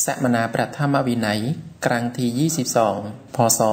สัมมนาพระธรรมวินัยครั้งที่22พ.ศ.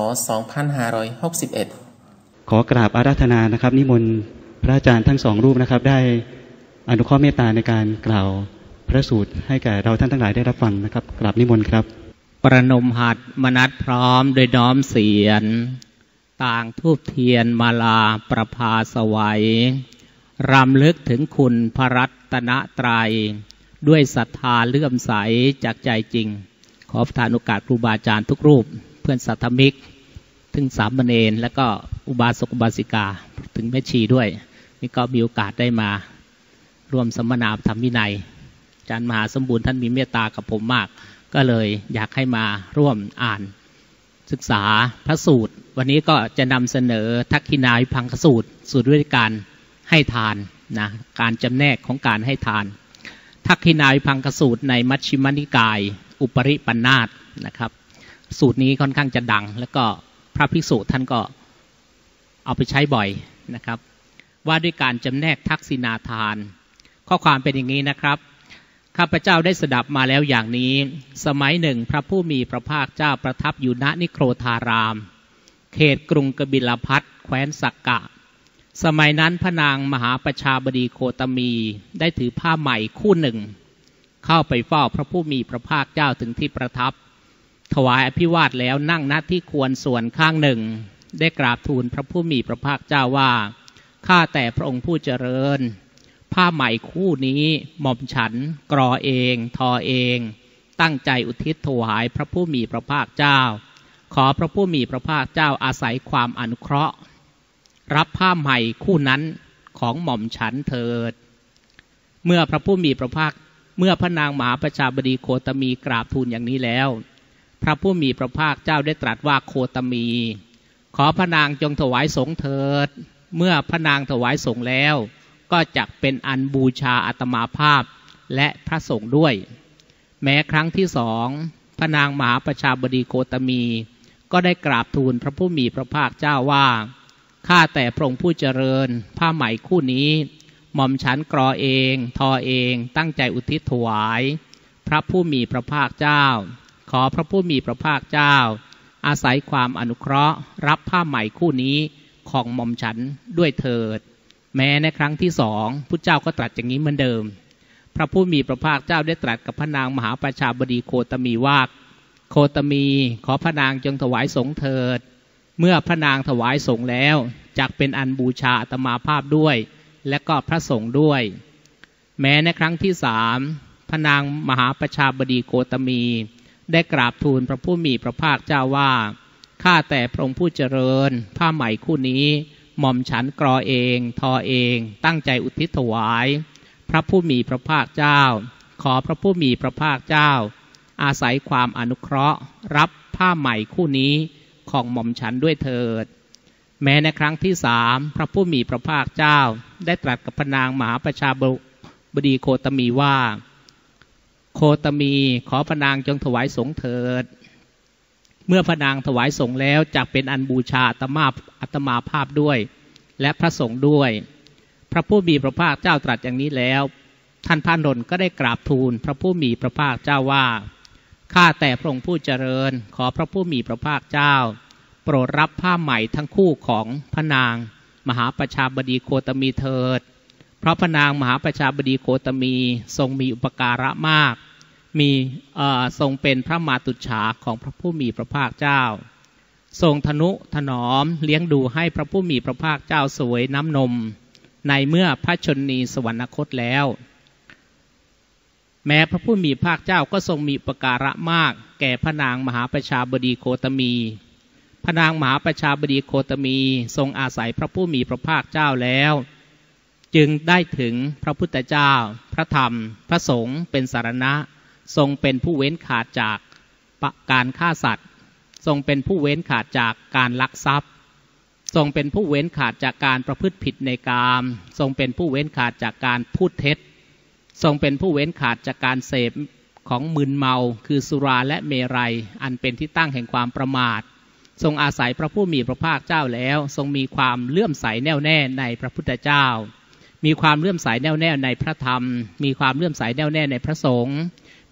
2561ขอกราบอาราธนานะครับนิมนต์พระอาจารย์ทั้งสองรูปนะครับได้อนุเคราะห์เมตตาในการกล่าวพระสูตรให้แก่เราท่านทั้งหลายได้รับฟังนะครับกราบนิมนต์ครับประนมหัตถ์มนัสพร้อมโดยน้อมเสียรต่างทูปเทียนมาลาประภาสวัยรำลึกถึงคุณพระรัตนตรัยด้วยศรัทธาเลื่อมใสจากใจจริงขอประทานโอกาสครูบาอาจารย์ทุกรูปเพื่อนสัทธมิกถึงสามเณรและก็อุบาสกอุบาสิกาถึงแม่ชีด้วยนี่ก็มีโอกาสได้มาร่วมสัมมนาธรรมวินัยอาจารย์มหาสมบูรณ์ท่านมีเมตตากับผมมากก็เลยอยากให้มาร่วมอ่านศึกษาพระสูตรวันนี้ก็จะนำเสนอทักขินาวิภังคสูตรสูตรด้วยการให้ทานนะการจำแนกของการให้ทานทักขินาวิภังคสูตรในมัชฌิมนิกายอุปริปันธาสนะครับสูตรนี้ค่อนข้างจะดังแล้วก็พระภิกษุท่านก็เอาไปใช้บ่อยนะครับว่าด้วยการจำแนกทักษิณาทานข้อความเป็นอย่างนี้นะครับข้าพเจ้าได้สดับมาแล้วอย่างนี้สมัยหนึ่งพระผู้มีพระภาคเจ้าประทับอยู่ณนิโครธารามเขตกรุงกบิลพัสต์แคว้นสักกะสมัยนั้นพระนางมหาประชาบดีโคตมีได้ถือผ้าใหม่คู่หนึ่งเข้าไปเฝ้าพระผู้มีพระภาคเจ้าถึงที่ประทับถวายอภิวาทแล้วนั่งณที่ควรส่วนข้างหนึ่งได้กราบทูลพระผู้มีพระภาคเจ้าว่าข้าแต่พระองค์ผู้เจริญผ้าใหม่คู่นี้หม่อมฉันกรอเองทอเองตั้งใจอุทิศถวายพระผู้มีพระภาคเจ้าขอพระผู้มีพระภาคเจ้าอาศัยความอนุเคราะห์รับผ้าใหม่คู่นั้นของหม่อมฉันเถิดเมื่อพระผู้มีพระภาคเมื่อพระนางมหาประชาบดีโคตมีกราบทูลอย่างนี้แล้วพระผู้มีพระภาคเจ้าได้ตรัสว่าโคตมีขอพระนางจงถวายสงฆ์เถิดเมื่อพระนางถวายสงฆ์แล้วก็จักเป็นอันบูชาอาตมาภาพและพระสงฆ์ด้วยแม้ครั้งที่สองพระนางมหาประชาบดีโคตมีก็ได้กราบทูลพระผู้มีพระภาคเจ้าว่าข้าแต่พระองค์ผู้เจริญผ้าไหมคู่นี้หม่อมฉันกรอเองทอเองตั้งใจอุทิศถวายพระผู้มีพระภาคเจ้าขอพระผู้มีพระภาคเจ้าอาศัยความอนุเคราะห์รับผ้าไหมคู่นี้ของหม่อมฉันด้วยเถิดแม้ในครั้งที่สองพุทธเจ้าก็ตรัสอย่างนี้เหมือนเดิมพระผู้มีพระภาคเจ้าได้ตรัสกับพระนางมหาประชาบดีโคตมีว่าโคตมีขอพระนางจงถวายสงฆ์เถิดเมื่อพระนางถวายสงฆ์แล้วจักเป็นอันบูชาอาตมาภาพด้วยและก็พระสงฆ์ด้วยแม้ในครั้งที่สามพระนางมหาประชาบดีโคตมีได้กราบทูลพระผู้มีพระภาคเจ้าว่าข้าแต่พระองค์ผู้เจริญผ้าไหมคู่นี้หม่อมฉันกรอเองทอเองตั้งใจอุทิศถวายพระผู้มีพระภาคเจ้าขอพระผู้มีพระภาคเจ้าอาศัยความอนุเคราะห์รับผ้าไหมคู่นี้ของหม่อมฉันด้วยเถิดแม้ในครั้งที่สามพระผู้มีพระภาคเจ้าได้ตรัสกับพระนางมหาประชาบดีโคตมีว่าโคตมีขอพระนางจงถวายสงฆ์เถิดเมื่อพระนางถวายสงฆ์แล้วจักเป็นอันบูชาอาตมาภาพด้วยและพระสงฆ์ด้วยพระผู้มีพระภาคเจ้าตรัสอย่างนี้แล้วท่านพระนนท์ก็ได้กราบทูลพระผู้มีพระภาคเจ้าว่าข้าแต่พระองค์ผู้เจริญขอพระผู้มีพระภาคเจ้าโปรดรับผ้าใหม่ทั้งคู่ของพระนางมหาประชาบดีโคตมีเถิดเพราะพระนางมหาประชาบดีโคตมีทรงมีอุปการะมากมีทรงเป็นพระมาตุจฉาของพระผู้มีพระภาคเจ้าทรงทนุถนอมเลี้ยงดูให้พระผู้มีพระภาคเจ้าเสวยน้ำนมในเมื่อพระชนนีสวรรคตแล้วแม้พระผู้มีพระภาคเจ้าก็ทรงมีอุปการะมากแก่พระนางมหาประชาบดีโคตมีพระนางมหาประชาบดีโคตมีทรงอาศัยพระผู้มีพระภาคเจ้าแล้วจึงได้ถึงพระพุทธเจ้าพระธรรมพระสงฆ์เป็นสรณะทรงเป็นผู้เว้นขาดจากการฆ่าสัตว์ทรงเป็นผู้เว้นขาดจากการลักทรัพย์ทรงเป็นผู้เว้นขาดจากการประพฤติผิดในกามทรงเป็นผู้เว้นขาดจากการพูดเท็จทรงเป็นผู้เว้นขาดจากการเสพของมึนเมาคือสุราและเมรัยอันเป็นที่ตั้งแห่งความประมาททรงอาศัยพระผู้มีพระภาคเจ้าแล้วทรงมีความเลื่อมใสแน่วแน่ในพระพุทธเจ้ามีความเลื่อมใสแน่วแน่ในพระธรรมมีความเลื่อมใสแน่วแน่ในพระสงฆ์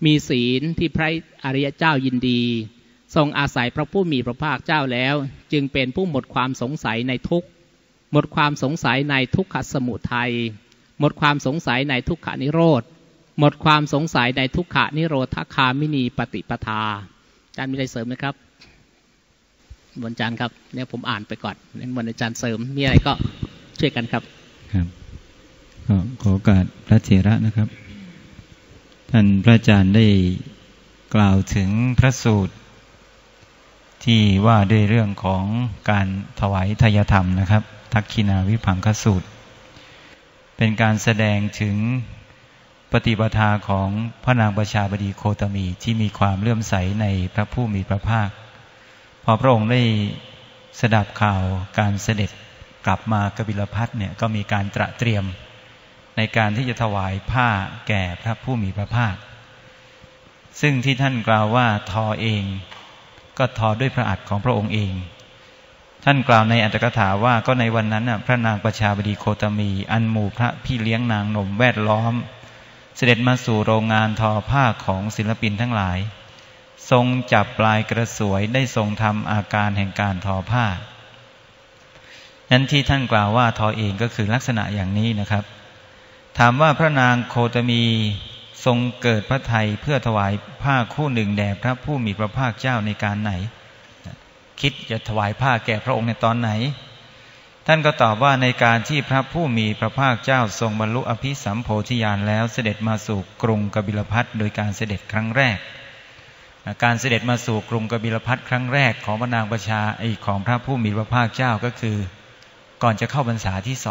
มีศีลที่พระอริยเจ้ายินดีทรงอาศัยพระผู้มีพระภาคเจ้าแล้วจึงเป็นผู้หมดความสงสัยในทุกข์หมดความสงสัยในทุกขสมุทัยหมดความสงสัยในทุกขานิโรธหมดความสงสัยในทุกขานิโรธคามินีปฏิปทาอาจารย์มีอะไรเสริมไหมครับอาจารย์ครับเนี่ยผมอ่านไปก่อนวันอาจารย์เสริมมีอะไรก็ช่วยกันครับครับก็ขอโอกาสพระเถระนะครับท่านพระอาจารย์ได้กล่าวถึงพระสูตรที่ว่าด้วยเรื่องของการถวายทายธรรมนะครับทักขินาวิภังคสูตรเป็นการแสดงถึงปฏิปทาของพระนางประชาบดีโคตมีที่มีความเลื่อมใสในพระผู้มีพระภาคพอพระองค์ได้สดับข่าวการเสด็จกลับมากบิลพัสเนี่ยก็มีการตระเตรียมในการที่จะถวายผ้าแก่พระผู้มีพระภาคซึ่งที่ท่านกล่าวว่าทอเองก็ทอด้วยพระอัฏฐของพระองค์เองท่านกล่าวในอัตถกถาว่าก็ในวันนั้นพระนางประชาบดีโคตมีอันหมู่พระพี่เลี้ยงนางนมแวดล้อมเสด็จมาสู่โรงงานทอผ้าของศิลปินทั้งหลายทรงจับปลายกระสวยได้ทรงทำอาการแห่งการทอผ้านั้นที่ท่านกล่าวว่าทอเองก็คือลักษณะอย่างนี้นะครับถามว่าพระนางโคตมีทรงเกิดพระทัยเพื่อถวายผ้าคู่หนึ่งแด่พระผู้มีพระภาคเจ้าในการไหนคิดจะถวายผ้าแก่พระองค์ในตอนไหนท่านก็ตอบว่าในการที่พระผู้มีพระภาคเจ้าทรงบรรลุอภิสัมโพธิญาณแล้วเสด็จมาสู่กรุงกบิลพัสโดยการเสด็จครั้งแรกการเสด็จมาสู่กรุงกบิลพัสครั้งแรกของพระนางประชาของพระผู้มีพระภาคเจ้าก็คือก่อนจะเข้าพรรษาที่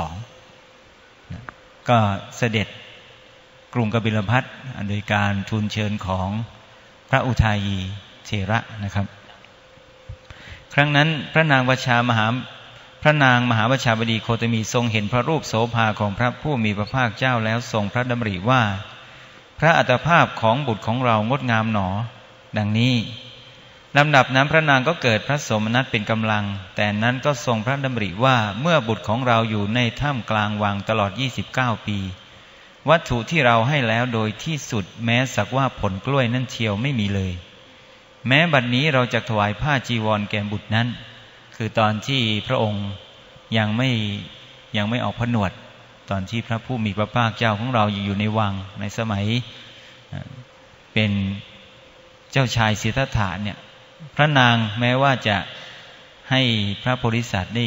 2ก็เสด็จกรุงกบิลพัสโดยการทูลเชิญของพระอุทายีเถระนะครับครั้งนั้นพระนางมหาประชาบดีโคตมีทรงเห็นพระรูปโสภาของพระผู้มีพระภาคเจ้าแล้วทรงพระดำริว่าพระอัตภาพของบุตรของเรางดงามหนอดังนี้ลำดับนั้นพระนางก็เกิดพระโสมนัสเป็นกำลังแต่นั้นก็ทรงพระดำริว่าเมื่อบุตรของเราอยู่ในถ้ำกลางวังตลอด29 ปีวัตถุที่เราให้แล้วโดยที่สุดแม้สักว่าผลกล้วยนั่นเชียวไม่มีเลยแม้บัดนี้เราจะถวายผ้าจีวรแก่บุตรนั้นคือตอนที่พระองค์ยังไม่ออกผนวดตอนที่พระผู้มีพระภาคเจ้าของเราอยู่ในวังในสมัยเป็นเจ้าชายสิทธัตถะเนี่ยพระนางแม้ว่าจะให้พระโพธิสัตว์ได้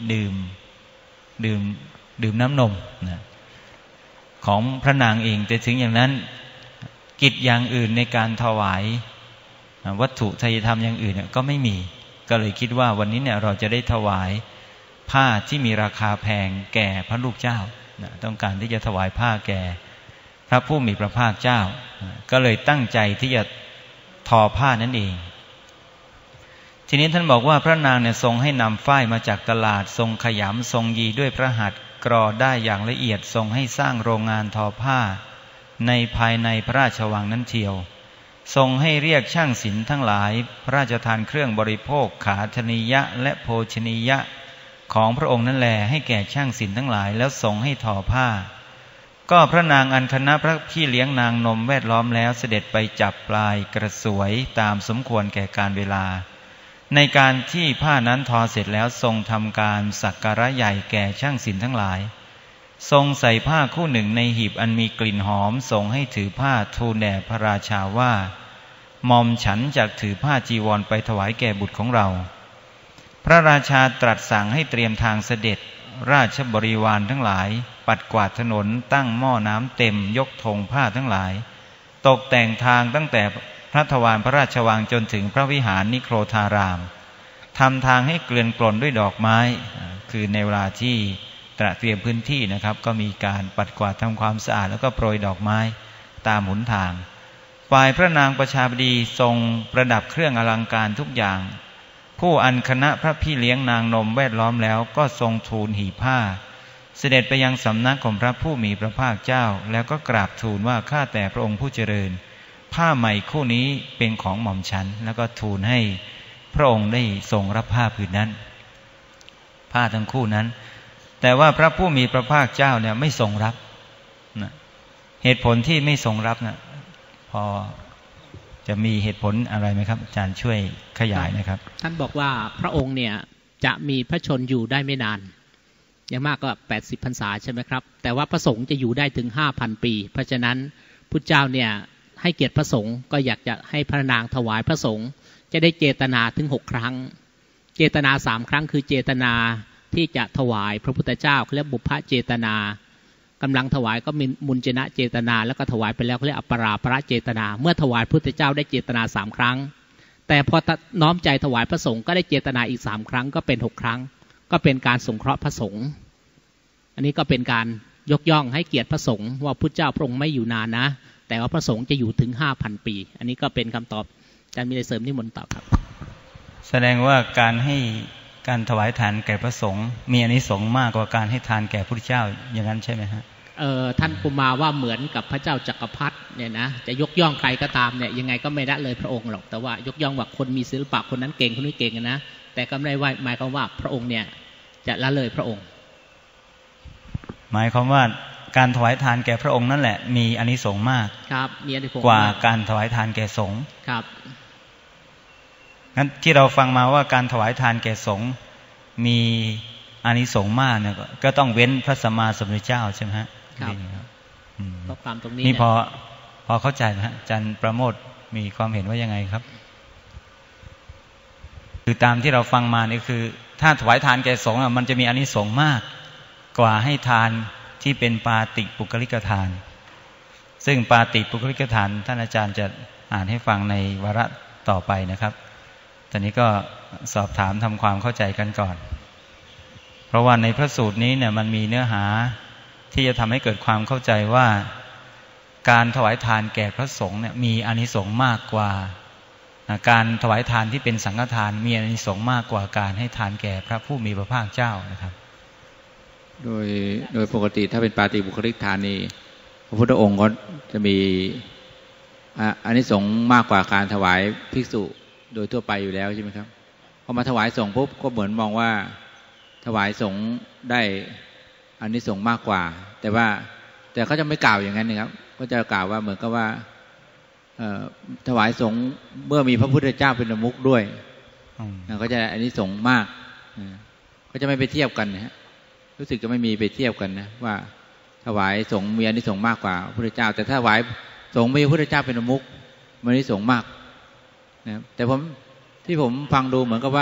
ดื่มน้ำนมนะของพระนางเองแต่ถึงอย่างนั้นกิจอย่างอื่นในการถวายวัตถุทายธรรมอย่างอื่นก็ไม่มีก็เลยคิดว่าวันนี้เนี่ยเราจะได้ถวายผ้าที่มีราคาแพงแก่พระลูกเจ้าต้องการที่จะถวายผ้าแก่พระผู้มีพระภาคเจ้าก็เลยตั้งใจที่จะทอผ้านั่นเองทีนี้ท่านบอกว่าพระนางเนี่ยทรงให้นำฝ้ายมาจากตลาดทรงขยำทรงยีด้วยพระหัตถ์กรอได้อย่างละเอียดทรงให้สร้างโรงงานทอผ้าในภายในพระราชวังนั้นเทียวทรงให้เรียกช่างศิลป์ทั้งหลายพระราชทานเครื่องบริโภคขาธนิยะและโภชนียะของพระองค์นั่นแลให้แก่ช่างศิลป์ทั้งหลายแล้วทรงให้ทอผ้าก็พระนางอันคณะพระพี่เลี้ยงนางนมแวดล้อมแล้วเสด็จไปจับปลายกระสวยตามสมควรแก่การเวลาในการที่ผ้านั้นทอเสร็จแล้วทรงทำการสักการะใหญ่แก่ช่างศิลป์ทั้งหลายทรงใส่ผ้าคู่หนึ่งในหีบอันมีกลิ่นหอมทรงให้ถือผ้าทูลแด่พระราชาว่าหม่อมฉันจักถือผ้าจีวรไปถวายแก่บุตรของเราพระราชาตรัสสั่งให้เตรียมทางเสด็จราชบริวารทั้งหลายปัดกวาดถนนตั้งหม้อน้ำเต็มยกธงผ้าทั้งหลายตกแต่งทางตั้งแต่พระทวารพระราชวังจนถึงพระวิหารนิโครธารามทำทางให้เกลื่อนกล่นด้วยดอกไม้คือในเวลาที่ตระเตรียมพื้นที่นะครับก็มีการปัดกวาดทำความสะอาดแล้วก็โปรยดอกไม้ตามหนทางฝ่ายพระนางประชาบดีทรงประดับเครื่องอลังการทุกอย่างผู้อันคณะพระพี่เลี้ยงนางนมแวดล้อมแล้วก็ทรงทูลหีบผ้าเสด็จไปยังสำนักของพระผู้มีพระภาคเจ้าแล้วก็กราบทูลว่าข้าแต่พระองค์ผู้เจริญผ้าใหม่คู่นี้เป็นของหม่อมฉันแล้วก็ทูลให้พระองค์ได้ทรงรับผ้าผืนนั้นผ้าทั้งคู่นั้นแต่ว่าพระผู้มีพระภาคเจ้าเนี่ยไม่ทรงรับนะเหตุผลที่ไม่ทรงรับนะพอจะมีเหตุผลอะไรไหมครับอาจารย์ช่วยขยายนะครับท่านบอกว่าพระองค์เนี่ยจะมีพระชนอยู่ได้ไม่นานอย่างมากก็80 พรรษาใช่ไหมครับแต่ว่าพระสงฆ์จะอยู่ได้ถึง 5,000 ปีเพราะฉะนั้นพุทธเจ้าเนี่ยให้เกียรติพระสงฆ์ก็อยากจะให้พระนางถวายพระสงฆ์จะได้เจตนาถึง6 ครั้งเจตนา3 ครั้งคือเจตนาที่จะถวายพระพุทธเจ้าเขาเรียกบุพเจตนากำลังถวายก็มีมุญจนะเจตนาแล้วก็ถวายไปแล้วเขาเรียกอัปปราประเจตนาเมื่อถวายพระพุทธเจ้าได้เจตนา3 ครั้งแต่พอน้อมใจถวายพระสงฆ์ก็ได้เจตนาอีก3 ครั้งก็เป็น6 ครั้งก็เป็นการสงเคราะห์พระสงฆ์อันนี้ก็เป็นการยกย่องให้เกียรติพระสงฆ์ว่าพุทธเจ้าพระองค์ไม่อยู่นานนะแต่ว่าพระสงฆ์จะอยู่ถึง 5,000 ปีอันนี้ก็เป็นคำตอบอาจารย์มีอะไรเสริมนิมนต์ตอบครับแสดงว่าการถวายทานแก่พระสงฆ์มีอานิสงส์มากกว่าการให้ทานแก่พระพุทธเจ้าอย่างนั้นใช่ไหมฮะท่านกุมาว่าเหมือนกับพระเจ้าจักรพรรดิเนี่ยนะจะยกย่องใครก็ตามเนี่ยยังไงก็ไม่ละเลยพระองค์หรอกแต่ว่ายกย่องว่าคนมีศิลปะคนนั้นเก่งคนนี้เก่งนะแต่ก็ไม่ได้หมายความว่าพระองค์เนี่ยจะละเลยพระองค์หมายความว่าการถวายทานแก่พระองค์นั่นแหละมีอานิสงส์มากครับมีอานิสงส์กว่าการถวายทานแก่สงฆ์ครับงั้นที่เราฟังมาว่าการถวายทานแก่สงฆ์มีอานิสงส์มากเนี่ยก็ต้องเว้นพระสัมมาสัมพุทธเจ้าใช่ไหมฮะครับต้องความตรงนี้นี่พอเข้าใจนะฮะอาจารย์ประโมทมีความเห็นว่ายังไงครับคือตามที่เราฟังมานี่คือถ้าถวายทานแก่สงฆ์มันจะมีอานิสงส์มากกว่าให้ทานที่เป็นปาติปุคลิกทานซึ่งปาติปุคลิกทานท่านอาจารย์จะอ่านให้ฟังในวาระต่อไปนะครับตอนนี้ก็สอบถามทำความเข้าใจกันก่อนเพราะว่าในพระสูตรนี้เนี่ยมันมีเนื้อหาที่จะทำให้เกิดความเข้าใจว่าการถวายทานแก่พระสงฆ์เนี่ยมีอานิสงส์มากกว่าการถวายทานที่เป็นสังฆทานมีอานิสงส์มากกว่าการให้ทานแก่พระผู้มีพระภาคเจ้านะครับโดยปกติถ้าเป็นปาติบุคลิกทานนี้พระพุทธองค์ก็จะมีอานิสงส์มากกว่าการถวายภิกษุโดยทั่วไปอยู่แล้วใช่ไหมครับพอมาถวายสงฆ์ปุ๊บก็เหมือนมองว่าถวายสงฆ์ได้อานิสงส์มากกว่าแต่เขาจะไม่กล่าวอย่างนั้นนะครับก็จะกล่าวว่าเหมือนกับว่าถวายสงฆ์เมื่อมีพระพุทธเจ้าเป็นประมุขด้วยก็จะอานิสงส์มากก็จะไม่ไปเทียบกันนะฮะรู้สึกจะไม่มีไปเทียบกันนะว่าถวายสงฆ์มีอานิสงส์มากกว่าพระพุทธเจ้าแต่ถ้าถวายสงฆ์มีพระพุทธเจ้าเป็นประมุขมีอานิสงส์มากนะแต่ที่ผมฟังดูเหมือนกับ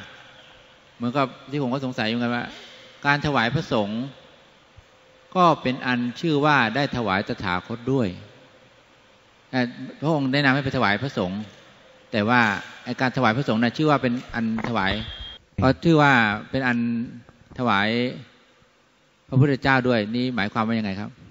ที่ผมก็สงสัยอยู่กันว่าการถวายพระสงฆ์ก็เป็นอันชื่อว่าได้ถวายตถาคตด้วยพระองค์แนะนำให้ไปถวายพระสงฆ์แต่ว่าการถวายพระสงฆ์นะชื่อว่าเป็นอันถวายเพราะชื่อว่าเป็นอันถวายพระพุทธเจ้าด้วยนี่หมายความว่ายังไงครับ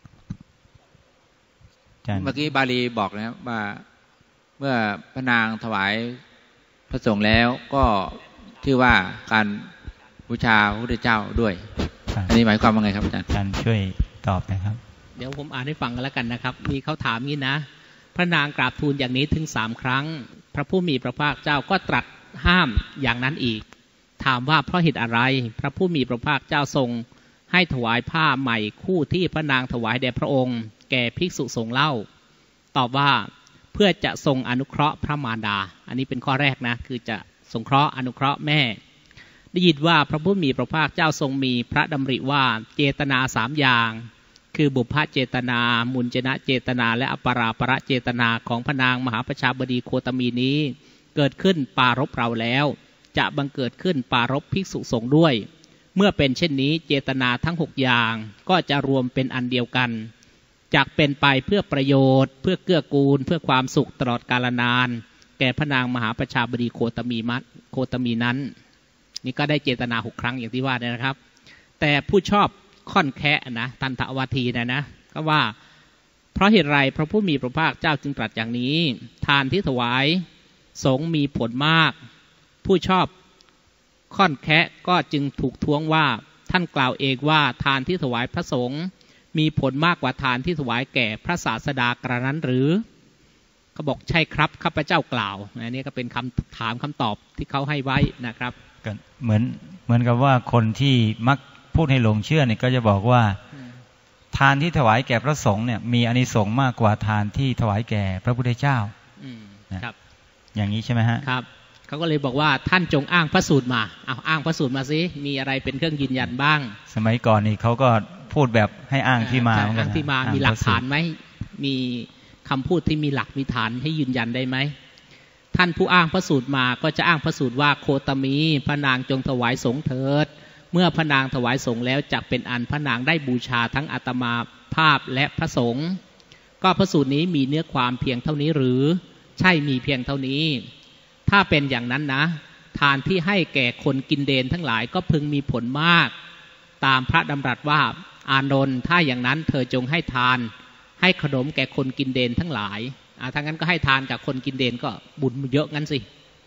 เมื่อกี้บาลีบอกนะครับว่าเมื่อพระนางถวายพระสงฆ์แล้วก็ชื่อว่าการบูชาพระพุทธเจ้าด้วยอันนี้หมายความว่าไงครับอาจารย์ช่วยตอบนะครับเดี๋ยวผมอ่านให้ฟังกันแล้วกันนะครับมีเขาถามงี้นะพระนางกราบทูลอย่างนี้ถึง3 ครั้งพระผู้มีพระภาคเจ้าก็ตรัสห้ามอย่างนั้นอีกถามว่าเพราะเหตุอะไรพระผู้มีพระภาคเจ้าทรงให้ถวายผ้าใหม่คู่ที่พระนางถวายแด่พระองค์แก่ภิกษุสงฆ์เล่าตอบว่าเพื่อจะทรงอนุเคราะห์พระมารดาอันนี้เป็นข้อแรกนะคือจะสงเคราะห์อนุเคราะห์แม่ได้ยินว่าพระผู้มีพระภาคเจ้าทรงมีพระดำริว่าเจตนา3 อย่างคือบุพเจตนามุญจนะเจตนาและอัปปราประเจตนาของพระนางมหาประชาบดีโคตมีนี้เกิดขึ้นปารภเราแล้วจะบังเกิดขึ้นปารภภิกษุสงฆ์ด้วยเมื่อเป็นเช่นนี้เจตนาทั้ง6 อย่างก็จะรวมเป็นอันเดียวกันจักเป็นไปเพื่อประโยชน์เพื่อเกื้อกูลเพื่อความสุขตลอดกาลนานแก่พระนางมหาประชาบดีโคตมีนั้นนี่ก็ได้เจตนา6 ครั้งอย่างที่ว่านะครับแต่ผู้ชอบค่อนแคะนะตันทวาทีนะก็ว่าเพราะเหตุไรพระผู้มีพระภาคเจ้าจึงตรัสอย่างนี้ทานที่ถวายสงฆ์มีผลมากผู้ชอบค่อนแคะก็จึงถูกท้วงว่าท่านกล่าวเองว่าทานที่ถวายพระสงฆ์มีผลมากกว่าทานที่ถวายแก่พระศาสดากระนั้นหรือเขาบอกใช่ครับข้าพเจ้ากล่าวอันนี้ก็เป็นคำถามคำตอบที่เขาให้ไว้นะครับเหมือนกับว่าคนที่มักพูดให้หลงเชื่อเนี่ยก็จะบอกว่าทานที่ถวายแก่พระสงฆ์เนี่ยมีอานิสงส์มากกว่าทานที่ถวายแก่พระพุทธเจ้าครับอย่างนี้ใช่ไหมฮะครับเขาก็เลยบอกว่าท่านจงอ้างพระสูตรมาเอาอ้างพระสูตรมาสิมีอะไรเป็นเครื่องยืนยันบ้างสมัยก่อนนี่เขาก็พูดแบบให้อ้างที่มาอ้างที่มามีหลักฐานไหมมีคำพูดที่มีหลักมีฐานให้ยืนยันได้ไหมท่านผู้อ้างพระสูตรมาก็จะอ้างพระสูตรว่าโคตมีพระนางจงถวายสงฆ์เถิดเมื่อพระนางถวายสงฆ์แล้วจักเป็นอันพระนางได้บูชาทั้งอาตมาภาพและพระสงฆ์ก็พระสูตรนี้มีเนื้อความเพียงเท่านี้หรือใช่มีเพียงเท่านี้ถ้าเป็นอย่างนั้นนะทานที่ให้แก่คนกินเดนทั้งหลายก็พึงมีผลมากตามพระดำรัสว่าอานนท์ถ้าอย่างนั้นเธอจงให้ทานให้ขนมแก่คนกินเดนทั้งหลายถ้างั้นก็ให้ทานกับคนกินเดนก็บุญเยอะงั้นสิ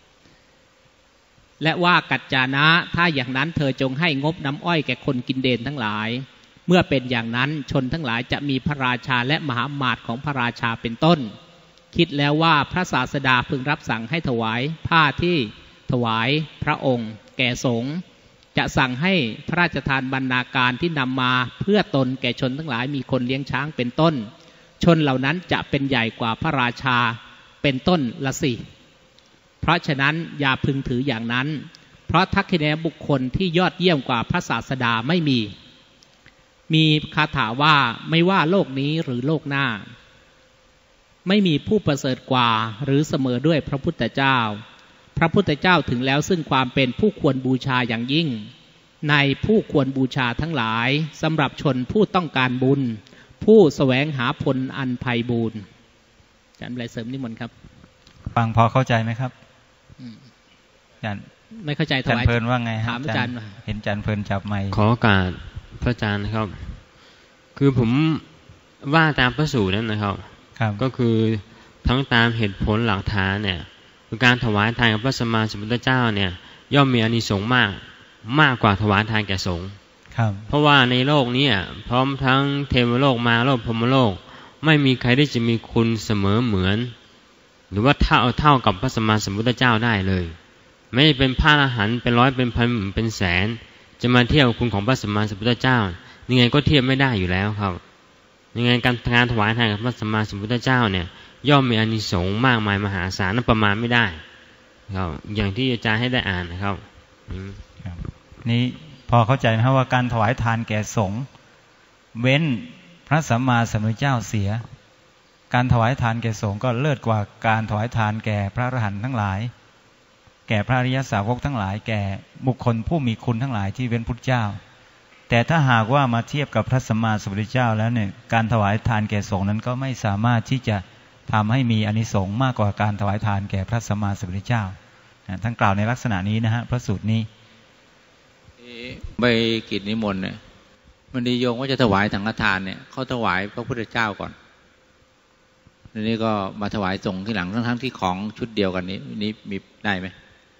และว่ากัจจานะถ้าอย่างนั้นเธอจงให้งบน้ำอ้อยแก่คนกินเดนทั้งหลายเมื่อเป็นอย่างนั้นชนทั้งหลายจะมีพระราชาและมหาอมาตย์ของพระราชาเป็นต้นคิดแล้วว่าพระศาสดาพึงรับสั่งให้ถวายผ้าที่ถวายพระองค์แก่สงฆ์จะสั่งให้พระราชทานบรรณาการที่นำมาเพื่อตนแก่ชนทั้งหลายมีคนเลี้ยงช้างเป็นต้นชนเหล่านั้นจะเป็นใหญ่กว่าพระราชาเป็นต้นละสิเพราะฉะนั้นอย่าพึงถืออย่างนั้นเพราะทักษิณบุคคลที่ยอดเยี่ยมกว่าพระศาสดาไม่มีคาถาว่าไม่ว่าโลกนี้หรือโลกหน้าไม่มีผู้ประเสริฐกว่าหรือเสมอด้วยพระพุทธเจ้าพระพุทธเจ้าถึงแล้วซึ่งความเป็นผู้ควรบูชาอย่างยิ่งในผู้ควรบูชาทั้งหลายสำหรับชนผู้ต้องการบุญผู้แสวงหาผลอันไพบูลย์อาจารย์อะไรเสริมนิมนต์ครับฟังพอเข้าใจไหมครับอาจารย์ไม่เข้าใจถวายอาจารย์เพลินว่าไงถามอาจารย์เห็นอาจารย์เพลินจับไมค์ขอโอกาสพระอาจารย์นะครับคือผมว่าตามพระสูตรนั้นนะครับก็คือทั้งตามเหตุผลหลักฐานเนี่ยการถวายทานกับพระสัมมาสัมพุทธเจ้าเนี่ยย่อมมีอานิสงส์มากกว่าถวายทานแก่สงฆ์เพราะว่าในโลกนี้พร้อมทั้งเทวโลกมาโลกพรหมโลกไม่มีใครได้จะมีคุณเสมอเหมือนหรือว่าเท่ากับพระสัมมาสัมพุทธเจ้าได้เลยไม่เป็นพระอรหันต์เป็นร้อยเป็นพันเป็นแสนจะมาเทียบคุณของพระสัมมาสัมพุทธเจ้ายังไงก็เทียบไม่ได้อยู่แล้วครับยังไงการถวายทานกับพระสัมมาสัมพุทธเจ้าเนี่ยย่อมมีอานิสงส์มากมายมหาศาลนั้นประมาณไม่ได้ครับอย่างที่อาจารย์ให้ได้อ่านนะครับนี่พอเข้าใจไหมครับว่าการถวายทานแก่สงฆ์เว้นพระสัมมาสัมพุทธเจ้าเสียการถวายทานแก่สงฆ์ก็เลิศกว่าการถวายทานแก่พระอรหันต์ทั้งหลายแก่พระอริยสาวกทั้งหลายแก่บุคคลผู้มีคุณทั้งหลายที่เว้นพุทธเจ้าแต่ถ้าหากว่ามาเทียบกับพระสัมมาสัมพุทธเจ้าแล้วเนี่ยการถวายทานแก่สงฆ์นั้นก็ไม่สามารถที่จะทำให้มีอานิสงส์มากกว่าการถวายทานแก่พระสัมมาสัมพุทธเจ้าทั้งกล่าวในลักษณะนี้นะฮะพระสูตรนี้ใบกิจนิมนต์เนี่ยมันนิยมว่าจะถวายสังฆทานเนี่ยเขาถวายพระพุทธเจ้าก่อนทีนี้ก็มาถวายสงฆ์ที่หลังทั้งที่ของชุดเดียวกันนี้มีได้ไหม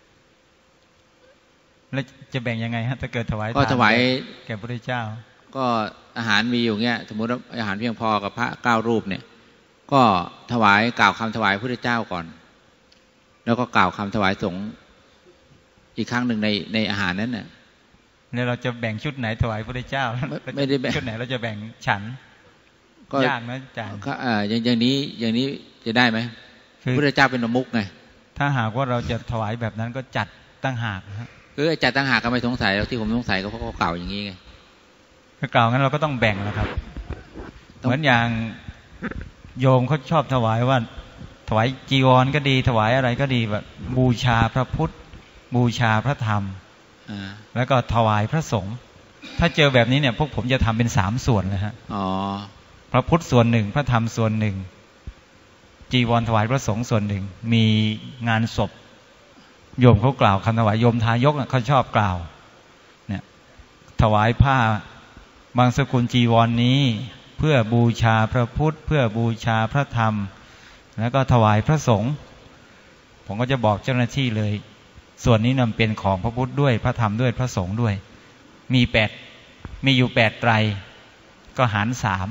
แล้วจะแบ่งยังไงฮะถ้าเกิดถวายก็ถวายแก่พระพุทธเจ้าก็อาหารมีอยู่เงี้ยสมมติว่าอาหารเพียงพอกับพระ9 รูปเนี่ยก็ถวายกล่าวคำถวายพระพุทธเจ้าก่อนแล้วก็กล่าวคำถวายสงฆ์อีกครั้งหนึ่งในอาหารนั้นเนี่ยแล้วเราจะแบ่งชุดไหนถวายพระพุทธเจ้าไม่ได้แบ่งชุดไหนเราจะแบ่งฉันก็ยากนะอาจารย์ก็อย่างนี้จะได้ไหมพระพุทธเจ้าเป็นประมุขไงถ้าหากว่าเราจะถวายแบบนั้นก็จัดตั้งหากนะจัดตั้งหากก็ไม่สงสัยแล้วที่ผมสงสัยก็เพราะเขากล่าวอย่างนี้ไงถ้ากล่าวงั้นเราก็ต้องแบ่งแล้วครับเหมือนอย่างโยมเขาชอบถวายว่าถวายจีวรก็ดีถวายอะไรก็ดีแบบบูชาพระพุทธบูชาพระธรรมแล้วก็ถวายพระสงฆ์ถ้าเจอแบบนี้เนี่ยพวกผมจะทำเป็น3 ส่วนเลยฮะพระพุทธส่วนหนึ่งพระธรรมส่วนหนึ่งจีวรถวายพระสงฆ์ส่วนหนึ่งมีงานศพโยมเขากล่าวคำถวายโยมทายกเขาชอบกล่าวเนี่ยถวายผ้าบางสกุลจีวรนี้เพื่อบูชาพระพุทธเพื่อบูชาพระธรรมแล้วก็ถวายพระสงฆ์ผมก็จะบอกเจ้าหน้าที่เลยส่วนนี้นำเป็นของพระพุทธด้วยพระธรรมด้วยพระสงฆ์ด้วยมีอยู่8 ไตรก็หาร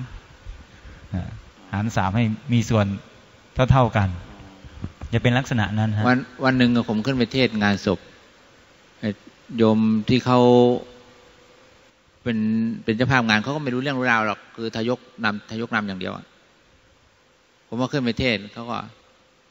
3ให้มีส่วนเท่ากันจะเป็นลักษณะนั้นฮะวันหนึ่งผมขึ้นไปเทศงานศพโยมที่เขาเป็นเจ้าภาพงานเขาก็ไม่รู้เรื่องรู้ราวหรอกคือทายกนำอย่างเดียวผมว่าขึ้นไปเทศเขาก็เท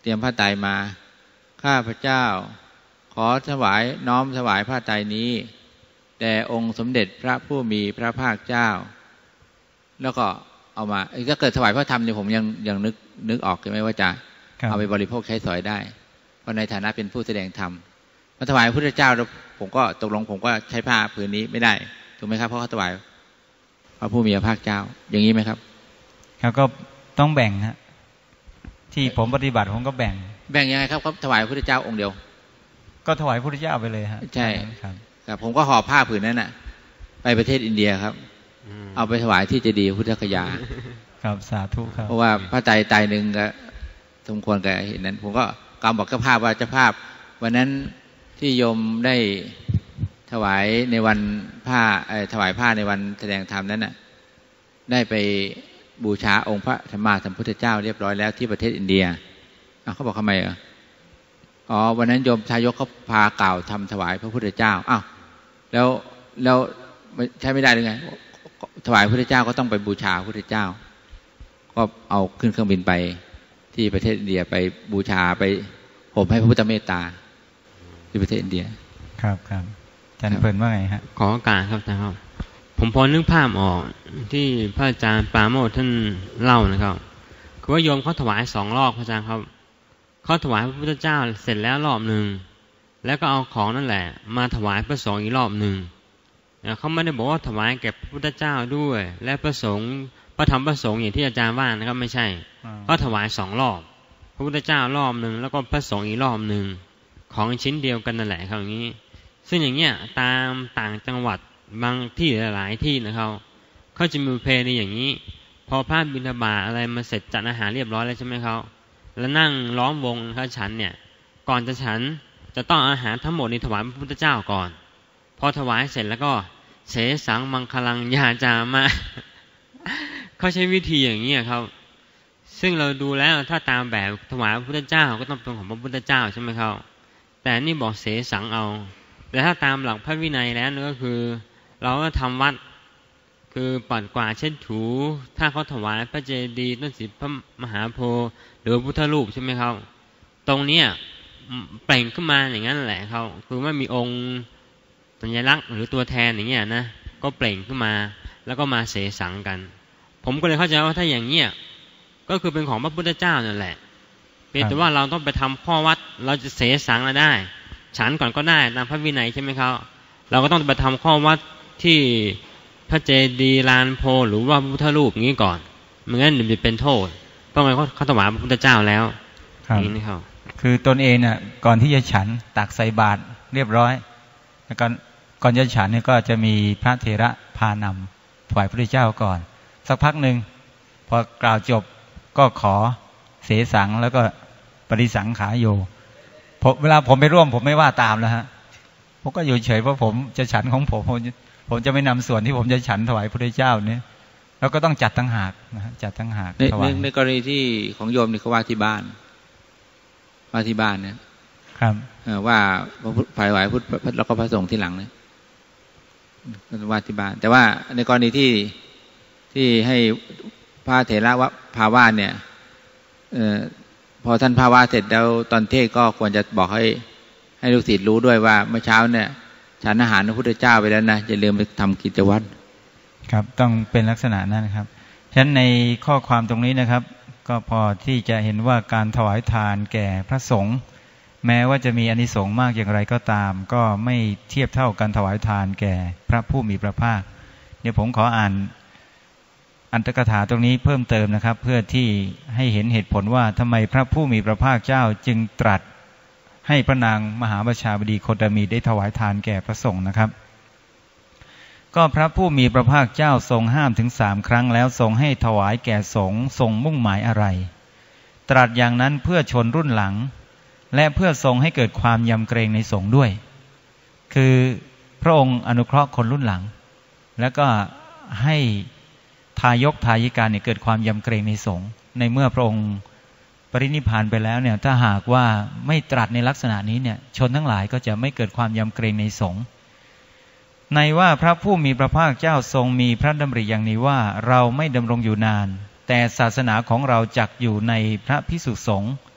รียมผ้าไตรมาข้าพเจ้าขอถวายน้อมถวายผ้าไตรนี้แด่องค์สมเด็จพระผู้มีพระภาคเจ้าแล้วก็เอามาถ้าเกิดถวายพระธรรมเนี่ยผมยังนึกออกใช่ไหมว่าจะเอาไปบริโภคใช้สอยได้เพราะในฐานะเป็นผู้แสดงธรรมมาถวายพระพุทธเจ้าแล้วผมก็ตกลงผมก็ใช้ผ้าผืนนี้ไม่ได้ถูกไหมครับเพราะเขาถวายพระผู้มีพระภาคเจ้าอย่างนี้ไหมครับเขาก็ต้องแบ่งฮะที่ผมปฏิบัติผมก็แบ่งยังไงครับเขาถวายพระพุทธเจ้าองค์เดียวก็ถวายพระพุทธเจ้าไปเลยฮะใช่ครับผมก็ห่อผ้าผืนนั้นน่ะไปประเทศอินเดียครับเอาไปถวายที่เจดีย์พุทธคยาครับสาธุครับเพราะว่าพระไตรหนึ่งก็สมควรกับเห็นนั้นผมก็กำบอกเจ้าภาพว่าเจ้าภาพวันนั้นที่โยมได้ถวายในวันผ้าถวายผ้าในวันแสดงธรรมนั้นน่ะได้ไปบูชาองค์พระสัมมาสัมพุทธเจ้าเรียบร้อยแล้วที่ประเทศอินเดียเขาบอกทำไมวันนั้นโยมชายกเขาพากล่าวทำถวายพระพุทธเจ้าแล้วใช้ไม่ได้หรือไงถวายพระพุทธเจ้าก็ต้องไปบูชาพระพุทธเจ้าก็เอาขึ้นเครื่องบินไปที่ประเทศอินเดียไปบูชาไปห่มให้พระพุทธเมตตาที่ประเทศอินเดียครับอาจารย์เปิดว่าไงฮะขอโอกาสครับอาจารย์ครับผมพอนึกภาพออกที่พระอาจารย์ปราโมทย์ท่านเล่านะครับคือว่าโยมเขาถวาย2 รอบพระอาจารย์ครับเขาถวายพระพุทธเจ้าเสร็จแล้วรอบหนึ่งแล้วก็เอาของนั่นแหละมาถวายพระสงฆ์อีกรอบหนึ่งเขาไม่ได้บอกว่าถวายแก่พระพุทธเจ้าด้วยและพระสงฆ์พระธรรมพระสงฆ์อย่างที่อาจารย์ว่านะครับไม่ใช่เขาถวาย2 รอบพระพุทธเจ้ารอบหนึ่งแล้วก็พระสงฆ์อีกรอบหนึ่งของชิ้นเดียวกันนั่นแหละครับอย่างนี้ซึ่งอย่างเงี้ยตามต่างจังหวัดบางที่หลายที่นะครับเขาจะมีประเพณีอย่างนี้พอพระบิณฑบาตอะไรมาเสร็จจัดอาหารเรียบร้อยแล้วใช่ไหมครับแล้วนั่งล้อมวงเขาฉันเนี่ยก่อนจะฉันจะต้องอาหารทั้งหมดนี้ถวายพระพุทธเจ้าก่อนพอถวายเสร็จแล้วก็เสสังมังคลังยาจามาเขาใช้วิธีอย่างนี้ครับซึ่งเราดูแล้วถ้าตามแบบถวายพระพุทธเจ้าก็ต้องเป็นของพระพุทธเจ้าใช่ไหมครับแต่นี่บอกเสสังเอาแต่ถ้าตามหลักพระวินัยแล้วก็คือเราก็ทำวัดคือปัดกวาดเช็ดถูถ้าเขาถวายพระเจดีย์ต้นศิษย์พระมหาโพธิ์หรือพุทธรูปใช่ไหมครับตรงนี้เปล่งขึ้นมาอย่างนั้นแหละเขาคือว่ามีองค์สัญลักษณ์หรือตัวแทนอย่างเงี้ยนะก็เปล่งขึ้นมาแล้วก็มาเสสังกันผมก็เลยเข้าใจว่าถ้าอย่างเงี้ยก็คือเป็นของพระพุทธเจ้านั่นแหละเพียงแต่ว่าเราต้องไปทำข้อวัดเราจะเสสังได้ฉันก่อนก็ได้ตามพระวินัยใช่ไหมครับเราก็ต้องไปทำข้อวัดที่พระเจดีย์ลานโพหรือว่าพระพุทธรูปอย่างนี้ก่อนไม่งั้นจะเป็นโทษเพราะงั้นเขาถวายพระพุทธเจ้าแล้วอย่างนี้ครับคือตนเองน่ะก่อนที่จะฉันตักใส่บาตรเรียบร้อยแล้วก่อนจะฉันเนี่ยก็จะมีพระเถระพานำถวายพระพุทธเจ้าก่อนสักพักหนึ่งพอกล่าวจบก็ขอเสสังแล้วก็ปริสังขาโยเวลาผมไปร่วมผมไม่ว่าตามแล้วฮะผมก็อยู่เฉยเพราะผมจะฉันของผมจะไม่นำส่วนที่ผมจะฉันถวายพระพุทธเจ้าเนี่ยแล้วก็ต้องจัดตั้งหากนะฮะจัดตั้งหากในกรณีที่ของโยมนี่เขาว่าที่บ้านเนี่ยครับว่าฝ่ายไหวพุทธแล้วก็พระสงฆ์ที่หลังเนี่ยว่าที่บ้านแต่ว่าในกรณีที่ให้พระเถระว่าภาวาสเนี่ยพอท่านภาวาสเสร็จแล้วตอนเทศก็ควรจะบอกให้ลูกศิษย์รู้ด้วยว่าเมื่อเช้าเนี่ยฉันอาหารพระพุทธเจ้าไปแล้วนะอย่าลืมไปทำกิจวัตรครับต้องเป็นลักษณะนั้นนะครับฉะนั้นในข้อความตรงนี้นะครับก็พอที่จะเห็นว่าการถวายทานแก่พระสงฆ์แม้ว่าจะมีอานิสงส์มากอย่างไรก็ตามก็ไม่เทียบเท่าการถวายทานแก่พระผู้มีพระภาคเดี๋ยวผมขออ่านอัตถกถาตรงนี้เพิ่มเติมนะครับเพื่อที่ให้เห็นเหตุผลว่าทำไมพระผู้มีพระภาคเจ้าจึงตรัสให้พระนางมหาบัชชาบดีโคตมีได้ถวายทานแก่พระสงฆ์นะครับก็พระผู้มีพระภาคเจ้าทรงห้ามถึง3 ครั้งแล้วทรงให้ถวายแก่สงฆ์ทรงมุ่งหมายอะไรตรัสอย่างนั้นเพื่อชนรุ่นหลังและเพื่อทรงให้เกิดความยำเกรงในสงฆ์ด้วยคือพระองค์อนุเคราะห์คนรุ่นหลังแล้วก็ให้ทายกทายิกาเนี่ยเกิดความยำเกรงในสงฆ์ในเมื่อพระองค์ปรินิพพานไปแล้วเนี่ยถ้าหากว่าไม่ตรัสในลักษณะนี้เนี่ยชนทั้งหลายก็จะไม่เกิดความยำเกรงในสงฆ์ในว่าพระผู้มีพระภาคเจ้าทรงมีพระดำริอย่างนี้ว่าเราไม่ดำรงอยู่นานแต่ศาสนาของเราจักอยู่ในพระภิกษุสงฆ์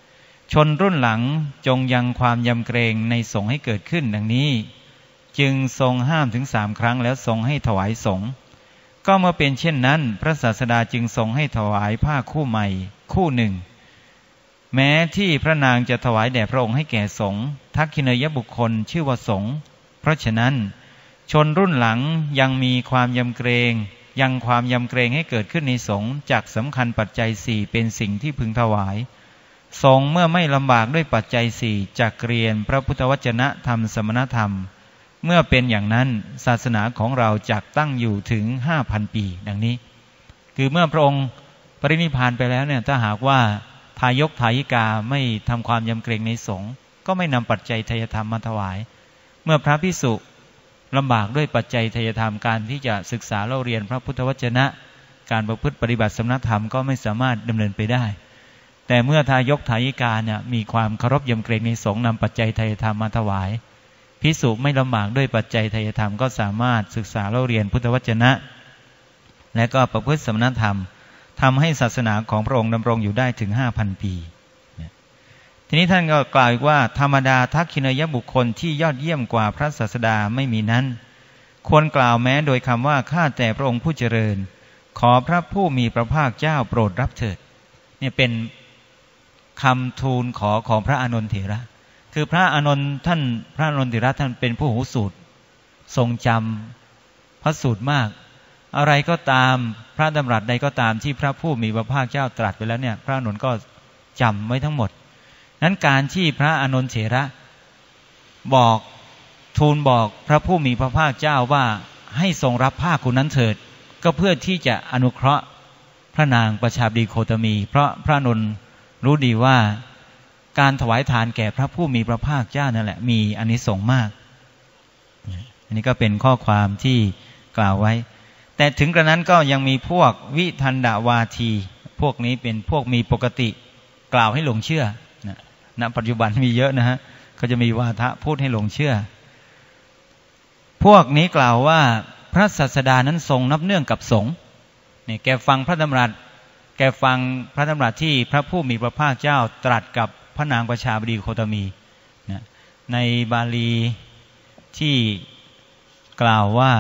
ชนรุ่นหลังจงยังความยำเกรงในสงฆ์ให้เกิดขึ้นดังนี้จึงทรงห้ามถึง3 ครั้งแล้วทรงให้ถวายสงฆ์ก็เมื่อเป็นเช่นนั้นพระศาสดาจึงทรงให้ถวายผ้าคู่ใหม่คู่หนึ่งแม้ที่พระนางจะถวายแด่พระองค์ให้แก่สงฆ์ทักขิเนยบุคคลชื่อว่าสงฆ์เพราะฉะนั้นชนรุ่นหลังยังมีความยำเกรงยังความยำเกรงให้เกิดขึ้นในสงฆ์จากสำคัญปัจจัย4เป็นสิ่งที่พึงถวายสงฆ์เมื่อไม่ลำบากด้วยปัจจัย4จักเรียนพระพุทธวจนะธรรมสมณธรรมเมื่อเป็นอย่างนั้นศาสนาของเราจักตั้งอยู่ถึง 5,000 ปีดังนี้คือเมื่อพระองค์ปรินิพพานไปแล้วเนี่ยถ้าหากว่าทายกทายิกาไม่ทำความยำเกรงในสงฆ์ก็ไม่นำปัจจัยทายธรรมมาถวายเมื่อพระภิกษุลำบากด้วยปัจจัยทายธรรมการที่จะศึกษาเล่าเรียนพระพุทธวจนะการประพฤติปฏิบัติสมณธรรมก็ไม่สามารถดำเนินไปได้แต่เมื่อทายกทายิกาเนี่ยมีความเคารพยำเกรงในสงฆ์นำปัจจัยทายธรรมมาถวายภิกษุไม่ลำบากด้วยปัจจัยทายธรรมก็สามารถศึกษาเล่าเรียนพุทธวจนะและก็ประพฤติสมณธรรมทำให้ศาสนาของพระองค์ดำรงอยู่ได้ถึง 5,000 ปีทีนี้ท่านก็กล่าวอีกว่าธรรมดาทักขิเนยบุคคลที่ยอดเยี่ยมกว่าพระศาสดาไม่มีนั้นควรกล่าวแม้โดยคำว่าข้าแต่พระองค์ผู้เจริญขอพระผู้มีพระภาคเจ้าโปรดรับเถิดเนี่ยเป็นคำทูลขอของพระอานนท์เถระคือพระอานนท์ท่านพระอานนท์เถระท่านเป็นผู้หูสูตรทรงจำพระสูตรมากอะไรก็ตามพระดำรัสใดก็ตามที่พระผู้มีพระภาคเจ้าตรัสไปแล้วเนี่ยพระอานนท์ก็จำไว้ทั้งหมดนั้นการที่พระอานนท์เถระบอกทูลบอกพระผู้มีพระภาคเจ้าว่าให้ทรงรับผ้าคุณนั้นเถิดก็เพื่อที่จะอนุเคราะห์พระนางประชาบดีโคตมีเพราะพระอานนท์รู้ดีว่าการถวายทานแก่พระผู้มีพระภาคเจ้านั่นแหละมีอานิสงส์มากอันนี้ก็เป็นข้อความที่กล่าวไว้แต่ถึงกระนั้นก็ยังมีพวกวิทันดาวาทีพวกนี้เป็นพวกมีปกติกล่าวให้หลงเชื่อณปัจจุบันมีเยอะนะฮะก็จะมีวาทะพูดให้หลงเชื่อพวกนี้กล่าวว่าพระศาสดานั้นทรงนับเนื่องกับสงฆ์เนี่ยแกฟังพระดำรัสแกฟังพระดำรัสที่พระผู้มีพระภาคเจ้าตรัสกับพระนางประชาบดีโคตมีนะในบาลีที่กล่าวว่า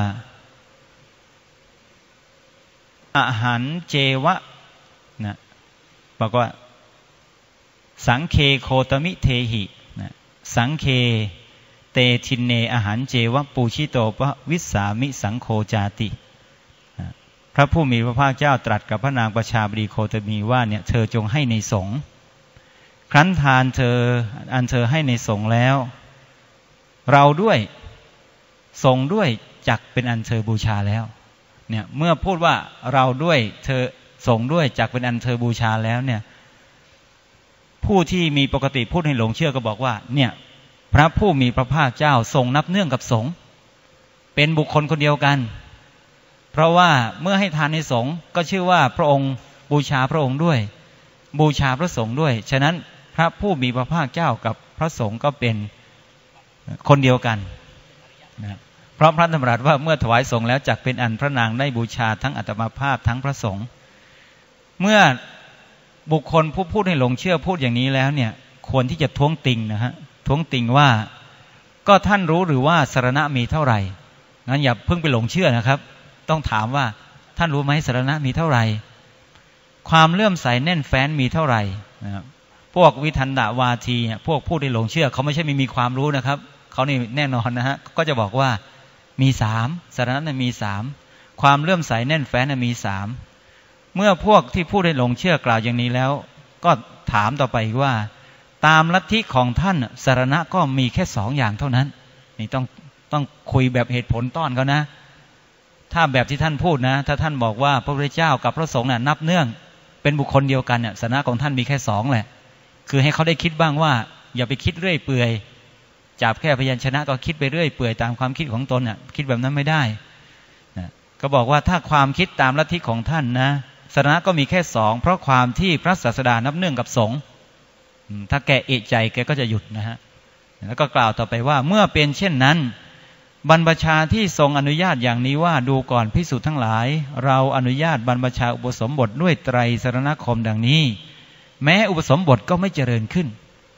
อหันเจวะนะบอกว่าสังเคโคตมิเทหินะสังเคเตทินเนอหันเจวะปูชิโตปวิสามิสังโฆจาติพระผู้มีพระภาคเจ้าตรัสกับพระนางประชาบดีโคตมีว่าเนี่ยเธอจงให้ในสงฆ์ครั้นทานเธอให้ในสงฆ์แล้วเราด้วยสงฆ์ด้วยจักเป็นอันเธอบูชาแล้วเนี่ยเมื่อพูดว่าเราด้วยเธอสงฆ์ด้วยจักเป็นอันเธอบูชาแล้วเนี่ยผู้ที่มีปกติพูดให้หลงเชื่อก็บอกว่าเนี่ยพระผู้มีพระภาคเจ้าทรงนับเนื่องกับสงฆ์เป็นบุคคลคนเดียวกันเพราะว่าเมื่อให้ทานในสงฆ์ก็ชื่อว่าพระองค์บูชาพระองค์ด้วยบูชาพระสงฆ์ด้วยฉะนั้นพระผู้มีพระภาคเจ้ากับพระสงฆ์ก็เป็นคนเดียวกันนะเพราะพระดำรัสว่าเมื่อถวายสงฆ์แล้วจักเป็นอันพระนางได้บูชาทั้งอัตมาภาพทั้งพระสงฆ์เมื่อบุคคลผู้พูดให้หลงเชื่อพูดอย่างนี้แล้วเนี่ยควรที่จะท้วงติงนะฮะท้วงติงว่าก็ท่านรู้หรือว่าสรณะมีเท่าไหร่งั้นอย่าเพิ่งไปหลงเชื่อนะครับต้องถามว่าท่านรู้ไหมสรณะมีเท่าไหร่ความเลื่อมใสแน่นแฟ้นมีเท่าไหร่นะครับพวกวิทันดาวาทีพวกพูดให้หลงเชื่อเขาไม่ใช่ไม่มีความรู้นะครับเขานี่แน่นอนนะฮะก็จะบอกว่ามี3สรณะมี3ความเลื่อมใสแน่นแฟ้นมี3เมื่อพวกที่พูดให้หลงเชื่อกล่าวอย่างนี้แล้วก็ถามต่อไปว่าตามลัทธิของท่านสรณะก็มีแค่2อย่างเท่านั้นนี่ต้องคุยแบบเหตุผลต้อนเขานะถ้าแบบที่ท่านพูดนะถ้าท่านบอกว่าพระพุทธเจ้ากับพระสงฆ์น่ะนับเนื่องเป็นบุคคลเดียวกันเนี่ยสรณะของท่านมีแค่2แหละคือให้เขาได้คิดบ้างว่าอย่าไปคิดเรื่อยเปื่อยจับแค่พยัญชนะก็คิดไปเรื่อยเปื่อยตามความคิดของตนน่ะคิดแบบนั้นไม่ได้นะก็บอกว่าถ้าความคิดตามลัทธิของท่านนะสรณะก็มีแค่2เพราะความที่พระศาสดานับเนื่องกับสงฆ์ถ้าแกเอะใจแกก็จะหยุดนะฮะแล้วก็กล่าวต่อไปว่าเมื่อเป็นเช่นนั้นบรรพชาที่ทรงอนุญาตอย่างนี้ว่าดูก่อนภิกษุทั้งหลายเราอนุญาตบรรพชาอุปสมบทด้วยไตรสรณคมดังนี้แม้อุปสมบทก็ไม่เจริญขึ้น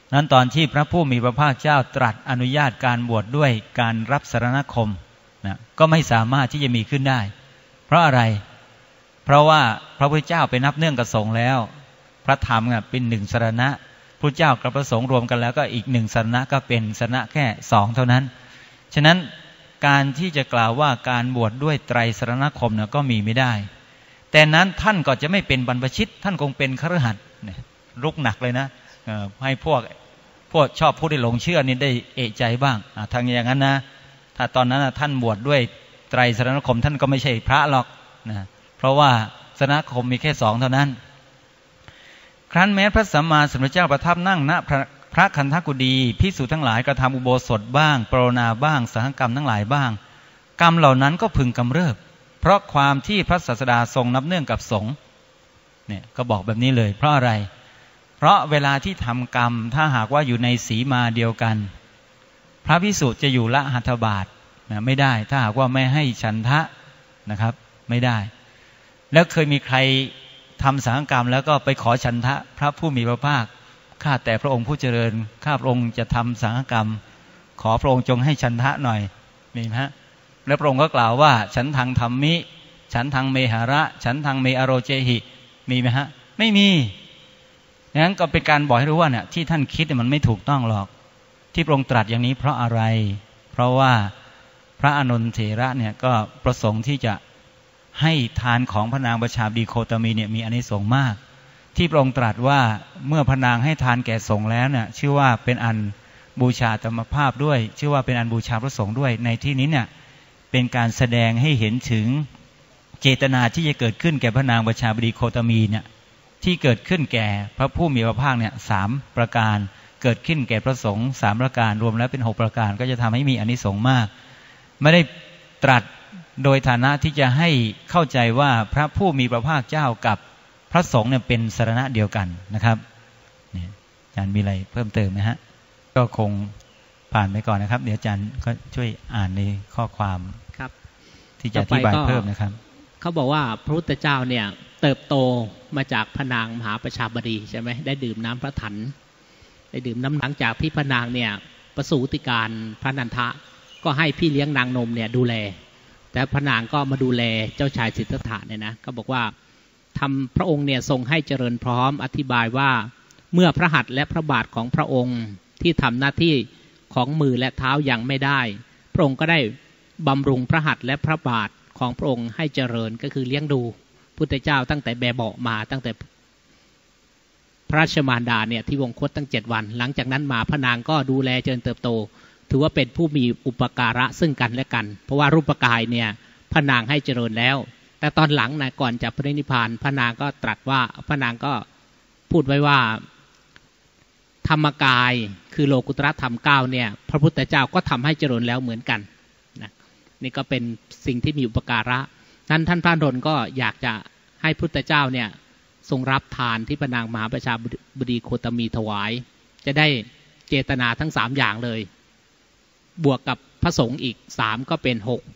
นั้นตอนที่พระผู้มีพระภาคเจ้าตรัสอนุญาตการบวชด้วยการรับสรณคมนะก็ไม่สามารถที่จะมีขึ้นได้เพราะอะไรเพราะว่าพระพุทธเจ้าไปนับเนื่องกับสงฆ์แล้วพระธรรมเป็นหนึ่งสรณะพระเจ้ากับพระสงฆ์รวมกันแล้วก็อีกหนึ่งสรณะก็เป็นสรณะแค่2เท่านั้นฉะนั้นการที่จะกล่าวว่าการบวชด้วยไตรสรณคมก็มีไม่ได้แต่นั้นท่านก็จะไม่เป็นบรรพชิตท่านคงเป็นคฤหัสถ์รุกหนักเลยนะให้พวกชอบพูดได้หลงเชื่อนี่ได้เอะใจบ้างทางอย่างนั้นนะถ้าตอนนั้นท่านบวชด้วยไตรสรณคมท่านก็ไม่ใช่พระหรอกนะเพราะว่าสรณคมมีแค่2เท่านั้นครั้นแม้พระสัมมาสัมพุทธเจ้าประทับนั่งณพระคันธกุฎีภิกษุทั้งหลายกระทำอุโบสถบ้างปรนนาบ้างสังฆกรรมทั้งหลายบ้างกรรมเหล่านั้นก็พึงกำเริบเพราะความที่พระศาสดาทรงนับเนื่องกับสงฆ์เนี่ยก็บอกแบบนี้เลยเพราะอะไรเพราะเวลาที่ทำกรรมถ้าหากว่าอยู่ในสีมาเดียวกันพระภิกษุจะอยู่ละหัตถบาทไม่ได้ถ้าหากว่าไม่ให้ฉันทะนะครับไม่ได้แล้วเคยมีใครทำสังฆกรรมแล้วก็ไปขอฉันทะพระผู้มีพระภาคข้าแต่พระองค์ผู้เจริญข้าพระองค์จะทำสังฆกรรมขอพระองค์จงให้ฉันทะหน่อยมีไหมฮะแล้วพระองค์ก็กล่าวว่าฉันทังธรรมิฉันทังเมหระฉันทังเมอโรเจหิมีไหมฮะไม่มีงั้นก็เป็นการบอกให้รู้ว่าเนี่ยที่ท่านคิดมันไม่ถูกต้องหรอกที่พระองค์ตรัสอย่างนี้เพราะอะไรเพราะว่าพระอานนท์เถระเนี่ยก็ประสงค์ที่จะให้ทานของพระนางประชาบดีโคตมีเนี่ยมีอานิสงส์มากที่พระองค์ตรัสว่าเมื่อพระนางให้ทานแก่สงฆ์แล้วเนี่ยชื่อว่าเป็นอันบูชาธรรมภาพด้วยชื่อว่าเป็นอันบูชาพระสงฆ์ด้วยในที่นี้เนี่ยเป็นการแสดงให้เห็นถึงเจตนาที่จะเกิดขึ้นแก่พระนางประชาบดีโคตมีเนี่ยที่เกิดขึ้นแก่พระผู้มีพระภาคเนี่ย3ประการเกิดขึ้นแก่พระสงฆ์3ประการรวมแล้วเป็น6ประการก็จะทำให้มีอานิสงส์มากไม่ได้ตรัสโดยฐานะที่จะให้เข้าใจว่าพระผู้มีพระภาคเจ้ากับพระสงฆ์เนี่ยเป็นสรณะเดียวกันนะครับเนี่ยอาจารย์มีอะไรเพิ่มเติมไหมฮะก็คงผ่านไปก่อนนะครับเดี๋ยวอาจารย์ก็ช่วยอ่านในข้อความครับที่จะอธิบายเพิ่มนะครับเขาบอกว่าพระพุทธเจ้าเนี่ยเติบโตมาจากพระนางมหาประชาบดีใช่ไหมได้ดื่มน้ำพระถันได้ดื่มน้ำหลังจากที่พระนางเนี่ยประสูติการพระนันทะก็ให้พี่เลี้ยงนางนมเนี่ยดูแลแต่พระนางก็มาดูแลเจ้าชายสิทธัตถะเนี่ยนะก็บอกว่าทำพระองค์เนี่ยทรงให้เจริญพร้อมอธิบายว่าเมื่อพระหัตถ์และพระบาทของพระองค์ที่ทำหน้าที่ของมือและเท้ายังไม่ได้พระองค์ก็ได้บำรุงพระหัตถ์และพระบาทของพระองค์ให้เจริญก็คือเลี้ยงดูพุทธเจ้าตั้งแต่แบบเบาะมาตั้งแต่พระราชมารดาเนี่ยที่วงคตตั้ง7วันหลังจากนั้นมาพระนางก็ดูแลเจริญเติบโตถือว่าเป็นผู้มีอุปการะซึ่งกันและกันเพราะว่ารูปกายเนี่ยพระนางให้เจริญแล้วแต่ตอนหลังนะก่อนจะปรินิพพานพระนางก็ตรัสว่าพระนางก็พูดไว้ว่าธรรมกายคือโลกุตตรธรรม9เนี่ยพระพุทธเจ้าก็ทำให้เจริญแล้วเหมือนกันนะนี่ก็เป็นสิ่งที่มีอุปการะนั้นท่านพระอานนท์ก็อยากจะให้พุทธเจ้าเนี่ยทรงรับทานที่พระนางมหาประชาบดีโคตมีถวายจะได้เจตนาทั้ง3อย่างเลยบวกกับพระสงฆ์อีก3ก็เป็น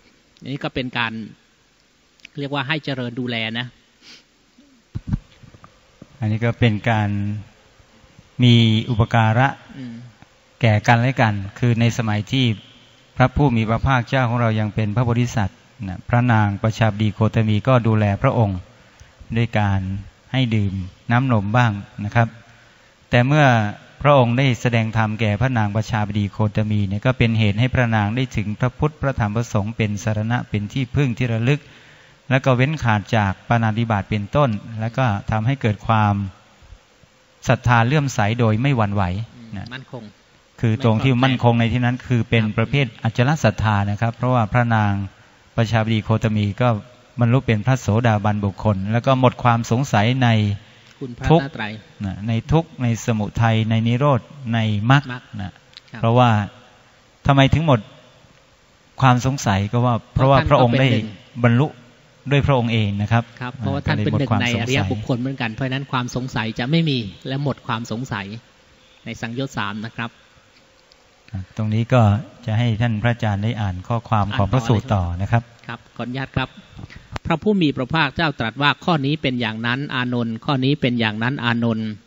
6นี่ก็เป็นการเรียกว่าให้เจริญดูแลนะอันนี้ก็เป็นการมีอุปการะแก่กันและกันคือในสมัยที่พระผู้มีพระภาคเจ้าของเรายังเป็นพระโพธิสัตว์นะพระนางประชาบดีโคตมีก็ดูแลพระองค์ด้วยการให้ดื่มน้ำนมบ้างนะครับแต่เมื่อพระองค์ได้แสดงธรรมแก่พระนางประชาบดีโคตมีเนี่ยก็เป็นเหตุให้พระนางได้ถึงพระพุทธพระธรรมพระสงฆ์เป็นสรณะเป็นที่พึ่งที่ระลึกแล้วก็เว้นขาดจากปาณาติบาตเป็นต้นแล้วก็ทำให้เกิดความศรัทธาเลื่อมใสโดยไม่หวั่นไหวนะมั่นคงคือตรงที่มั่นคงในที่นั้นคือเป็นประเภทอจฉริศรัทธานะครับเพราะว่าพระนางประชาบดีโคตมีก็บรรลุเป็นพระโสดาบันบุคคลแล้วก็หมดความสงสัยในทุกข์ในทุกข์ในสมุทัยในนิโรธในมรรคนะเพราะว่าทำไมถึงหมดความสงสัยก็ว่าเพราะว่าพระองค์ได้บรรลุด้วยพระองค์เองนะครับเพราะว่าท่านเป็นหนึ่งในอริยบุคคลเหมือนกันเพราะนั้นความสงสัยจะไม่มีและหมดความสงสัยในสังโยชน์3นะครับตรงนี้ก็จะให้ท่านพระอาจารย์ได้อ่านข้อความของพระสูตรต่อนะครับครับขออนุญาตครับพระผู้มีพระภาคเจ้าตรัสว่าข้อนี้เป็นอย่างนั้นอานนท์ข้อนี้เป็นอย่างนั้นอานนท์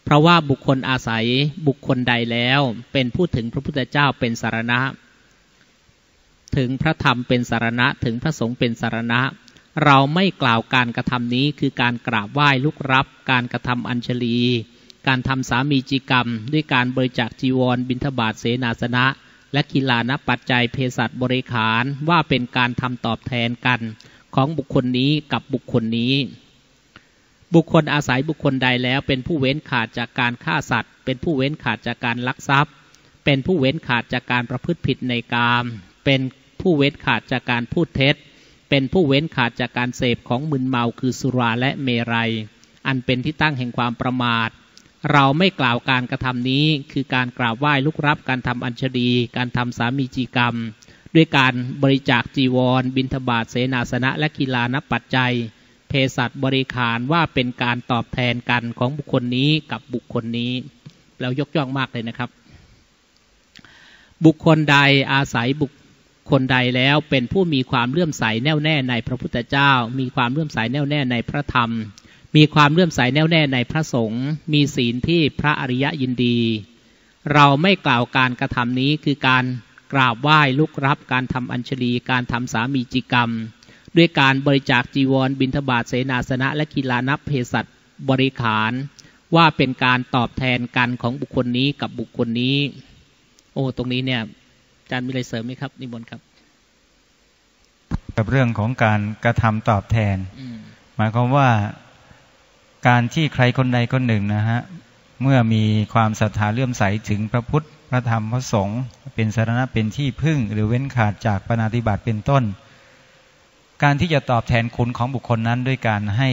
เพราะว่าบุคคลอาศัยบุคคลใดแล้วเป็นผู้ถึงพระพุทธเจ้าเป็นสรณะถึงพระธรรมเป็นสรณะถึงพระสงฆ์เป็นสรณะเราไม่กล่าวการกระทำนี้คือการกราบไหว้ลุกรับการกระทำอัญชลีการทำสามีจิกรรมด้วยการบริจาคจีวรบิณฑบาตเสนาสนะและกิลานปัจจัยเภสัชบริขารว่าเป็นการทำตอบแทนกันของบุคคลนี้กับบุคคลนี้บุคคลอาศัยบุคคลใดแล้วเป็นผู้เว้นขาดจากการฆ่าสัตว์เป็นผู้เว้นขาดจากการลักทรัพย์เป็นผู้เว้นขาดจากการประพฤติผิดในกามเป็นผู้เว้นขาดจากการพูดเท็จเป็นผู้เว้นขาดจากการเสพของมึนเมาคือสุราและเมรัยอันเป็นที่ตั้งแห่งความประมาทเราไม่กล่าวการกระทำนี้คือการกราบไหว้ลุกรับการทำอัญชลีการทำสามีจีกรรมด้วยการบริจาคจีวรบิณฑบาตเสนาสนะและกีฬานปัจจัยเภสัชบริขารว่าเป็นการตอบแทนกันของบุคคลนี้กับบุคคลนี้แล้วยกย่องมากเลยนะครับบุคคลใดอาศัยบุคคลใดแล้วเป็นผู้มีความเลื่อมใสแน่วแน่ในพระพุทธเจ้ามีความเลื่อมใสแน่วแน่ในพระธรรมมีความเลื่อมใสแน่วแน่ในพระสงฆ์มีศีลที่พระอริยะยินดีเราไม่กล่าวการกระทำนี้คือการกราบไหว้ลุกรับการทำอัญชลีการทำสามีจิกรรมด้วยการบริจาคจีวรบิณฑบาตเสนาสนะและกีฬานเภสัชบริขารว่าเป็นการตอบแทนกันของบุคคลนี้กับบุคคลนี้โอ้ตรงนี้เนี่ยอาจารย์มีอะไรเสริมไหมครับนิมนต์ครับกับเรื่องของการกระทำตอบแทนหมายความว่าการที่ใครคนใดคนหนึ่งนะฮะเมื่อมีความศรัทธาเลื่อมใสถึงพระพุทธพระธรรมพระสงฆ์เป็นสรณะเป็นที่พึ่งหรือเว้นขาดจากปาณาติบาตเป็นต้นการที่จะตอบแทนคุณของบุคคลนั้นด้วยการให้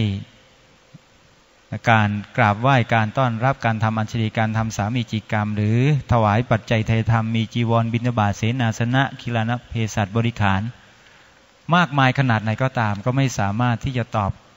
การกราบไหว้การต้อนรับการทำอัญชลีการทำสามีจิกรรมหรือถวายปัจจัยไทยธรรมมีจีวรบิณฑบาตเสนาสนะกีฬานเภสัชบริขารมากมายขนาดไหนก็ตามก็ไม่สามารถที่จะต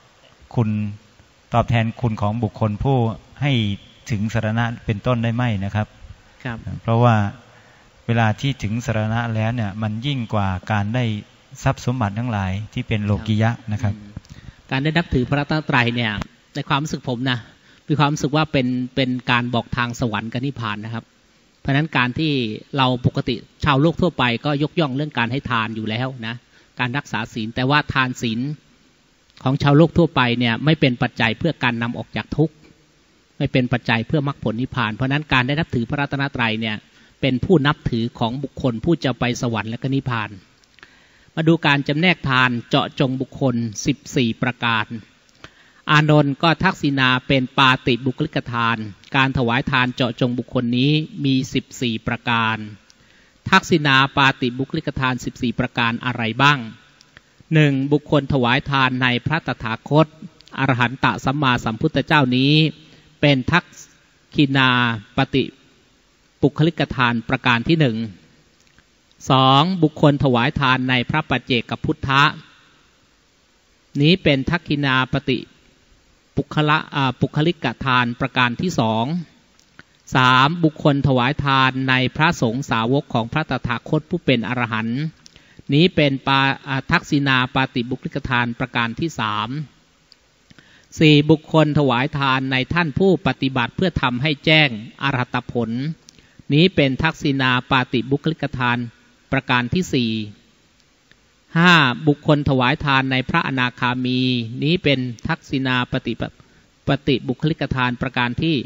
อบแทนคุณของบุคคลผู้ให้ถึงสรณะเป็นต้นได้ไหมนะครับครับเพราะว่าเวลาที่ถึงสรณะแล้วเนี่ยมันยิ่งกว่าการได้ทรัพย์สมบัติทั้งหลายที่เป็นโลกิยะนะครับการได้นับถือพระรัตนตรัยเนี่ยในความรู้สึกผมนะมีความรู้สึกว่าเป็นการบอกทางสวรรค์กับนิพพานนะครับเพราะฉะนั้นการที่เราปกติชาวโลกทั่วไปก็ยกย่องเรื่องการให้ทานอยู่แล้วนะการรักษาศีลแต่ว่าทานศีลของชาวโลกทั่วไปเนี่ยไม่เป็นปัจจัยเพื่อการนำออกจากทุกข์ไม่เป็นปัจจัยเพื่อมรรคผลนิพพานเพราะนั้นการได้นับถือพระรัตนตรัยเนี่ยเป็นผู้นับถือของบุคคลผู้จะไปสวรรค์และก็นิพพานมาดูการจำแนกทานเจาะจงบุคคล14ประการอานนท์ก็ทักษิณาเป็นปาติบุคลิกทานการถวายทานเจาะจงบุคคลนี้มี14ประการทักษิณาปาติบุคลิกทาน14ประการอะไรบ้าง 1. บุคคลถวายทานในพระตถาคตอรหันตสัมมาสัมพุทธเจ้านี้เป็นทักษิณาปฏิบุคลิกทานประการที่ 1 2. บุคคลถวายทานในพระปัจเจกพุทธะนี้เป็นทักษิณาปฏิบุคลิกทานประการที่ 2 3. บุคคลถวายทานในพระสงฆ์สาวกของพระตถาคตผู้เป็นอรหันต์นี้เป็นทักษิณาปฏิบุคลิกทานประการที่ 3 4. บุคคลถวายทานในท่านผู้ปฏิบัติเพื่อทำให้แจ้งอรหัตผลนี้เป็นทักษิณาปฏิบุคลิกทานประการที่ 4 5. บุคคลถวายทานในพระอนาคามีนี้เป็นทักษิณาปฏิบุคลิกทานประการที่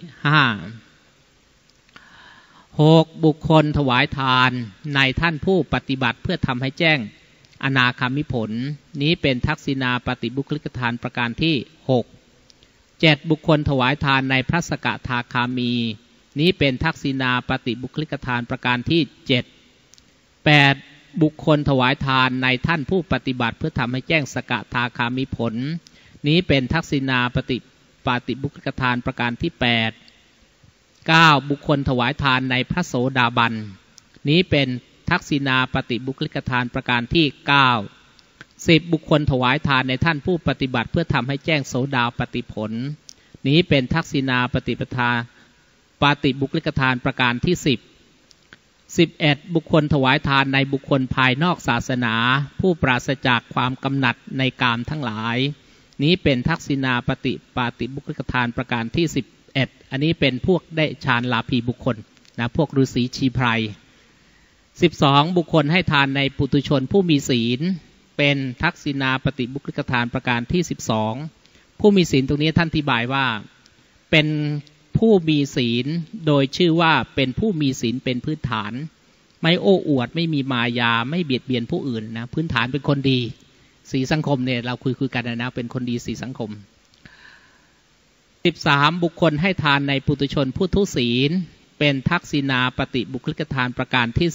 5 6. บุคคลถวายทานในท่านผู้ปฏิบัติเพื่อทำให้แจ้งอนาคามิผลนี้เป็นทักษิณาปฏิบุคลิกทานประการที่ 6 7. บุคคลถวายทานในพระสกทาคามีนี้เป็นทักษิณาปฏิบุคลิกทานประการที่ 7 8. บุคคลถวายทานในท่านผู้ปฏิบัติเพื่อทำให้แจ้งสกทาคามิผลนี้เป็นทักษิณาปฏิบุคลิกทานประการที่ 8 9. บุคคลถวายทานในพระโสดาบันนี้เป็นทักษิณาปฏิบุคลิกทานประการที่ 9 10. บุคคลถวายทานในท่านผู้ปฏิบัติเพื่อทำให้แจ้งโสดาปฏิผลนี้เป็นทักษิณาปฏิบุคลิกทานประการที่ 10 11. บุคคลถวายทานในบุคคลภายนอกศาสนาผู้ปราศจากความกำหนัดในกามทั้งหลายนี้เป็นทักษิณาปฏิบุคลิกทานประการที่ 11อันนี้เป็นพวกได้ฌานลาภีบุคคลนะพวกฤาษีชีไพร12บุคคลให้ทานในปุถุชนผู้มีศีลเป็นทักษิณาปฏิบุคลิกทานประการที่12ผู้มีศีลตรงนี้ท่านอธิบายว่าเป็นผู้มีศีลโดยชื่อว่าเป็นผู้มีศีลเป็นพื้นฐานไม่โอ้อวดไม่มีมายาไม่เบียดเบียนผู้อื่นนะพื้นฐานเป็นคนดีสีสังคมเนี่ยเราคุยกันนะเป็นคนดีสีสังคม13บุคคลให้ทานในปุถุชนผู้ทุศีลเป็นทักษิณาปฏิบุคลิกทานประการที่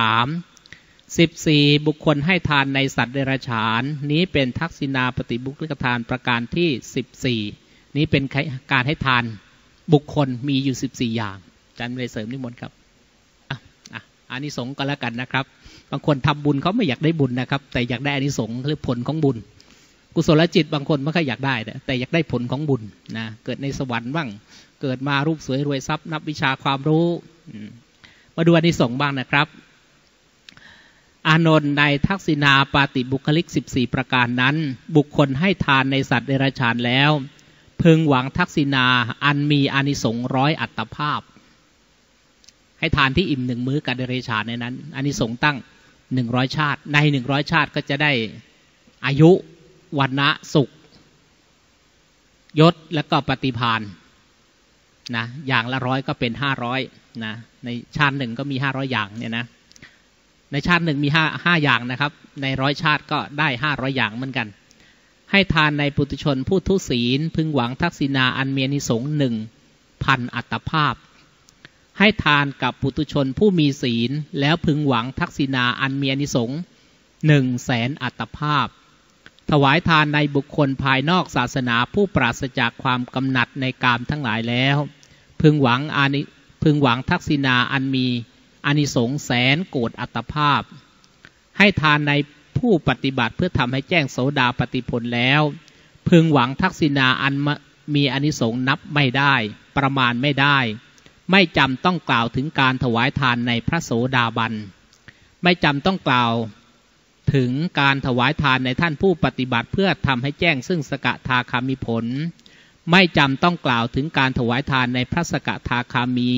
14บุคคลให้ทานในสัตว์เดรัจฉานนี้เป็นทักษิณาปฏิบุคลิกทานประการที่14นี้เป็นการให้ทานบุคคลมีอยู่14อย่างอาจารย์เลยเสริมนิมนต์ครับอานิสงส์ก็แล้วกันนะครับบางคนทำบุญเขาไม่อยากได้บุญนะครับแต่อยากได้อานิสงส์หรือผลของบุญกุศลจิตบางคนไม่ค่อยอยากได้แต่อยากได้ผลของบุญนะเกิดในสวรรค์บ้างเกิดมารูปสวยรวยทรัพย์นับวิชาความรู้มาดูอานิสงส์บ้างนะครับอานนท์ในทักษิณาปาติบุคลิก14ประการนั้นบุคคลให้ทานในสัตว์เดรัจฉานแล้วพึงหวังทักษิณาอันมีอานิสงส์100อัตภาพให้ทานที่อิ่ม1มื้อกับเดรัจฉานในนั้นอานิสงส์ตั้ง100ชาติใน100ชาติก็จะได้อายุวรรณะสุขยศและก็ปฏิภาณนะอย่างละ100ก็เป็น500นะในชาติหนึ่งก็มี500อย่างเนี่ยนะในชาติหนึ่งมี5อย่างนะครับใน100ชาติก็ได้500อย่างเหมือนกันให้ทานในปุถุชนผู้ทุศีลพึงหวังทักษิณาอันมีอานิสงส์ 1,000 อัตภาพให้ทานกับปุถุชนผู้มีศีลแล้วพึงหวังทักษิณาอันมีอานิสงส์ 100,000 อัตภาพถวายทานในบุคคลภายนอกศาสนาผู้ปราศจากความกำหนัดในกามทั้งหลายแล้วพึงหวังทักษิณาอันมีอานิสงส์100,000 โกฏอัตภาพให้ทานในผู้ปฏิบัติเพื่อทำให้แจ้งโสดาปัตติผลแล้วพึงหวังทักษิณาอันมีอานิสงส์นับไม่ได้ประมาณไม่ได้ไม่จำต้องกล่าวถึงการถวายทานในพระโสดาบันไม่จำต้องกล่าวถึงการถวายทานในท่านผู้ปฏิบัติเพื่อทำให้แจ้งซึ่งสกทาคามิผลไม่จำต้องกล่าวถึงการถวายทานในพระสกทาคามี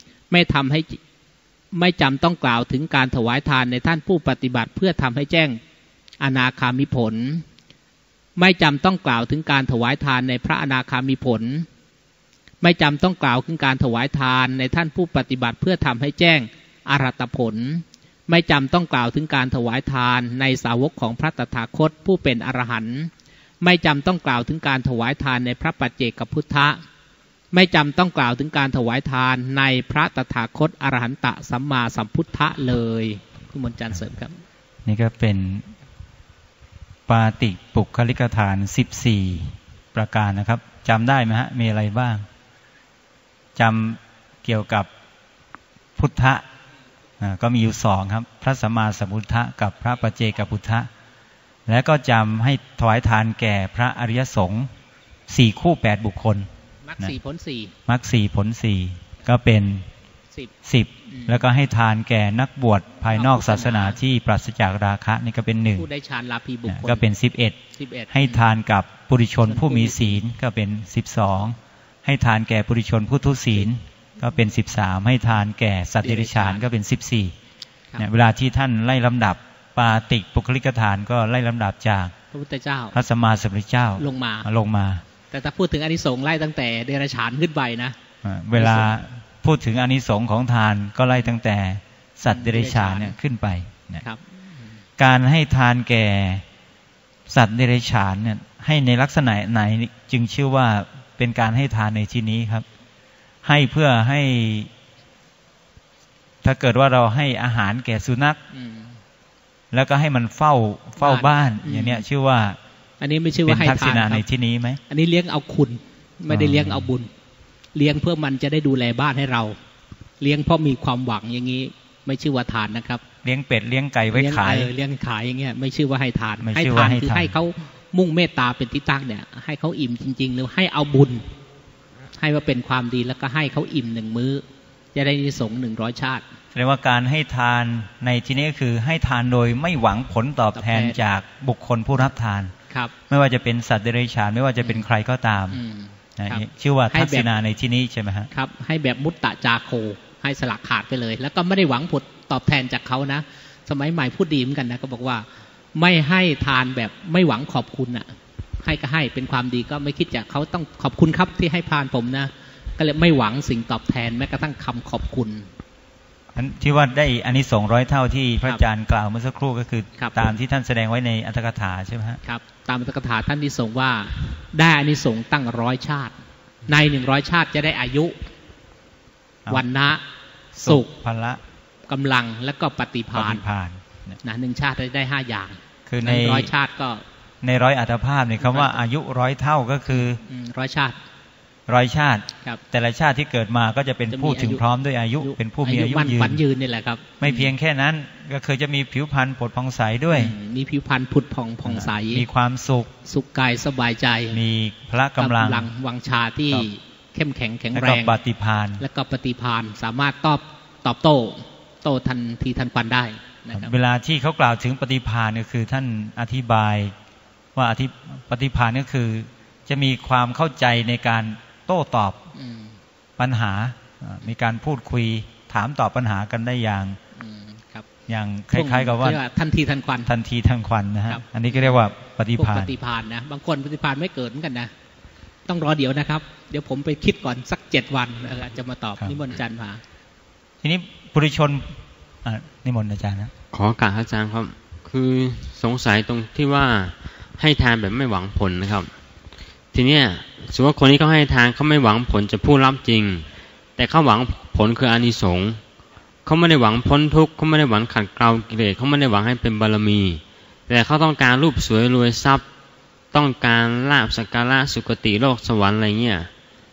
ไม่จำต้องกล่าวถึงการถวายทานในท่านผู้ปฏิบัติเพื่อทำให้แจ้งอนาคามิผลไม่จำต้องกล่าวถึงการถวายทานในพระอนาคามิผลไม่จำต้องกล่าวถึงการถวายทานในท่านผู้ปฏิบัติเพื่อทำให้แจ้งอรหัตผลไม่จำต้องกล่าวถึงการถวายทานในสาวกของพระตถาคตผู้เป็นอรหันต์ไม่จำต้องกล่าวถึงการถวายทานในพระปัจเจกพุทธะไม่จำต้องกล่าวถึงการถวายทานในพระตถาคตอรหันตสัมมาสัมพุทธะเลยคุณมนต์จันทร์เสริมครับนี่ก็เป็นปาติปุคลิกฐาน14ประการนะครับจำได้ไหมฮะมีอะไรบ้างจำเกี่ยวกับพุทธะก็มีอยู่2ครับพระสัมมาสัมพุทธะกับพระปัจเจกพุทธะและก็จำให้ถวายทานแก่พระอริยสงฆ์4คู่8บุคคลมรรค4ผล4มรรค4ผล4ก็เป็น10แล้วก็ให้ทานแก่นักบวชภายนอกศาสนาที่ปราศจากราคะนี่ก็เป็น1ผู้ได้ฌานลาภีบุคคลก็เป็น11ให้ทานกับปุถุชนผู้มีศีลก็เป็น12ให้ทานแก่ปุถุชนผู้ทุศีลก็เป็น13ให้ทานแก่สัตว์เดรัจฉานก็เป็น14เนี่ยเวลาที่ท่านไล่ลำดับปาติปุคลิกฐานก็ไล่ลำดับจากพระพุทธเจ้าพระสัมมาสัมพุทธเจ้าลงมาแต่ถ้าพูดถึงอานิสงส์ไล่ตั้งแต่เดรัจฉานขึ้นไปนะเวลาพูดถึงอานิสงส์ของทานก็ไล่ตั้งแต่สัตว์เดรัจฉานเนี่ยขึ้นไปนะครับการให้ทานแก่สัตว์เดรัจฉานเนี่ยให้ในลักษณะไหนจึงชื่อว่าเป็นการให้ทานในที่นี้ครับให้เพื่อให้ถ้าเกิดว่าเราให้อาหารแก่สุนัขแล้วก็ให้มันเฝ้าบ้านอย่างเนี้ยชื่อว่าอันนี้ไม่ชื่อว่าให้ทานเป็นทักษิณาในที่นี้ไหมอันนี้เลี้ยงเอาคุณไม่ได้เลี้ยงเอาบุญเลี้ยงเพื่อมันจะได้ดูแลบ้านให้เราเลี้ยงเพราะมีความหวังอย่างนี้ไม่ชื่อว่าทานนะครับเลี้ยงเป็ดเลี้ยงไก่ไว้ขายเลี้ยงขายอย่างเงี้ยไม่ชื่อว่าให้ทานให้ทานคือให้เขามุ่งเมตตาเป็นที่ตั้งเนี่ยให้เขาอิ่มจริงๆหรือให้เอาบุญให้ว่าเป็นความดีแล้วก็ให้เขาอิ่ม1มื้อจะได้อานิสงส์100ชาติแสดงว่าการให้ทานในที่นี้ก็คือให้ทานโดยไม่หวังผลตอบแทนจากบุคคลผู้รับทานครับไม่ว่าจะเป็นสัตว์เดรัจฉานไม่ว่าจะเป็นใครก็ตามชื่อว่าทักษิณาในที่นี้ใช่ไหมฮะครับให้แบบมุตตะจาโคให้สลักขาดไปเลยแล้วก็ไม่ได้หวังผลตอบแทนจากเขานะสมัยใหม่พูดดีเหมือนกันนะก็บอกว่าไม่ให้ทานแบบไม่หวังขอบคุณอ่ะให้ก็ให้เป็นความดีก็ไม่คิดจะเขาต้องขอบคุณครับที่ให้พานผมนะก็เลยไม่หวังสิ่งตอบแทนแม้กระทั่งคำขอบคุณที่ว่าได้อานิสงส์100 เท่าที่พระอาจารย์กล่าวเมื่อสักครู่ก็คือตามที่ท่านแสดงไว้ในอัตถกถาใช่ไหมครับตามอัตถกถาท่านที่ทรงว่าได้อานิสงส์ตั้ง100 ชาติใน100 ชาติจะได้อายุวรรณะสุขพละกำลังและก็ปฏิภาณนะ1 ชาติได้5 อย่างคือใน 100 ชาติก็ใน100 อัตภาพเนี่ยคำว่าอายุ100 เท่าก็คือ 100 ชาติ 100 ชาติแต่ละชาติที่เกิดมาก็จะเป็นผู้ถึงพร้อมด้วยอายุเป็นผู้มีอายุยืนนี่แหละครับไม่เพียงแค่นั้นก็คือจะมีผิวพรรณผุดผ่องใสด้วยมีผิวพรรณผุดผ่องใสมีความสุขกายสบายใจมีพละกำลังวังชาที่เข้มแข็งแข็งแรงและก็ปฏิภาณสามารถตอบโต้ทันทีทันควันได้นะครับเวลาที่เขากล่าวถึงปฏิภาณก็คือท่านอธิบายว่าปฏิภาณก็คือจะมีความเข้าใจในการโต้ตอบปัญหามีการพูดคุยถามตอบปัญหากันได้อย่างคล้ายๆกับว่าทันทีทันควันนะฮะอันนี้ก็เรียกว่าปฏิภาณนะบางคนปฏิภาณไม่เกิดเหมือนกันนะต้องรอเดี๋ยวนะครับเดี๋ยวผมไปคิดก่อนสัก7 วันจะมาตอบนิมนต์อาจารย์มาทีนี้ปุถุชนนิมนต์อาจารย์นะขอกราบอาจารย์ครับคือสงสัยตรงที่ว่าให้ทานแบบไม่หวังผลนะครับทีเนี้ยสมมติว่าคนนี้เขาให้ทานเขาไม่หวังผลจะผู้รับจริงแต่เขาหวังผลคืออานิสงส์เขาไม่ได้หวังพ้นทุกข์เขาไม่ได้หวังขัดเกลากิเลสเขาไม่ได้หวังให้เป็นบารมีแต่เขาต้องการรูปสวยรวยทรัพย์ต้องการลาภสักการะสุคติโลกสวรรค์อะไรเงี้ย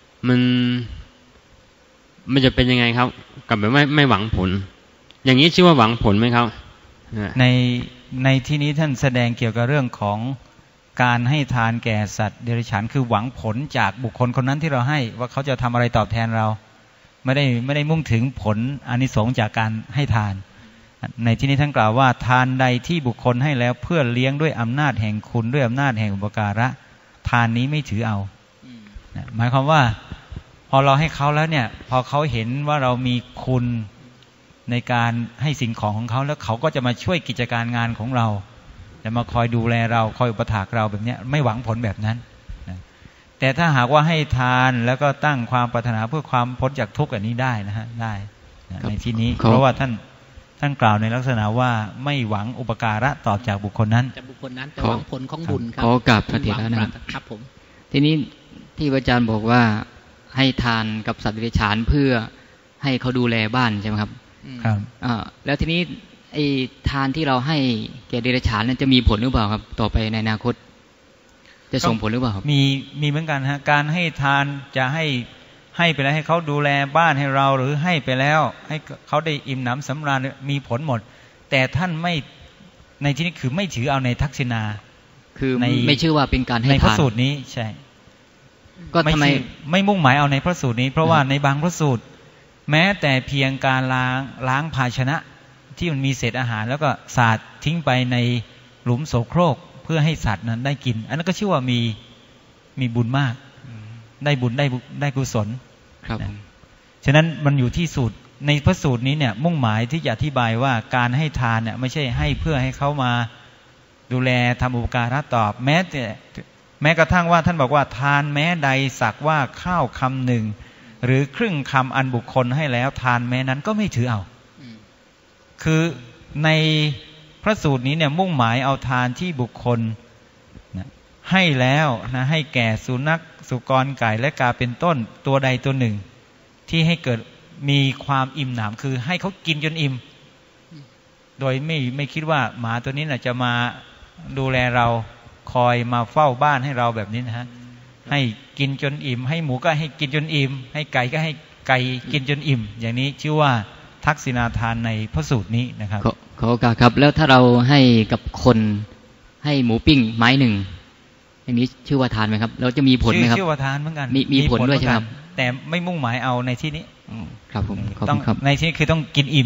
มันจะเป็นยังไงครับกับแบบไม่หวังผลอย่างนี้ชื่อว่าหวังผลไหมครับในที่นี้ท่านแสดงเกี่ยวกับเรื่องของการให้ทานแก่สัตว์เดรัจฉานคือหวังผลจากบุคคลคนนั้นที่เราให้ว่าเขาจะทำอะไรตอบแทนเราไม่ได้มุ่งถึงผลอานิสงส์จากการให้ทานในที่นี้ท่านกล่าวว่าทานใดที่บุคคลให้แล้วเพื่อเลี้ยงด้วยอำนาจแห่งคุณด้วยอำนาจแห่งอุปการะทานนี้ไม่ถือเอาหมายความว่าพอเราให้เขาแล้วเนี่ยพอเขาเห็นว่าเรามีคุณในการให้สิ่งของเขาแล้วเขาก็จะมาช่วยกิจการงานของเราจะมาคอยดูแลเราคอยอุปถากเราแบบนี้ไม่หวังผลแบบนั้นแต่ถ้าหากว่าให้ทานแล้วก็ตั้งความปรารถนาเพื่อความพ้นจากทุกข์อันนี้ได้นะฮะได้ในที่นี้เพราะว่าท่านกล่าวในลักษณะว่าไม่หวังอุปการะตอบจากบุคคลนั้นแต่หวังผลของบุญครับขอกราบพระเถระนะครับผมทีนี้ที่อาจารย์บอกว่าให้ทานกับสัตว์เดรัจฉานเพื่อให้เขาดูแลบ้านใช่ไหมครับครับแล้วทีนี้ไอ้ทานที่เราให้แก่เดรัจฉานนั้นจะมีผลหรือเปล่าครับต่อไปในอนาคตจะส่งผลหรือเปล่าครับมีเหมือนกันฮะการให้ทานจะให้ไปแล้วให้เขาดูแลบ้านให้เราหรือให้ไปแล้วให้เขาได้อิ่มหนำสำราญมีผลหมดแต่ท่านไม่ในที่นี้คือไม่ถือเอาในทักษิณาคือไม่ชื่อว่าเป็นการให้ทานในพระสูตรนี้ใช่ก็ทำไมไม่มุ่งหมายเอาในพระสูตรนี้เพราะว่าในบางพระสูตรแม้แต่เพียงการล้างภาชนะที่มันมีเศษอาหารแล้วก็สาดทิ้งไปในหลุมโสโครกเพื่อให้สัตว์นั้นได้กินอันนั้นก็ชื่อว่ามีบุญมากได้บุญได้กุศลครับฉะนั้นมันอยู่ที่สูตรในพระสูตรนี้เนี่ยมุ่งหมายที่จะอธิบายว่าการให้ทานเนี่ยไม่ใช่ให้เพื่อให้เขามาดูแลทำอุปการะตอบแม้กระทั่งว่าท่านบอกว่าทานแม้ใดสักว่าข้าวคำหนึ่งหรือครึ่งคำอันบุคคลให้แล้วทานแม้นั้นก็ไม่ถือเอาคือในพระสูตรนี้เนี่ยมุ่งหมายเอาทานที่บุคคลนะให้แล้วนะให้แก่สุนัขสุกรไก่และกาเป็นต้นตัวใดตัวหนึ่งที่ให้เกิดมีความอิ่มหนำคือให้เขากินจนอิ่มโดยไม่คิดว่าหมาตัวนี้นะจะมาดูแลเราคอยมาเฝ้าบ้านให้เราแบบนี้นะฮะให้กินจนอิ่มให้หมูก็ให้กินจนอิ่มให้ไก่ก็ให้ไก่กินจนอิ่มอย่างนี้ชื่อว่าทักษิณาทานในพระสูตรนี้นะครับขอโอกาสครับแล้วถ้าเราให้กับคนให้หมูปิ้งไม้หนึ่งอย่างนี้ชื่อว่าทานไหมครับแล้วจะมีผลไหมครับชื่อว่าทานเหมือนกันมีผลด้วยใช่ไหมครับแต่ไม่มุ่งหมายเอาในที่นี้ครับผมต้องในที่นี้คือต้องกินอิ่ม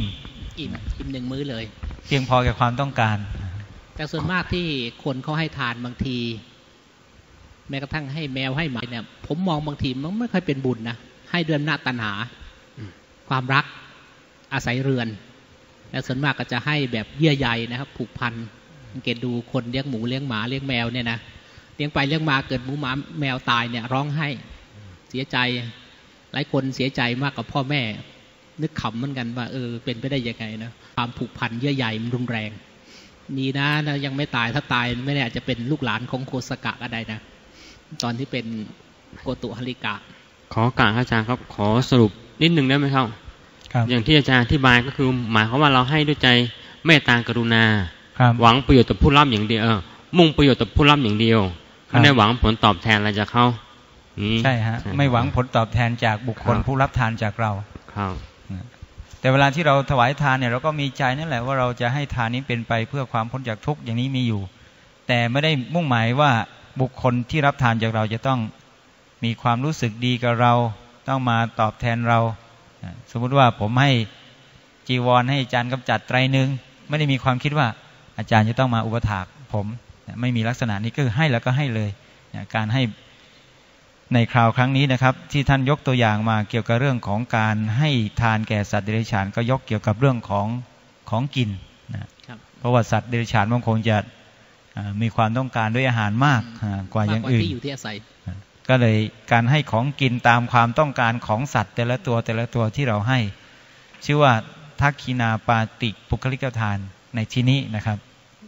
1 มื้อเลยเพียงพอแก่ความต้องการแต่ส่วนมากที่คนเขาให้ทานบางทีแม้กระทั่งให้แมวให้หมาเนี่ยผมมองบางทีมันไม่ค่อยเป็นบุญนะให้ด้วยอำนาจตัณหาความรักอาศัยเรือนและส่วนมากก็จะให้แบบเยื่อใยนะครับผูกพันสังเกตดูคนเลี้ยงหมูเลี้ยงหมาเลี้ยงแมวเนี่ยนะเลี้ยงไปเลี้ยงมาเกิดหมูหมาแมวตายเนี่ยร้องไห้เสียใจหลายคนเสียใจมากกว่าพ่อแม่นึกขำเหมือนกันว่าเป็นไปได้ยังไงนะความผูกพันเยื่อใยมันรุนแรงมีนะยังไม่ตายถ้าตายไม่แน่อาจจะเป็นลูกหลานของโคสกะก็ได้นะตอนที่เป็นโกตุหริกะขอกราบอาจารย์ครับขอสรุปนิดนึงได้ไหมครับอย่างที่อาจารย์อธิบายก็คือหมายความว่าเราให้ด้วยใจเมตตากรุณาหวังประโยชน์ต่อผู้รับอย่างเดียวมุ่งประโยชน์ต่อผู้รับอย่างเดียวไม่ได้หวังผลตอบแทนอะไรจากเขาใช่ฮะไม่หวังผลตอบแทนจากบุคคลผู้รับทานจากเราครับแต่เวลาที่เราถวายทานเนี่ยเราก็มีใจนั่นแหละว่าเราจะให้ทานนี้เป็นไปเพื่อความพ้นจากทุกข์อย่างนี้มีอยู่แต่ไม่ได้มุ่งหมายว่าบุคคลที่รับทานจากเราจะต้องมีความรู้สึกดีกับเราต้องมาตอบแทนเราสมมุติว่าผมให้จีวรให้อาจารย์กำจัดไตรนึงไม่ได้มีความคิดว่าอาจารย์จะต้องมาอุปถากผมไม่มีลักษณะนี้ก็ให้แล้วก็ให้เลยการให้ในคราวครั้งนี้นะครับที่ท่านยกตัวอย่างมาเกี่ยวกับเรื่องของการให้ทานแก่สัตว์เดรัจฉานก็ยกเกี่ยวกับเรื่องของกินนะเพราะว่าสัตว์เดรัจฉานมันคงจะมีความต้องการด้วยอาหารมากกว่าอย่างอื่นที่อยู่ที่อาศัยก็เลยการให้ของกินตามความต้องการของสัตว์แต่ละตัวที่เราให้ชื่อว่าทักขินาปาติปุคลิกทานในที่นี้นะครับ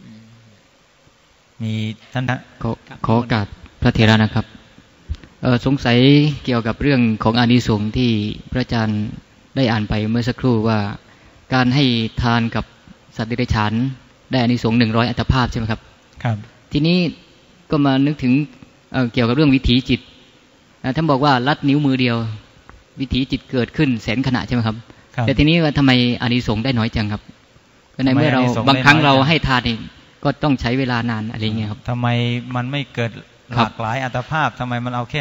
มีท่านขอโอกาสพระเถระนะครับสงสัยเกี่ยวกับเรื่องของอานิสงส์ที่พระอาจารย์ได้อ่านไปเมื่อสักครู่ว่าการให้ทานกับสัตว์เดรัจฉานได้อานิสงส์100 อัตภาพใช่ไหมครับครับทีนี้ก็มานึกถึงเกี่ยวกับเรื่องวิถีจิตท่านบอกว่าลัดนิ้วมือเดียววิถีจิตเกิดขึ้น100,000 ขณะใช่ไหมครับแต่ทีนี้ว่าทำไมอานิสงส์ได้น้อยจังครับก็ในเมื่อเราบางครั้งเราให้ทานก็ต้องใช้เวลานานอะไรเงี้ยครับทำไมมันไม่เกิดหลากหลายอัตภาพทำไมมันเอาแค่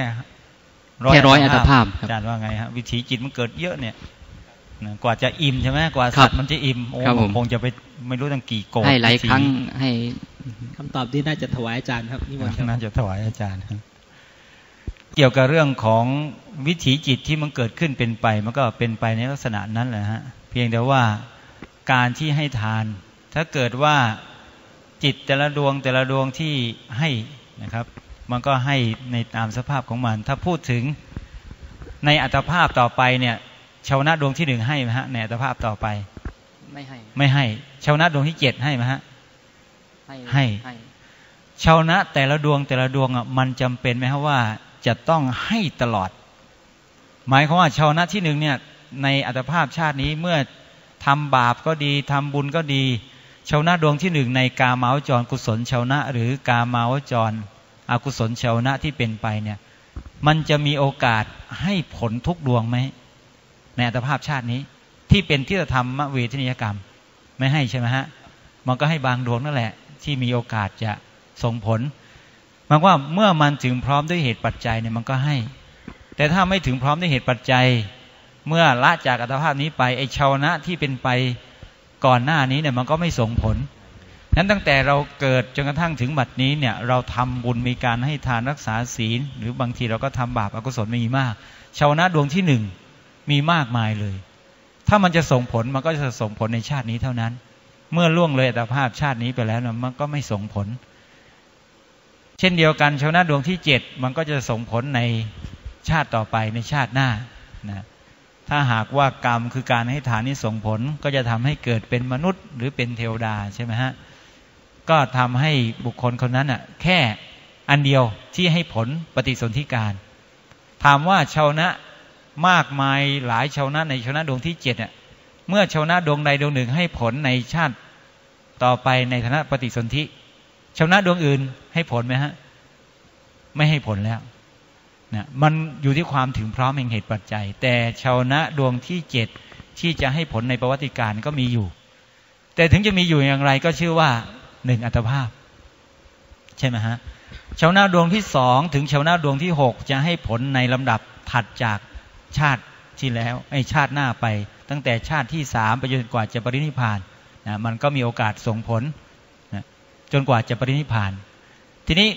100 อัตภาพอาจารย์ว่าไงฮะวิถีจิตมันเกิดเยอะเนี่ยกว่าจะอิ่มใช่ไหมกว่าสัตว์มันจะอิ่มโอ้คงจะไปไม่รู้ตั้งกี่โกดให้หลายครั้งให้คำตอบที่น่าจะถวายอาจารย์ครับนี่มันน่าจะถวายอาจารย์เกี่ยวกับเรื่องของวิถีจิตที่มันเกิดขึ้นเป็นไปมันก็เป็นไปในลักษณะนั้นแหละฮะเพียงแต่ว่าการที่ให้ทานถ้าเกิดว่าจิตแต่ละดวงที่ให้นะครับมันก็ให้ในตามสภาพของมันถ้าพูดถึงในอัตภาพต่อไปเนี่ยชาวนะดวงที่1ให้ไหมฮะในอัตภาพต่อไปไม่ให้ชาวนะดวงที่7ให้ไหมฮะให้ชาวนะแต่ละดวงอ่ะมันจำเป็นไหมฮะว่าจะต้องให้ตลอดหมายความว่าชาวนะที่1เนี่ยในอัตภาพชาตินี้เมื่อทำบาปก็ดีทำบุญก็ดีชาวนะดวงที่1ในกามาวจรกุศลชาวนะหรือกามาวจรอกุศลชาวนะที่เป็นไปเนี่ยมันจะมีโอกาสให้ผลทุกดวงไหมในอัตภาพชาตินี้ที่เป็นที่จะทำเวทนิยกรรมไม่ให้ใช่ไหมฮะมันก็ให้บางดวงนั่นแหละที่มีโอกาสจะส่งผลหมายว่าเมื่อมันถึงพร้อมด้วยเหตุปัจจัยเนี่ยมันก็ให้แต่ถ้าไม่ถึงพร้อมด้วยเหตุปัจจัยเมื่อละจากอัตภาพนี้ไปไอ้ชาวนะที่เป็นไปก่อนหน้านี้เนี่ยมันก็ไม่ส่งผลนั้นตั้งแต่เราเกิดจนกระทั่งถึงบัดนี้เนี่ยเราทำบุญมีการให้ทานรักษาศีลหรือบางทีเราก็ทำบาปอกุศลมีมากชาวนะดวงที่1มีมากมายเลยถ้ามันจะส่งผลมันก็จะส่งผลในชาตินี้เท่านั้นเมื่อล่วงเลยอัตภาพชาตินี้ไปแล้วมันก็ไม่ส่งผลเช่นเดียวกันชาวนะดวงที่7มันก็จะส่งผลในชาติต่อไปในชาติหน้านะถ้าหากว่ากรรมคือการให้ทานนี้ส่งผลก็จะทำให้เกิดเป็นมนุษย์หรือเป็นเทวดาใช่ไหมฮะก็ทำให้บุคคลคนนั้นอ่ะแค่อันเดียวที่ให้ผลปฏิสนธิการถามว่าชาวนะมากมายหลายชาวนะในชาวนะดวงที่7เนี่ยเมื่อชาวนะดวงใดดวงหนึ่งให้ผลในชาติต่อไปในฐานะปฏิสนธิชาวนะดวงอื่นให้ผลไหมฮะไม่ให้ผลแล้วนะมันอยู่ที่ความถึงพร้อมแห่งเหตุปัจจัยแต่ชาวนะดวงที่7ที่จะให้ผลในประวัติการก็มีอยู่แต่ถึงจะมีอยู่อย่างไรก็ชื่อว่า1อัตภาพใช่ไหมฮะชาวนะดวงที่2ถึงชาวนะดวงที่6จะให้ผลในลำดับถัดจากชาติที่แล้วไอ้ชาติหน้าไปตั้งแต่ชาติที่3ไปจนกว่าจะปรินิพพานนะมันก็มีโอกาสส่งผลนะจนกว่าจะปรินิพพานทีนี้ไ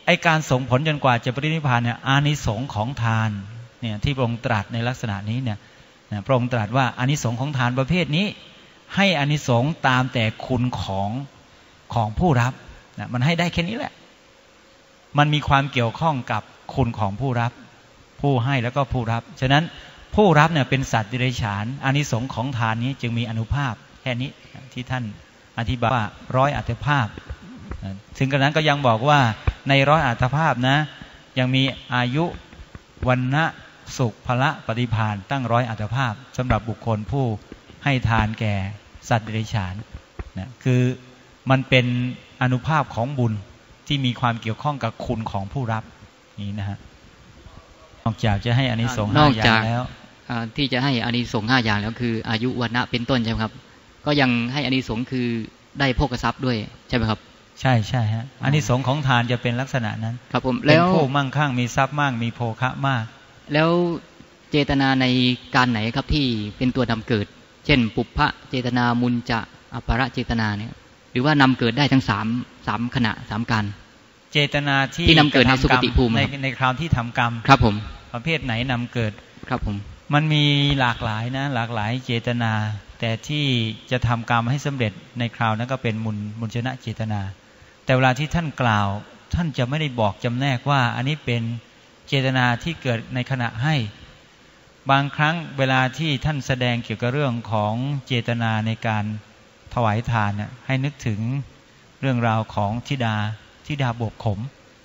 ไอการส่งผลจนกว่าจะปรินิพพานเนี่ยอานิสงส์ของทานเนี่ยที่พระองค์ตรัสในลักษณะนี้เนี่ยพระองค์ตรัสว่าอานิสงส์ของทานประเภทนี้ให้อานิสงส์ตามแต่คุณของผู้รับนะมันให้ได้แค่นี้แหละมันมีความเกี่ยวข้องกับคุณของผู้รับผู้ให้แล้วก็ผู้รับฉะนั้นผู้รับเนี่ยเป็นสัตว์ดิเรกชันอานิสงส์ของทานนี้จึงมีอานุภาพแค่นี้ที่ท่านอธิบายว่า100อัตภาพถึงกระนั้นก็ยังบอกว่าใน100อัตภาพนะยังมีอายุวรรณะสุขพละปฏิภาณตั้ง100อัตภาพสำหรับบุคคลผู้ให้ทานแก่สัตว์ดิเรกชันนะคือมันเป็นอานุภาพของบุญที่มีความเกี่ยวข้องกับคุณของผู้รับนี้นะฮะนอกจากจะให้อานิสงส์5อย่างแล้วที่จะให้อานิสงส์5อย่างแล้วคืออายุวรรณะเป็นต้นใช่ไหมครับก็ยังให้อานิสงส์คือได้โภคทรัพย์ด้วยใช่ไหมครับใช่ใช่ฮะอานิสงส์ของทานจะเป็นลักษณะนั้นครับผมแล้วเป็นผู้มั่งคั่งมีทรัพย์มากมีโภคะมากแล้วเจตนาในการไหนครับที่เป็นตัวนำเกิดเช่นปุพพะเจตนามุญจะอัปปะเจตนาเนี่ยหรือว่านำเกิดได้ทั้ง3ขณะ3การเจตนาที่นำเกิดในสุคติภูมิในคราวที่ทำกรรมครับผมประเภทไหนนำเกิดครับผมมันมีหลากหลายนะหลากหลายเจตนาแต่ที่จะทำกรรมให้สำเร็จในคราวนั้นก็เป็นมุญชนะเจตนาแต่เวลาที่ท่านกล่าวท่านจะไม่ได้บอกจำแนกว่าอันนี้เป็นเจตนาที่เกิดในขณะให้บางครั้งเวลาที่ท่านแสดงเกี่ยวกับเรื่องของเจตนาในการถวายทานเนี่ยให้นึกถึงเรื่องราวของธิดาบวบขม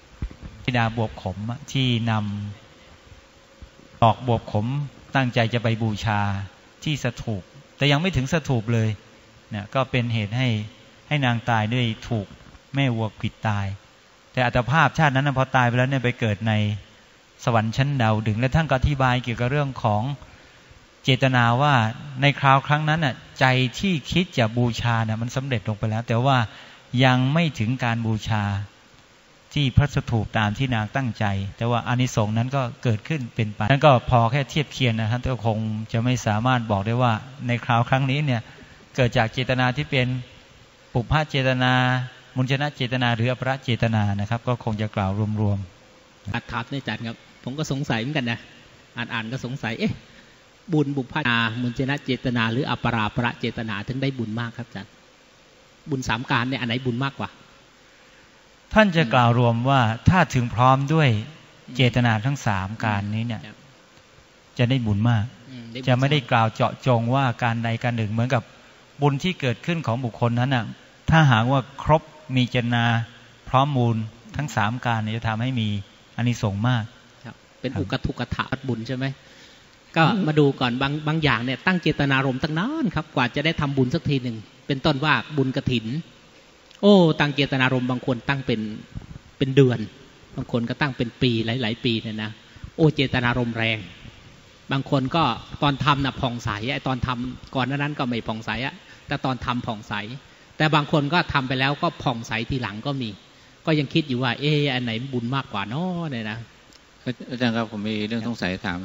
ที่นำดอกบวบขมตั้งใจจะไปบูชาที่สถูปแต่ยังไม่ถึงสถูปเลยเนี่ยก็เป็นเหตุให้นางตายด้วยถูกแม่วัวขิดตายแต่อัตภาพชาตินั้นพอตายไปแล้วเนี่ยไปเกิดในสวรรค์ชั้นดาวดึงและท่านก็อธิบายเกี่ยวกับเรื่องของเจตนาว่าในคราวครั้งนั้นน่ะใจที่คิดจะบูชาเนี่ยมันสำเร็จลงไปแล้วแต่ว่ายังไม่ถึงการบูชาที่พระสถูปตามที่นางตั้งใจแต่ว่าอานิสงส์นั้นก็เกิดขึ้นเป็นไปนั่นก็พอแค่เทียบเคียงนะครับแต่คงจะไม่สามารถบอกได้ว่าในคราวครั้งนี้เนี่ยเกิดจากเจตนาที่เป็นปุพพะเจตนามุญชนะเจตนาหรืออัปปะเจตนานะครับก็คงจะกล่าวรวมๆถามในอาจารย์ครับผมก็สงสัยเหมือนกันนะอ่านก็สงสัยบุญบุพพะมุญชนะเจตนาหรืออัปปะเจตนาถึงได้บุญมากครับอาจารย์บุญ3การเนี่ยอันไหนบุญมากกว่าท่านจะกล่าวรวมว่าถ้าถึงพร้อมด้วยเจตนาทั้ง3การนี้เนี่ยจะได้บุญมากจะไม่ได้กล่าวเจาะจงว่าการใดการหนึ่งเหมือนกับบุญที่เกิดขึ้นของบุคคลนั้นน่ะถ้าหากว่าครบมีเจตนาพร้อมมูลทั้ง3การจะทำให้มีอานิสงส์มากเป็นอุกทุกถะบุญใช่ไหมก็มาดูก่อนบางอย่างเนี่ยตั้งเจตนารมณ์ตั้งนานครับกว่าจะได้ทำบุญสักทีหนึ่งเป็นต้นว่าบุญกฐินตั้งเจตนารมณ์บางคนตั้งเป็นเดือนบางคนก็ตั้งเป็นปีหลายปีเนี่ยนะเจตนารมณ์แรงบางคนก็ตอนทำน่ะผ่องใสไอ้ตอนทำก่อนนั้นก็ไม่ผ่องใสแต่ตอนทำผ่องใสแต่บางคนก็ทำไปแล้วก็ผ่องใสทีหลังก็มีก็ยังคิดอยู่ว่าอันไหนบุญมากกว่าน้อเนี่ยนะอาจารย์ครับผมมีเรื่องสงสัยถาม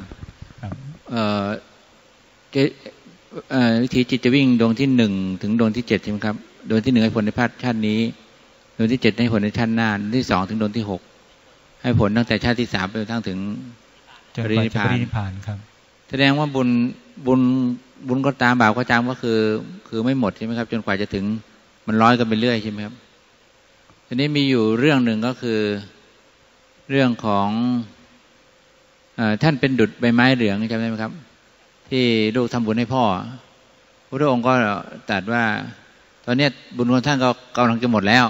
วิถีจิตจะวิ่งดวงที่1ถึงดวงที่7ใช่ไหมครับดวงที่1ให้ผลในชาตินี้ดวงที่7ให้ผลในชาติหน้าดวงที่2ถึงดวงที่6ให้ผลตั้งแต่ชาติที่3ไปจนถึงปรินิพพานครับแสดงว่าบุญก็ตามบาปก็ตามก็คือไม่หมดใช่ไหมครับจนกว่าจะถึงมันร้อยกันไปเรื่อยใช่ไหมครับทีนี้มีอยู่เรื่องหนึ่งก็คือเรื่องของท่านเป็นดุจใบไม้เหลืองจำได้ไหมครับที่ลูกทำบุญให้พ่อพระองค์ก็ตรัสว่าตอนนี้บุญของท่านก็กำลังจะหมดแล้ว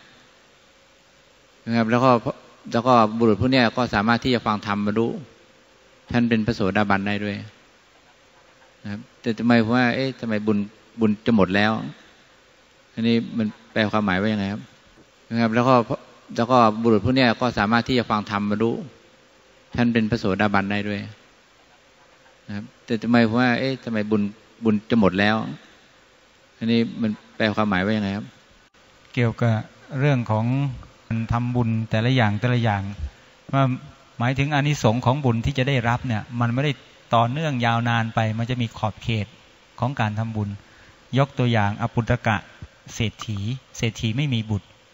นะครับแล้วก็บุรุษพวกนี้ก็สามารถที่จะฟังธรรมบรรลุท่านเป็นพระโสดาบันได้ด้วยนะครับแต่ทำไมเพราะว่าทำไมบุญจะหมดแล้วอันนี้มันแปลความหมายว่ายังไงครับนะครับแล้วก็บุรุษพวกนี้ก็สามารถที่จะฟังธรรมบรรลุท่านเป็นพระโสดาบันได้ด้วยนะครับแต่ทำไมเพราะว่าทำไมบุญจะหมดแล้วอันนี้มันแปลความหมายว่ายังไงครับเกี่ยวกับเรื่องของทำบุญแต่ละอย่างว่าหมายถึงอานิสงส์ของบุญที่จะได้รับเนี่ยมันไม่ได้ต่อเนื่องยาวนานไปมันจะมีขอบเขตของการทำบุญยกตัวอย่างอปุตตกะเศรษฐีไม่มีบุตร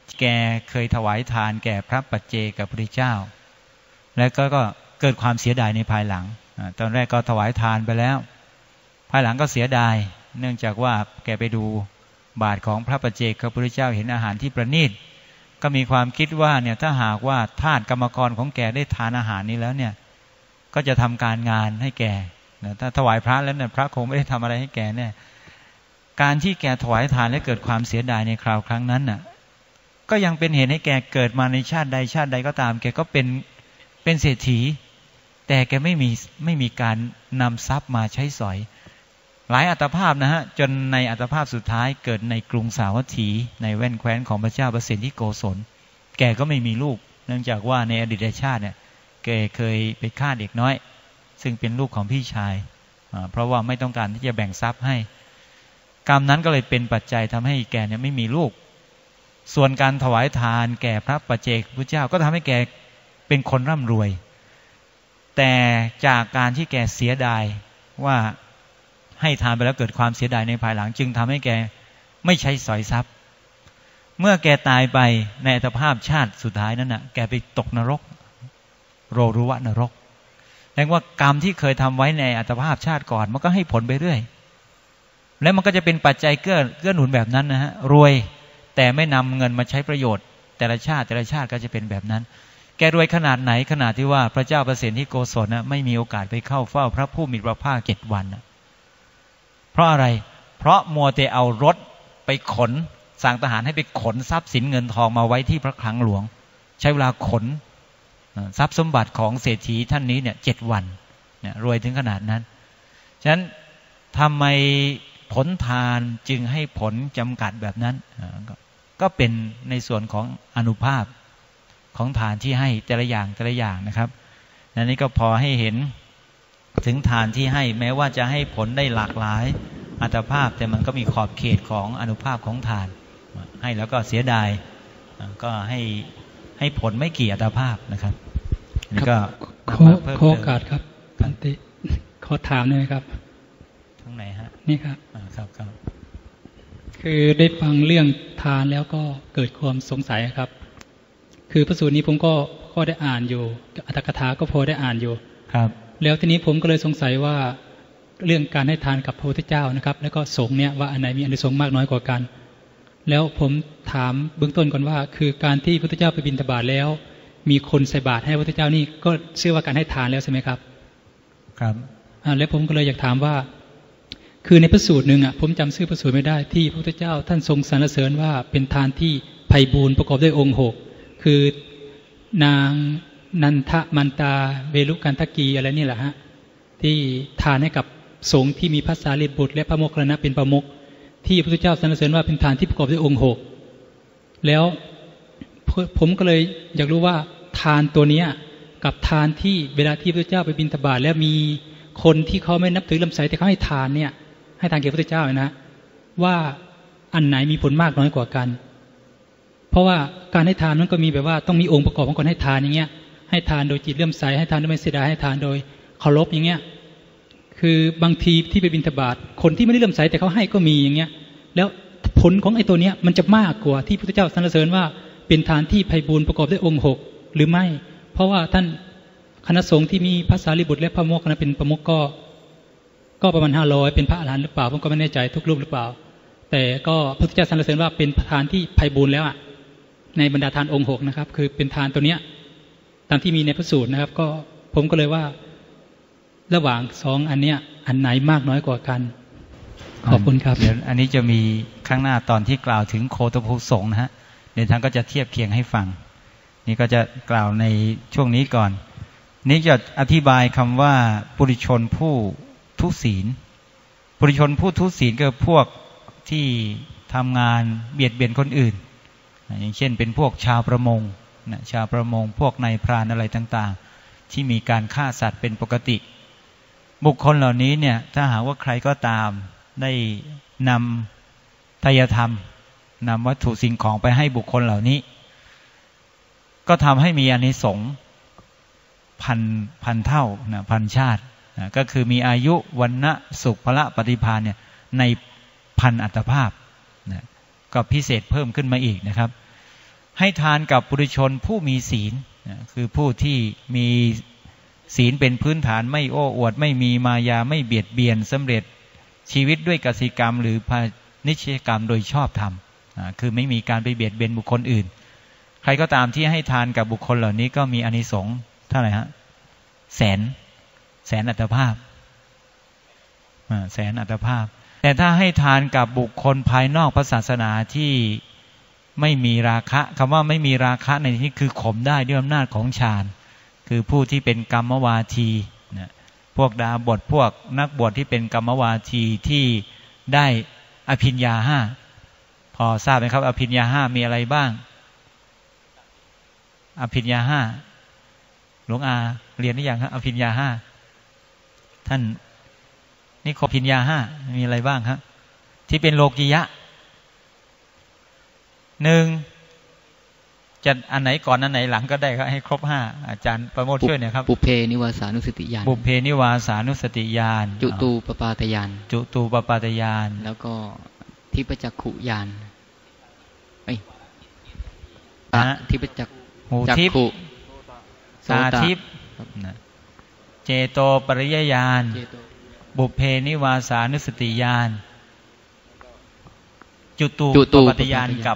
แกเคยถวายทานแก่พระปัจเจกพุทธเจ้าแล้วก็เกิดความเสียดายในภายหลังตอนแรกก็ถวายทานไปแล้วภายหลังก็เสียดายเนื่องจากว่าแกไปดูบาตรของพระปัจเจกพุทธเจ้าเห็นอาหารที่ประณีตก็มีความคิดว่าเนี่ยถ้าหากว่าทาสกรรมกรของแกได้ทานอาหารนี้แล้วเนี่ยก็จะทำการงานให้แกถ้าถวายพระแล้วเนี่ยพระคงไม่ได้ทำอะไรให้แกแน่การที่แกถวายทานและเกิดความเสียดายในคราวครั้งนั้นน่ะก็ยังเป็นเหตุให้แกเกิดมาในชาติใดก็ตามแกก็เป็นเศรษฐีแต่แกไม่มีการนำทรัพย์มาใช้สอยหลายอัตภาพนะฮะจนในอัตภาพสุดท้ายเกิดในกรุงสาวัตถีในแว่นแคว้นของพระเจ้าประสิทธิโกศลแกก็ไม่มีลูกเนื่องจากว่าในอดีตชาติเนี่ยแกเคยไปฆ่าเด็กน้อยซึ่งเป็นลูกของพี่ชายเพราะว่าไม่ต้องการที่จะแบ่งทรัพย์ให้กรรมนั้นก็เลยเป็นปัจจัยทำให้แกเนี่ยไม่มีลูกส่วนการถวายทานแก่พระปัจเจกพุทธเจ้าก็ทำให้แกเป็นคนร่ำรวยแต่จากการที่แกเสียดายว่าให้ทานไปแล้วเกิดความเสียดายในภายหลังจึงทำให้แกไม่ใช้สอยทรัพย์เมื่อแกตายไปในอัตภาพชาติสุดท้ายนั้นน่ะแกไปตกนรกโรรุวะนรกแปลว่ากรรมที่เคยทำไว้ในอัตภาพชาติก่อนมันก็ให้ผลไปเรื่อยแล้วมันก็จะเป็นปัจจัยเกื้อหนุนแบบนั้นนะฮะรวยแต่ไม่นำเงินมาใช้ประโยชน์แต่ละชาติก็จะเป็นแบบนั้นแกรวยขนาดไหนขนาดที่ว่าพระเจ้าประสิทธิโกศลนะไม่มีโอกาสไปเข้าเฝ้าพระผู้มีพระภาค7 วันนะเพราะอะไรเพราะมัวแต่เอารถไปขนสั่งทหารให้ไปขนทรัพย์สินเงินทองมาไว้ที่พระคลังหลวงใช้เวลาขนทรัพย์สมบัติของเศรษฐีท่านนี้เนี่ย7 วันเนี่ยรวยถึงขนาดนั้นฉะนั้นทำไมผลทานจึงให้ผลจำกัดแบบนั้นก็เป็นในส่วนของอานุภาพของทานที่ให้แต่ละอย่างนะครับอันนี้ก็พอให้เห็นถึงทานที่ให้แม้ว่าจะให้ผลได้หลากหลายอัตภาพแต่มันก็มีขอบเขตของอานุภาพของทานให้แล้วก็เสียดายก็ให้ผลไม่กี่อัตภาพนะครับนี่ก็ขอโอกาสครับกันติขอถามหน่อยครับทั้งไหนฮะนี่ครับครับคือได้ฟังเรื่องทานแล้วก็เกิดความสงสัยครับคือพระสูตรนี้ผมก็ได้อ่านอยู่อัตถกถาก็พอได้อ่านอยู่ครับแล้วทีนี้ผมก็เลยสงสัยว่าเรื่องการให้ทานกับพระพุทธเจ้านะครับแล้วก็สงฆ์เนี่ยว่าอันไหนมีอานิสงส์มากน้อยกว่ากันแล้วผมถามเบื้องต้นก่อนว่าคือการที่พระพุทธเจ้าไปบิณฑบาตแล้วมีคนใส่บาตรให้พระพุทธเจ้านี่ก็เชื่อว่าการให้ทานแล้วใช่ไหมครับครับแล้วผมก็เลยอยากถามว่าคือในพระสูตรหนึ่งผมจำชื่อพระสูตรไม่ได้ที่พระพุทธเจ้าท่านทรงสรรเสริญว่าเป็นทานที่ไพบูลย์ประกอบด้วยองค์6คือนางนันทมันตาเวลุกันทกีอะไรนี่แหละฮะที่ทานให้กับสงฆ์ที่มีพระสารีบุตรและพระโมคคัลลานะเป็นประมุขที่พระพุทธเจ้าสรรเสริญว่าเป็นทานที่ประกอบด้วยองค์6แล้วผมก็เลยอยากรู้ว่าทานตัวนี้กับทานที่เวลาที่พระพุทธเจ้าไปบิณฑบาตแล้วมีคนที่เขาไม่นับถือลำไสแต่เขาให้ทานเนี่ยให้ทานแก่พระพุทธเจ้านะว่าอันไหนมีผลมากน้อยกว่ากันเพราะว่าการให้ทานมันก็มีแบบว่าต้องมีองค์ประกอบของการให้ทานอย่างเงี้ยให้ทานโดยจิตเลื่อมใสให้ทานโดยไม่เสียดายให้ทานโดยเคารพอย่างเงี้ยคือบางทีที่ไปบิณฑบาตคนที่ไม่ได้เลื่อมใสแต่เขาให้ก็มีอย่างเงี้ยแล้วผลของไอ้ตัวเนี้ยมันจะมากกว่าที่พระพุทธเจ้าสรรเสริญว่าเป็นทานที่ไพบูลย์ประกอบด้วยองค์6หรือไม่เพราะว่าท่านคณะสงฆ์ที่มีพระสารีบุตรและพระโมคคัลลานะเป็นประมุขก็ประมาณ500เป็นพระอรหันต์หรือเปล่าผมก็ไม่แน่ใจทุกรูปหรือเปล่าแต่ก็พระพุทธเจ้าสรรเสริญว่าเป็นทานที่ไพบูลย์แล้วในบรรดาทานองค์6นะครับคือเป็นทานตัวเนี้ยตามที่มีในพระสูตรนะครับก็ผมก็เลยว่าระหว่าง2อันเนี้ยอันไหนมากน้อยกว่ากันขอบคุณครับเดี๋ยวอันนี้จะมีข้างหน้าตอนที่กล่าวถึงโคตภูสงฆ์นะฮะเดี๋ยวท่านก็จะเทียบเคียงให้ฟังนี่ก็จะกล่าวในช่วงนี้ก่อนนี้จะอธิบายคำว่าปุถุชนผู้ทุศีลปุถุชนผู้ทุศีลก็พวกที่ทำงานเบียดเบียนคนอื่นอย่างเช่นเป็นพวกชาวประมงชาวประมงพวกนายพรานอะไรต่างๆที่มีการฆ่าสัตว์เป็นปกติบุคคลเหล่านี้เนี่ยถ้าหากว่าใครก็ตามได้นำทายธรรมนำวัตถุสิ่งของไปให้บุคคลเหล่านี้ก็ทำให้มีอานิสงส์พันเท่านะพันชาตินะก็คือมีอายุวันนะสุขพละปฏิภาณเนี่ยในพันอัตภาพนะก็พิเศษเพิ่มขึ้นมาอีกนะครับให้ทานกับปุถุชนผู้มีศีลคือผู้ที่มีศีลเป็นพื้นฐานไม่โอ้อวดไม่มีมายาไม่เบียดเบียนสำเร็จชีวิตด้วยกสิกรรมหรือพาณิชยกรรมโดยชอบธรรมคือไม่มีการไปเบียดเบียนบุคคลอื่นใครก็ตามที่ให้ทานกับบุคคลเหล่านี้ก็มีอานิสงส์เท่าไหร่ฮะแสนอัตภาพแสนอัตภาพแต่ถ้าให้ทานกับบุคคลภายนอกพระศาสนาที่ไม่มีราคะคำว่าไม่มีราคะในที่นี้คือข่มได้ด้วยอำนาจของฌานคือผู้ที่เป็นกรรมวาทีพวกดาบทพวกนักบวชที่เป็นกรรมวาทีที่ได้อภิญญาห้าพอทราบไหมครับอภิญญาห้ามีอะไรบ้างอภิญญาห้าหลวงอาเรียนหรือยังครับอภิญญาห้าท่านนี่ขออภิญญาห้ามีอะไรบ้างครับที่เป็นโลกิยะหนึ่งจะอันไหนก่อนอันไหนหลังก็ได้ครับให้ครบห้าอาจารย์ประโมทช่วยหน่อยครับบุพเพนิวาสานุสติญาณบุพเพนิวาสานุสติญาณจุตูปปาตญาณจุตูปปาตญาณแล้วก็ทิพจักขุญาณทิพจักขุตาทิพเจโตปริยญาณบุพเพนิวาสานุสติญาณจุตูปปาตญาณกับ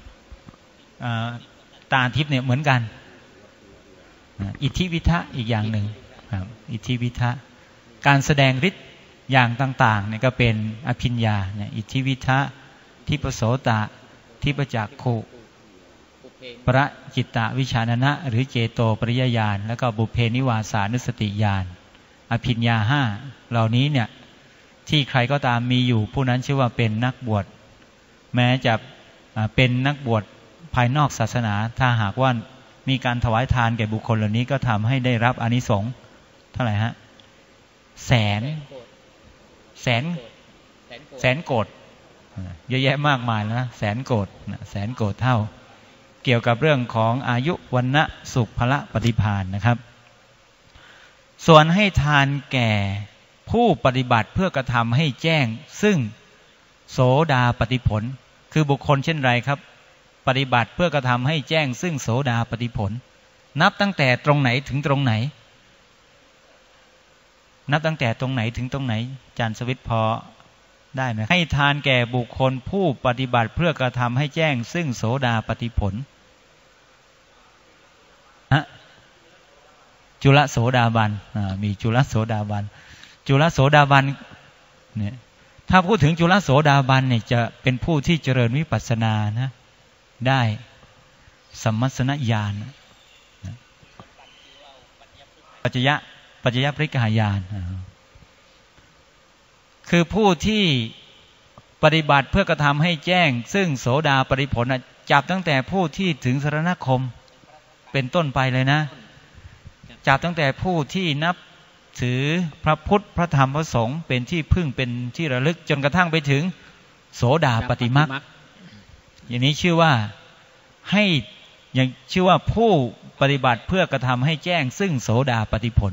ตาทิพย์เนี่ยเหมือนกันอิทธิวิทะอีกอย่างหนึ่งครับอิทธิวิทะการแสดงฤทธิ์อย่างต่างๆเนี่ยก็เป็นอภิญญาเนี่ยอิทธิวิทะทิปโสตะทิปจักขุปรจิตตวิชานนะหรือเจโตปริยญาณแล้วก็บุพเพนิวาสานุสติญาณอภิญญาห้าเหล่านี้เนี่ยที่ใครก็ตามมีอยู่ผู้นั้นชื่อว่าเป็นนักบวชแม้จะเป็นนักบวชภายนอกศาสนาถ้าหากว่ามีการถวายทานแก่บุคคลเหล่านี้ก็ทำให้ได้รับอานิสงส์เท่าไหร่ฮะแสนโกฏเยอะแยะมากมายนะแสนโกฏเท่าเกี่ยวกับเรื่องของอายุวรรณะสุขพละปฏิภาณนะครับส่วนให้ทานแก่ผู้ปฏิบัติเพื่อกระทำให้แจ้งซึ่งโสดาปฏิผลคือบุคคลเช่นไรครับปฏิบัติเพื่อกระทำให้แจ้งซึ่งโสดาปฏิผลนับตั้งแต่ตรงไหนถึงตรงไหนนับตั้งแต่ตรงไหนถึงตรงไหนอาจารย์สวิทย์พอได้ไหมให้ทานแก่บุคคลผู้ปฏิบัติเพื่อกระทำให้แจ้งซึ่งโสดาปฏิผลจุลโสดาบันมีจุลโสดาบันเนี่ยถ้าพูดถึงจุลโสดาบันเนี่ยจะเป็นผู้ที่เจริญวิปัสสนานะได้สัมมัสสนญาณปัจจยปริกหายานคือผู้ที่ปฏิบัติเพื่อกระทำให้แจ้งซึ่งโสดาปฏิผลจับตั้งแต่ผู้ที่ถึงสรณคมเป็นต้นไปเลยนะจับตั้งแต่ผู้ที่นับถือพระพุทธพระธรรมพระสงฆ์เป็นที่พึ่งเป็นที่ระลึกจนกระทั่งไปถึงโสดาปฏิมรรคอย่างนี้ชื่อว่าชื่อว่าผู้ปฏิบัติเพื่อกระทำให้แจ้งซึ่งโสดาปฏิผล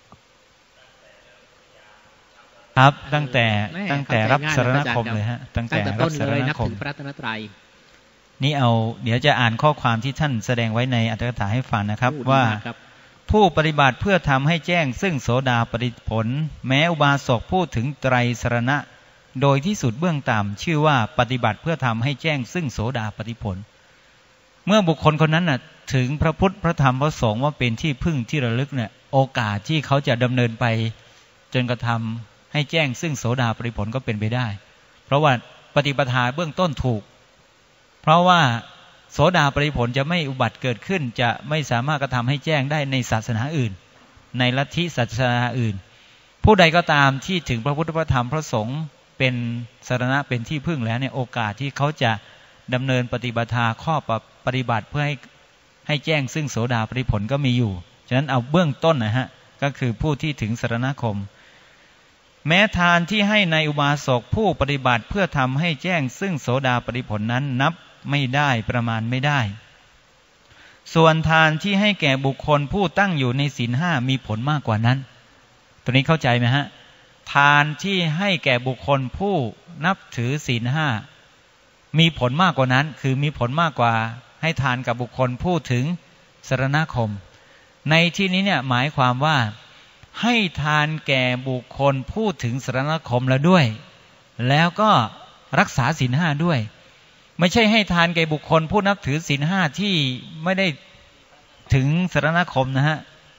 ครับตั้งแต่รับสรณคมเลยฮะตั้งแต่รับสรณคมพระรัตนตรัยนี่เดี๋ยวจะอ่านข้อความที่ท่านแสดงไว้ในอรรถกถาให้ฟังนะครับว่าผู้ปฏิบัติเพื่อทำให้แจ้งซึ่งโสดาปฏิผลแม้อุบาสกพูดถึงไตรสรณะโดยที่สุดเบื้องต่ำชื่อว่าปฏิบัติเพื่อทำให้แจ้งซึ่งโสดาปฏิผลเมื่อบุคคลคนนั้นน่ะถึงพระพุทธพระธรรมพระสงฆ์ว่าเป็นที่พึ่งที่ระลึกเนี่ยโอกาสที่เขาจะดำเนินไปจนกระทำให้แจ้งซึ่งโสดาปฏิผลก็เป็นไปได้เพราะว่าปฏิปทาเบื้องต้นถูกเพราะว่าโสดาปฏิผลจะไม่อุบัติเกิดขึ้นจะไม่สามารถกระทำให้แจ้งได้ในศาสนาอื่นในลัทธิศาสนาอื่นผู้ใดก็ตามที่ถึงพระพุทธพระธรรมพระสงฆ์เป็นสรณะเป็นที่พึ่งแล้วเนี่ยโอกาสที่เขาจะดำเนินปฏิปทาข้อปฏิบัติเพื่อให้แจ้งซึ่งโสดาปฏิผลก็มีอยู่ฉะนั้นเอาเบื้องต้นนะฮะก็คือผู้ที่ถึงสรณคมแม้ทานที่ให้ในอุบาสกผู้ปฏิบัติเพื่อทำให้แจ้งซึ่งโสดาปฏิผลนั้นนับไม่ได้ประมาณไม่ได้ส่วนทานที่ให้แก่บุคคลผู้ตั้งอยู่ในศีลห้ามีผลมากกว่านั้นตัวนี้เข้าใจไหมฮะทานที่ให้แก่บุคคลผู้นับถือศีลห้ามีผลมากกว่านั้นคือมีผลมากกว่าให้ทานกับบุคคลผู้ถึงสรณคมในที่นี้เนี่ยหมายความว่าให้ทานแก่บุคคลผู้ถึงสรณคมแล้วด้วยแล้วก็รักษาศีลห้าด้วยไม่ใช่ให้ทานแก่บุคคลผู้นับถือศีลห้าที่ไม่ได้ถึงสรณคมนะฮะ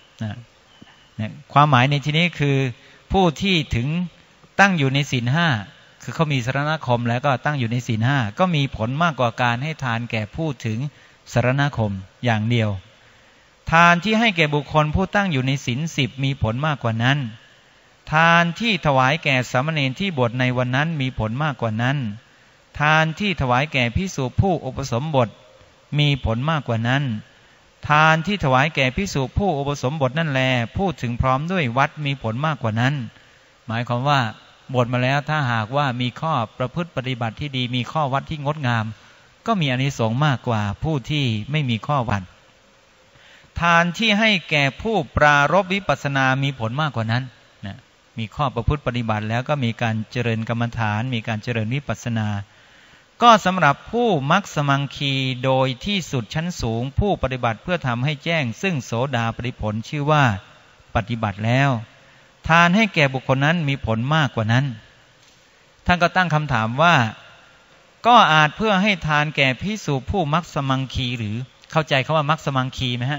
ความหมายในที่นี้คือผู้ที่ถึงตั้งอยู่ในศีลห้าคือเขามีสรณคมแล้วก็ตั้งอยู่ในศีลห้าก็มีผลมากกว่าการให้ทานแก่ผู้ถึงสรณคมอย่างเดียวทานที่ให้แก่บุคคลผู้ตั้งอยู่ในศีล10มีผลมากกว่านั้นทานที่ถวายแก่สามเณรที่บวชในวันนั้นมีผลมากกว่านั้นทานที่ถวายแก่ภิกษุผู้อุปสมบทมีผลมากกว่านั้นทานที่ถวายแก่ภิกษุผู้อุปสมบทนั่นแลพูดถึงพร้อมด้วยวัดมีผลมากกว่านั้นหมายความว่าบวชมาแล้วถ้าหากว่ามีข้อประพฤติปฏิบัติที่ดีมีข้อวัดที่งดงามก็มีอานิสงส์มากกว่าผู้ที่ไม่มีข้อวัดทานที่ให้แก่ผู้ปรารภวิปัสสนามีผลมากกว่านั้นนะมีข้อประพฤติปฏิบัติแล้วก็มีการเจริญกรรมฐานมีการเจริญวิปัสสนาก็สำหรับผู้มักสมังคีโดยที่สุดชั้นสูงผู้ปฏิบัติเพื่อทำให้แจ้งซึ่งโสดาปัตติผลชื่อว่าปฏิบัติแล้วทานให้แก่บุคคลนั้นมีผลมากกว่านั้นท่านก็ตั้งคำถามว่าก็อาจเพื่อให้ทานแก่ภิกษุผู้มักสมังคีหรือเข้าใจคำว่ามักสมังคีไหมฮะ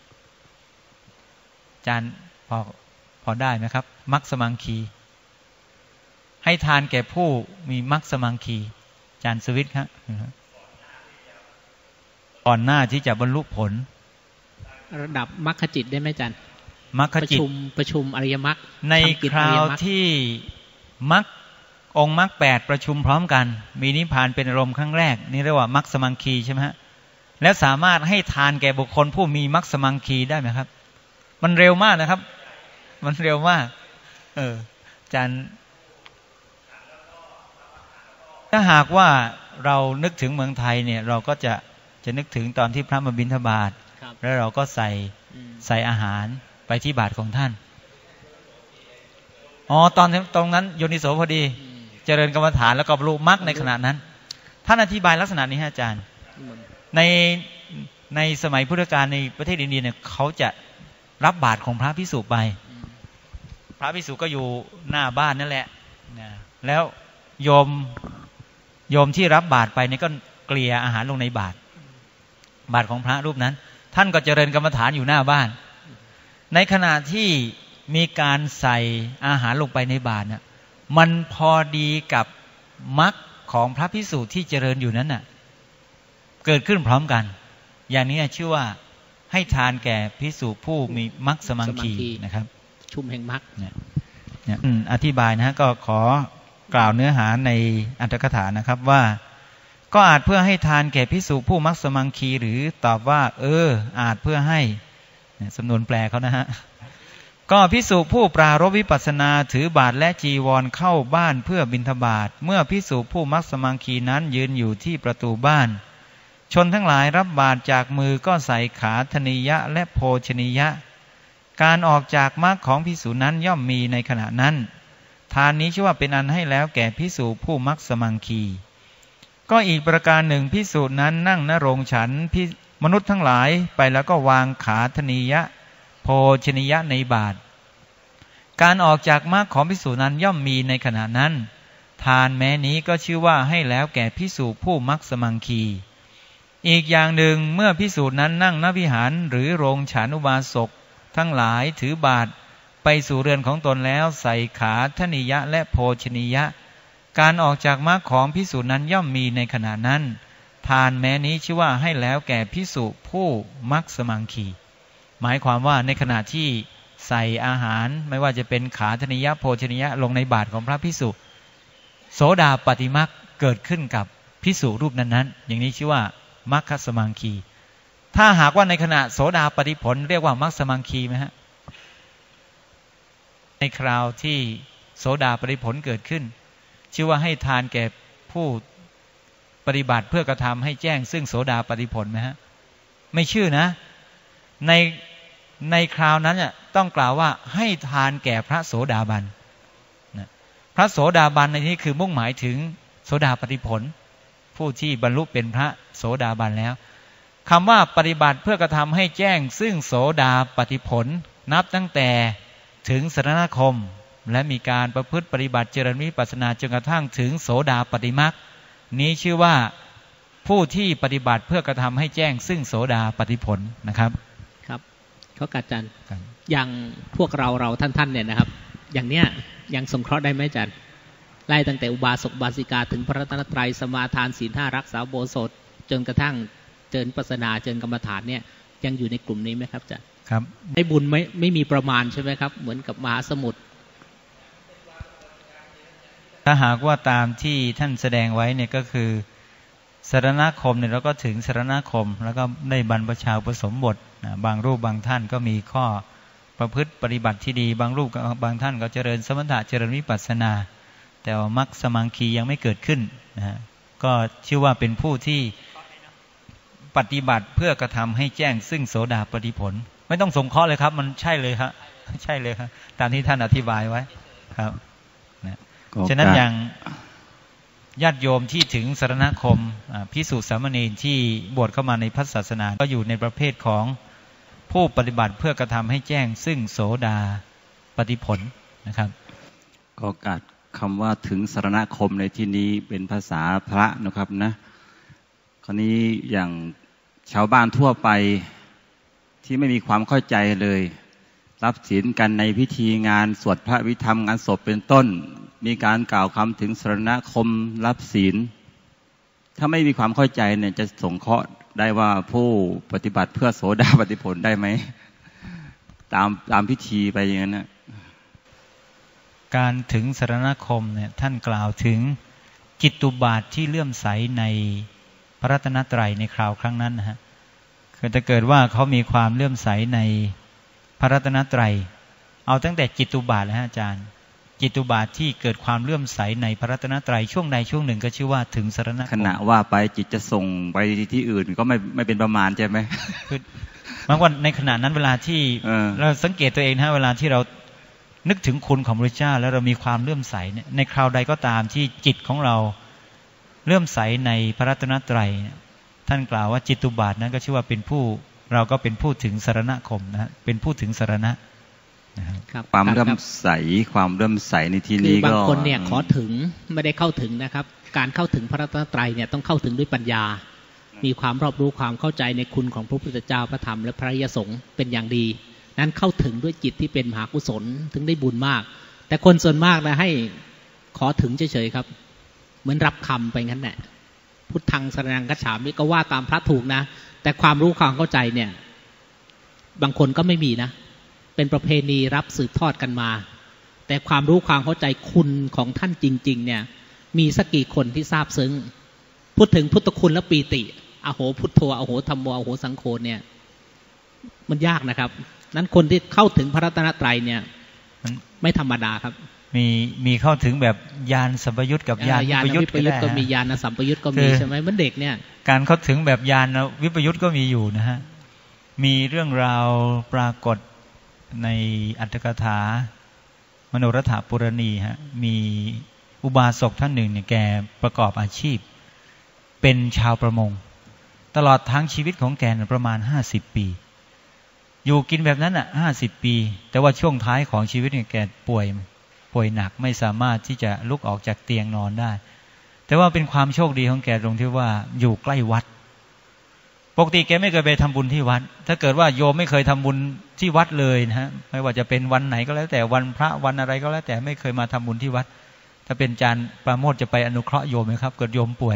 อาจารย์พอได้ไหมครับมักสมังคีให้ทานแก่ผู้มีมักสมังคีอาจารย์สวิทย์ครับก่อนหน้าที่จะบรรลุผลระดับมรรคจิตได้ไหมอาจารย์มรรคจิตประชุมอริยมรรคในคราวที่มรรคองค์มรรค8ประชุมพร้อมกันมีนิพพานเป็นอารมณ์ครั้งแรกนี่เรียกว่ามักสมังคีใช่ไหมฮะแล้วสามารถให้ทานแก่บุคคลผู้มีมักสมังคีได้ไหมครับมันเร็วมากนะครับมันเร็วมากอาจารย์ถ้าหากว่าเรานึกถึงเมืองไทยเนี่ยเราก็จะนึกถึงตอนที่พระมาบิณฑบาตแล้วเราก็ใส่อาหารไปที่บาตรของท่านตรงนั้นโยนิโสพอดีเจริญกรรมฐานแล้วก็บรรลุมรรคในขณะนั้นท่านอธิบายลักษณะนี้ฮะอาจารย์ในสมัยพุทธกาลในประเทศอินเดียเนี่ยเขาจะรับบาตรของพระภิกษุไปพระภิกษุก็อยู่หน้าบ้านนั่นแหละแล้วโยมที่รับบาตรไปเนี่ยก็เกลี่ยอาหารลงในบาตรของพระรูปนั้นท่านก็เจริญกรรมฐานอยู่หน้าบ้านในขณะที่มีการใส่อาหารลงไปในบาตรเนี่ยมันพอดีกับมรรคของพระภิกษุที่เจริญอยู่นั้นน่ะเกิดขึ้นพร้อมกันอย่างนี้ชื่อว่าให้ทานแก่ภิกษุผู้มีมรรคสมังคีนะครับชุมแห่งมรรคเนี่ยอธิบายนะฮะก็ขอกล่าวเนื้อหาในอัตถกถานะครับว่าก็อาจเพื่อให้ทานแก่ภิกษุผู้มักสมังคีหรือตอบว่าอาจเพื่อให้สำนวนแปลเขานะฮะก็ภิกษุผู้ปรารภวิปัสสนาถือบาตรและจีวรเข้าบ้านเพื่อบิณฑบาตเมื่อภิกษุผู้มักสมังคีนั้นยืนอยู่ที่ประตูบ้านชนทั้งหลายรับบาตรจากมือก็ใส่ขาธนิยะและโภชนิยะการออกจากมรรคของภิกษุนั้นย่อมมีในขณะนั้นทานนี้ชื่อว่าเป็นอันให้แล้วแก่ภิกษุผู้มักสมังคีก็อีกประการหนึ่งภิกษุนั้นนั่งณโรงฉันมนุษย์ทั้งหลายไปแล้วก็วางขาธนิยะโภชนิยะในบาตรการออกจากมรรคของภิกษุนั้นย่อมมีในขณะนั้นทานแม้นี้ก็ชื่อว่าให้แล้วแก่ภิกษุผู้มักสมังคีอีกอย่างหนึ่งเมื่อภิกษุนั้นนั่งณวิหารหรือโรงฉันอุบาสกทั้งหลายถือบาตรไปสู่เรือนของตนแล้วใส่ขาธนิยะและโภชนิยะการออกจากมรรคของภิกษุนั้นย่อมมีในขณะนั้นทานแม้นี้ชื่อว่าให้แล้วแก่ภิกษุผู้มักสมังคีหมายความว่าในขณะที่ใส่อาหารไม่ว่าจะเป็นขาธนิยะโภชนิยะลงในบาตรของพระภิกษุโสดาปัตติมรรคเกิดขึ้นกับภิกษุรูปนั้นๆอย่างนี้ชื่อว่ามัคคสมังคีถ้าหากว่าในขณะโสดาปัตติผลเรียกว่ามัคคสมังคีไหมฮะในคราวที่โสดาปัตติผลเกิดขึ้นชื่อว่าให้ทานแก่ผู้ปฏิบัติเพื่อกระทำให้แจ้งซึ่งโสดาปัตติผลไหมฮะไม่ชื่อนะในคราวนั้นเนี่ยต้องกล่าวว่าให้ทานแก่พระโสดาบันพระโสดาบันในที่คือมุ่งหมายถึงโสดาปัตติผลผู้ที่บรรลุเป็นพระโสดาบันแล้วคำว่าปฏิบัติเพื่อกระทำให้แจ้งซึ่งโสดาปัตติผลนับตั้งแต่ถึงสรณคมและมีการประพฤติปฏิบัติเจริญวิปัสสนาจนกระทั่งถึงโสดาปัตติมรรคนี้ชื่อว่าผู้ที่ปฏิบัติเพื่อกระทำให้แจ้งซึ่งโสดาปัตติผลนะครับครับเขาอาจารย์อย่างพวกเราท่านเนี่ยนะครับอย่างเนี้ยยังสงเคราะห์ได้ไหมอาจารย์ไล่ตั้งแต่อุบาสกบาสิกาถึงพระรัตนตรัยสมาทานศีล5รักษาโบสถจนกระทั่งเจริญวิปัสสนาเจริญกรรมฐานเนี่ยยังอยู่ในกลุ่มนี้ไหมครับอาจารย์ครับได้บุญไม่มีประมาณใช่ไหมครับเหมือนกับมหาสมุทรถ้าหากว่าตามที่ท่านแสดงไว้เนี่ยก็คือสรณคมเนี่ยเราก็ถึงสรณคมแล้วก็ได้บรรพชาอุปสมบทบางรูปบางท่านก็มีข้อประพฤติปฏิบัติที่ดีบางรูปบางท่านก็เจริญสมถะเจริญวิปัสสนาแต่ว่ามรรคสมังคียังไม่เกิดขึ้นนะก็ชื่อว่าเป็นผู้ที่ปฏิบัติเพื่อกระทำให้แจ้งซึ่งโสดาปัตติผลไม่ต้องสงเคราะห์เลยครับมันใช่เลยครับใช่เลยครับตามที่ท่านอธิบายไว้ครับนะฉะนั้นอย่างญาติโยมที่ถึงสรณคมภิกษุสามเณรที่บวชเข้ามาในพุทธศาสนาก็อยู่ในประเภทของผู้ปฏิบัติเพื่อกระทำให้แจ้งซึ่งโสดาปัตติผลนะครับก็กัดคำว่าถึงสรณคมในที่นี้เป็นภาษาพระนะครับนะคราวนี้อย่างชาวบ้านทั่วไปที่ไม่มีความเข้าใจเลยรับศีลกันในพิธีงานสวดพระอภิธรรมงานศพเป็นต้นมีการกล่าวคำถึงสรณคมรับศีลถ้าไม่มีความเข้าใจเนี่ยจะสงเคราะห์ได้ว่าผู้ปฏิบัติเพื่อโสดาปัตติผลได้ไหมตามพิธีไปอย่างนั้นนะการถึงสรณคมเนี่ยท่านกล่าวถึงจิตตุบาทที่เลื่อมใสในพระรัตนตรัยในคราวครั้งนั้นนะฮะคือถ้าเกิดว่าเขามีความเลื่อมใสในพระรัตนตรัยเอาตั้งแต่จิตตุบาทเลยฮะอาจารย์จิตตุบาทที่เกิดความเลื่อมใสในพระรัตนตรัยช่วงใดช่วงหนึ่งก็ชื่อว่าถึงสรณคมขณะว่าไปจิตจะส่งไปที่อื่นก็ไม่เป็นประมาณใช่ไหมคือบางวันในขณะนั้นเวลาที่เราสังเกตตัวเองนะเวลาที่เรานึกถึงคุณของพระเจ้าแล้วเรามีความเลื่อมใสเนี่ยในคราวใดก็ตามที่จิตของเราเลื่อมใสในพระรัตนตรัยท่านกล่าวว่าจิตตุบาทนั้นก็ชื่อว่าเป็นผู้เราก็เป็นผู้ถึงสรณคมนะเป็นผู้ถึงสรณะความเลื่อมใสในที่นี้ก็บางคนเนี่ยขอถึงไม่ได้เข้าถึงนะครับการเข้าถึงพระรัตนตรัยเนี่ยต้องเข้าถึงด้วยปัญญามีความรอบรู้ความเข้าใจในคุณของพระพุทธเจ้าพระธรรมและพระอริยสงฆ์เป็นอย่างดีนั้นเข้าถึงด้วยจิตที่เป็นมหากุศลถึงได้บุญมากแต่คนส่วนมากนะให้ขอถึงเฉยๆครับเหมือนรับคำไปงั้นแหละพุทธังสรณังคัจฉามิก็ว่าตามพระถูกนะแต่ความรู้ความเข้าใจเนี่ยบางคนก็ไม่มีนะเป็นประเพณีรับสืบทอดกันมาแต่ความรู้ความเข้าใจคุณของท่านจริงๆเนี่ยมีสักกี่คนที่ทราบซึ้งพูดถึงพุทธคุณและปีติอโหพุทโธอโหธัมโมอโหสังโฆเนี่ยมันยากนะครับนั้นคนที่เข้าถึงพระรัตนตรัยเนี่ยไม่ธรรมดาครับมีเข้าถึงแบบญาณสัมปยุตกับญาณวิปยุตก็มีญาณสัมปยุตก็มีใช่ไหมมันเด็กเนี่ยการเข้าถึงแบบญาณวิปยุตก็มีอยู่นะฮะมีเรื่องราวปรากฏในอัตถกถามโนรถปุรณีฮะมีอุบาสกท่านหนึ่งเนี่ยแกประกอบอาชีพเป็นชาวประมงตลอดทั้งชีวิตของแกประมาณ50 ปีอยู่กินแบบนั้นอ่ะ50 ปีแต่ว่าช่วงท้ายของชีวิตเนี่ยแกป่วยหนักไม่สามารถที่จะลุกออกจากเตียงนอนได้แต่ว่าเป็นความโชคดีของแกตรงที่ว่าอยู่ใกล้วัดปกติแกไม่เคยไปทำบุญที่วัดถ้าเกิดว่าโยมไม่เคยทำบุญที่วัดเลยนะฮะไม่ว่าจะเป็นวันไหนก็แล้วแต่วันพระวันอะไรก็แล้วแต่ไม่เคยมาทำบุญที่วัดถ้าเป็นอาจารย์ปราโมทย์จะไปอนุเคราะห์โยมไหมครับเกิดโยมป่วย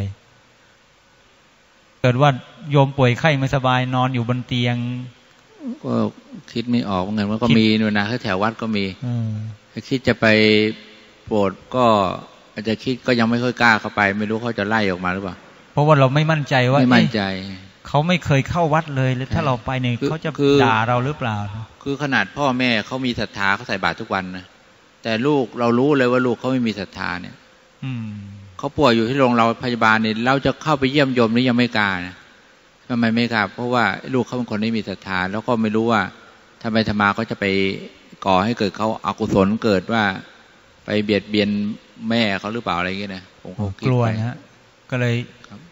เกิดว่าโยมป่วยไข้ไม่สบายนอนอยู่บนเตียงก็คิดไม่ออกเหมือนกันว่าก็มีนู่นนะแถววัดก็มีคิดจะไปโปรดก็อาจจะคิดก็ยังไม่ค่อยกล้าเข้าไปไม่รู้เขาจะไล่ออกมาหรือเปล่าเพราะว่าเราไม่มั่นใจว่าไม่มั่นใจเขาไม่เคยเข้าวัดเลยแล้วถ้าเราไปเนี่ยเขาจะด่าเราหรือเปล่าคือขนาดพ่อแม่เขามีศรัทธาเขาใส่บาตรทุกวันนะแต่ลูกเรารู้เลยว่าลูกเขาไม่มีศรัทธาเนี่ยเขาป่วยอยู่ที่โรงพยาบาลเนี่ยเราจะเข้าไปเยี่ยมโยมนี่ยังไม่กล้านะทำไมไม่กล้าเพราะว่าลูกเขาเป็นคนไม่มีศรัทธาแล้วก็ไม่รู้ว่าทำไมธรรมาเขาจะไปก่อให้เกิดเขาอกุศลเกิดว่าไปเบียดเบียนแม่เขาหรือเปล่าอะไรอย่างเงี้ยนะผมกลัวนะฮะก็เลย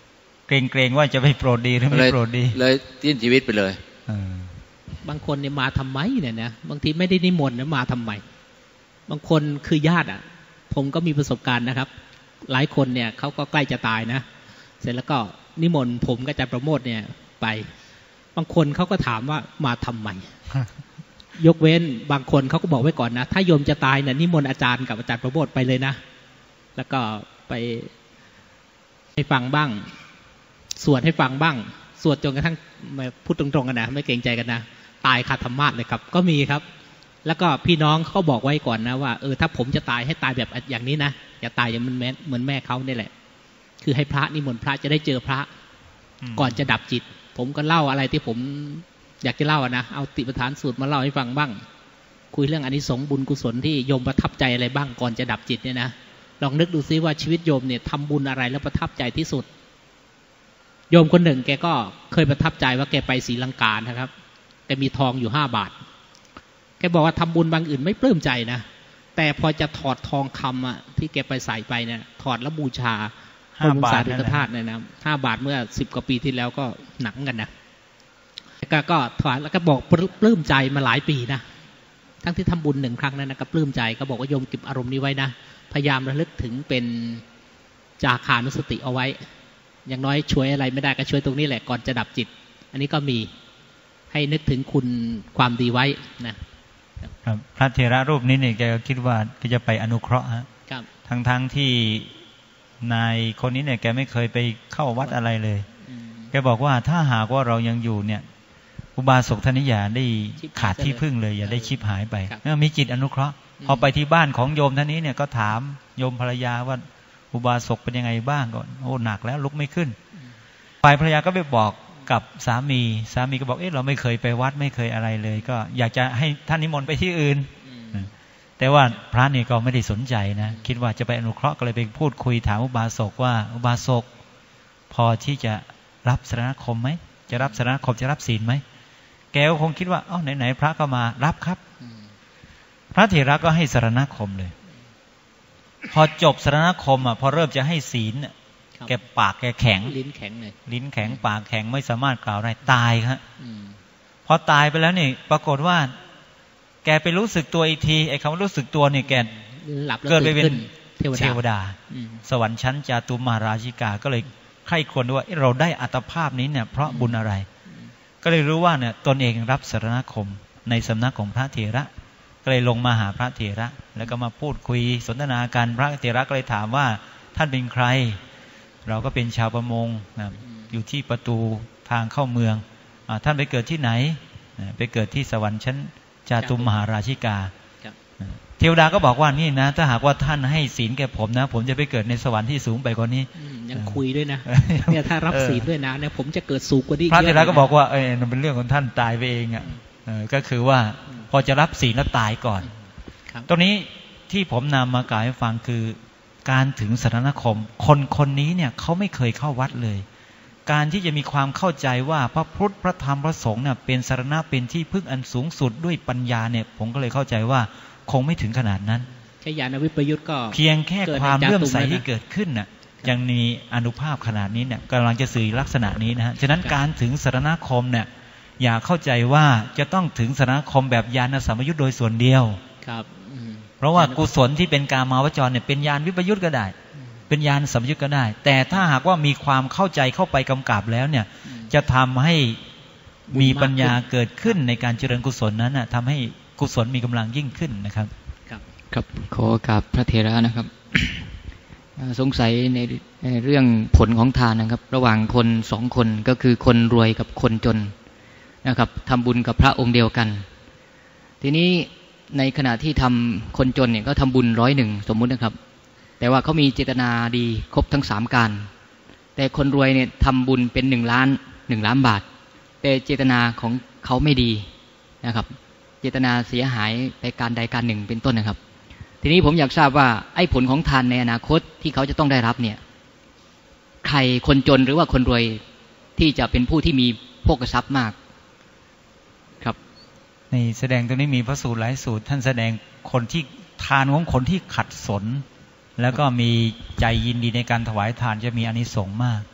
เกรงว่าจะไม่โปรดดีหรือไม่โปรดดีเลยสิ้นชีวิตไปเลยบางคนเนี่ยมาทำไมเนี่ยนะบางทีไม่ได้นิมนต์นะมาทำไมบางคนคือญาติผมก็มีประสบการณ์นะครับหลายคนเนี่ยเขาก็ใกล้จะตายนะเสร็จแล้วก็นิมนต์ผมกับอาจารย์ประโมทเนี่ยไปบางคนเขาก็ถามว่ามาทำไม ยกเว้นบางคนเขาก็บอกไว้ก่อนนะถ้าโยมจะตายเนี่ยนิมนต์อาจารย์กับอาจารย์ประโมทไปเลยนะแล้วก็ไปให้ฟังบ้างสวดให้ฟังบ้างสวดจนกระทั่งพูดตรงๆกันนะไม่เกรงใจกันนะตายคาธรรมะเลยครับก็มีครับแล้วก็พี่น้องเขาบอกไว้ก่อนนะว่าถ้าผมจะตายให้ตายแบบอย่างนี้นะอย่าตายอย่างเหมือนแม่เขานี่แหละคือให้พระนิมนต์พระจะได้เจอพระก่อนจะดับจิตผมก็เล่าอะไรที่ผมอยากจะเล่านะเอาติปฐานสูตรมาเล่าให้ฟังบ้างคุยเรื่องอานิสงส์บุญกุศลที่โยมประทับใจอะไรบ้างก่อนจะดับจิตเนี่ยนะลองนึกดูซิว่าชีวิตโยมเนี่ยทำบุญอะไรแล้วประทับใจที่สุดโยมคนหนึ่งแกก็เคยประทับใจว่าแกไปศรีลังกานะครับแกมีทองอยู่5 บาทแกบอกว่าทำบุญบางอื่นไม่ปลื้มใจนะแต่พอจะถอดทองคำที่แกไปใส่ไปเนี่ยถอดแล้วบูชาพระบรมสารีริกธาตุเนี่ยนะ5 บาทเมื่อ10 กว่าปีที่แล้วก็หนักกันนะก็ถอดแล้วก็บอกปลื้มใจมาหลายปีนะทั้งที่ทำบุญ1 ครั้งนั้นนะก็ปลื้มใจก็บอกว่าโยมเก็บอารมณ์นี้ไว้นะพยายามระลึกถึงเป็นจาคานุสติเอาไว้อย่างน้อยช่วยอะไรไม่ได้ก็ช่วยตรงนี้แหละก่อนจะดับจิตอันนี้ก็มีให้นึกถึงคุณความดีไว้นะครับพระเถระรูปนี้เนี่ยแกก็คิดว่าก็จะไปอนุเคราะห์ฮะทั้งที่นายคนนี้เนี่ยแกไม่เคยไปเข้าวัดอะไรเลยแกบอกว่าถ้าหากว่าเรายังอยู่เนี่ยอุบาสกท่านนี้อย่าได้ขาดที่พึ่งเลยอย่าได้ชิบหายไปมีจิตอนุเคราะห์พอไปที่บ้านของโยมท่านนี้เนี่ยก็ถามโยมภรรยาว่าอุบาสกเป็นยังไงบ้างก่อนโอ้หนักแล้วลุกไม่ขึ้นฝ่ายภรรยาก็ไปบอกกับสามีก็บอกเราไม่เคยไปวัดไม่เคยอะไรเลยก็อยากจะให้ท่านนิมนต์ไปที่อื่นแต่ว่าพระนี่ก็ไม่ได้สนใจนะคิดว่าจะไปอนุเคราะห์ก็เลยไปพูดคุยถามอุบาสกว่าอุบาสกพอที่จะรับสรณคมไหมจะรับสรณคมจะรับศีลไหมแกก็คงคิดว่าไหนพระก็มารับครับพระเถระก็ให้สรณคมเลยพอจบสรณคมพอเริ่มจะให้ศีลแกปากแกแข็งลิ้นแข็งปากแข็งไม่สามารถกล่าวได้ตายครับพอตายไปแล้วนี่ปรากฏว่าแกไปรู้สึกตัวอีกทีไอ้คำว่ารู้สึกตัวเนี่ยแกเกิดไปเป็นเทวดาสวรรค์ชั้นจาตุมหาราชิกาก็เลยใคร่ครวญว่าเราได้อัตภาพนี้เนี่ยเพราะบุญอะไรก็เลยรู้ว่าเนี่ยตนเองรับสรณคมในสำนักของพระเถระก็เลยลงมาหาพระเถระแล้วก็มาพูดคุยสนทนากันพระเถระก็เลยถามว่าท่านเป็นใครเราก็เป็นชาวประมงอยู่ที่ประตูทางเข้าเมืองท่านไปเกิดที่ไหนไปเกิดที่สวรรค์ชั้นจาตุมหาราชิกาเทวดาก็บอกว่านี่นะถ้าหากว่าท่านให้ศีลแก่ผมนะผมจะไปเกิดในสวรรค์ที่สูงไปกว่านี้ยังคุยด้วยนะเนี่ยถ้ารับศีลด้วยนะเนี่ยผมจะเกิดสูงกว่านี้พระเถระก็บอกว่ามันเป็นเรื่องของท่านตายไปเองก็คือว่าพอจะรับศีลแล้วตายก่อนตรงนี้ที่ผมนำมากล่าวให้ฟังคือการถึงสรณคมคนนี้เนี่ยเขาไม่เคยเข้าวัดเลยการที่จะมีความเข้าใจว่าพระพุทธพระธรรมพระสงฆ์เนี่ยเป็นสรณะเป็นที่พึ่งอันสูงสุดด้วยปัญญาเนี่ยผมก็เลยเข้าใจว่าคงไม่ถึงขนาดนั้นแค่ญาณวิปยุตก็เพียงแค่ความเลื่อมใสที่เกิดขึ้นน่ะยังมีอานุภาพขนาดนี้เนี่ยกำลังจะสื่อลักษณะนี้นะฮะฉะนั้นการถึงสรณคมเนี่ยอย่าเข้าใจว่าจะต้องถึงสรณคมแบบญาณสัมปยุตโดยส่วนเดียวครับเพราะว่ากุศลที่เป็นกามาวจรเนี่ยเป็นญาณวิปยุตก็ได้เป็นญาณสัมปยุตก็ได้แต่ถ้าหากว่ามีความเข้าใจเข้าไปกำกับแล้วเนี่ยจะทำให้มีปัญญาเกิดขึ้นในการเจริญกุศลนั้นนะทำให้กุศลมีกำลังยิ่งขึ้นนะครับครับขอโอกราบพระเถระนะครับ สงสัยในเรื่องผลของทานนะครับระหว่างคน2 คนก็คือคนรวยกับคนจนนะครับทำบุญกับพระองค์เดียวกันทีนี้ในขณะที่ทำคนจนเนี่ยก็ทำบุญ100สมมุตินะครับแต่ว่าเขามีเจตนาดีครบทั้ง3การแต่คนรวยเนี่ยทำบุญเป็น1 ล้านบาทแต่เจตนาของเขาไม่ดีนะครับเจตนาเสียหายไปการใดการหนึ่งเป็นต้นนะครับทีนี้ผมอยากทราบว่าไอ้ผลของทานในอนาคตที่เขาจะต้องได้รับเนี่ยใครคนจนหรือว่าคนรวยที่จะเป็นผู้ที่มีโภคทรัพย์มากครับในแสดงตรงนี้มีพระสูตรหลายสูตรท่านแสดงคนที่ทานของคนที่ขัดสนแล้วก็มีใจยินดีในการถวายทานจะมีอานิสงส์มาก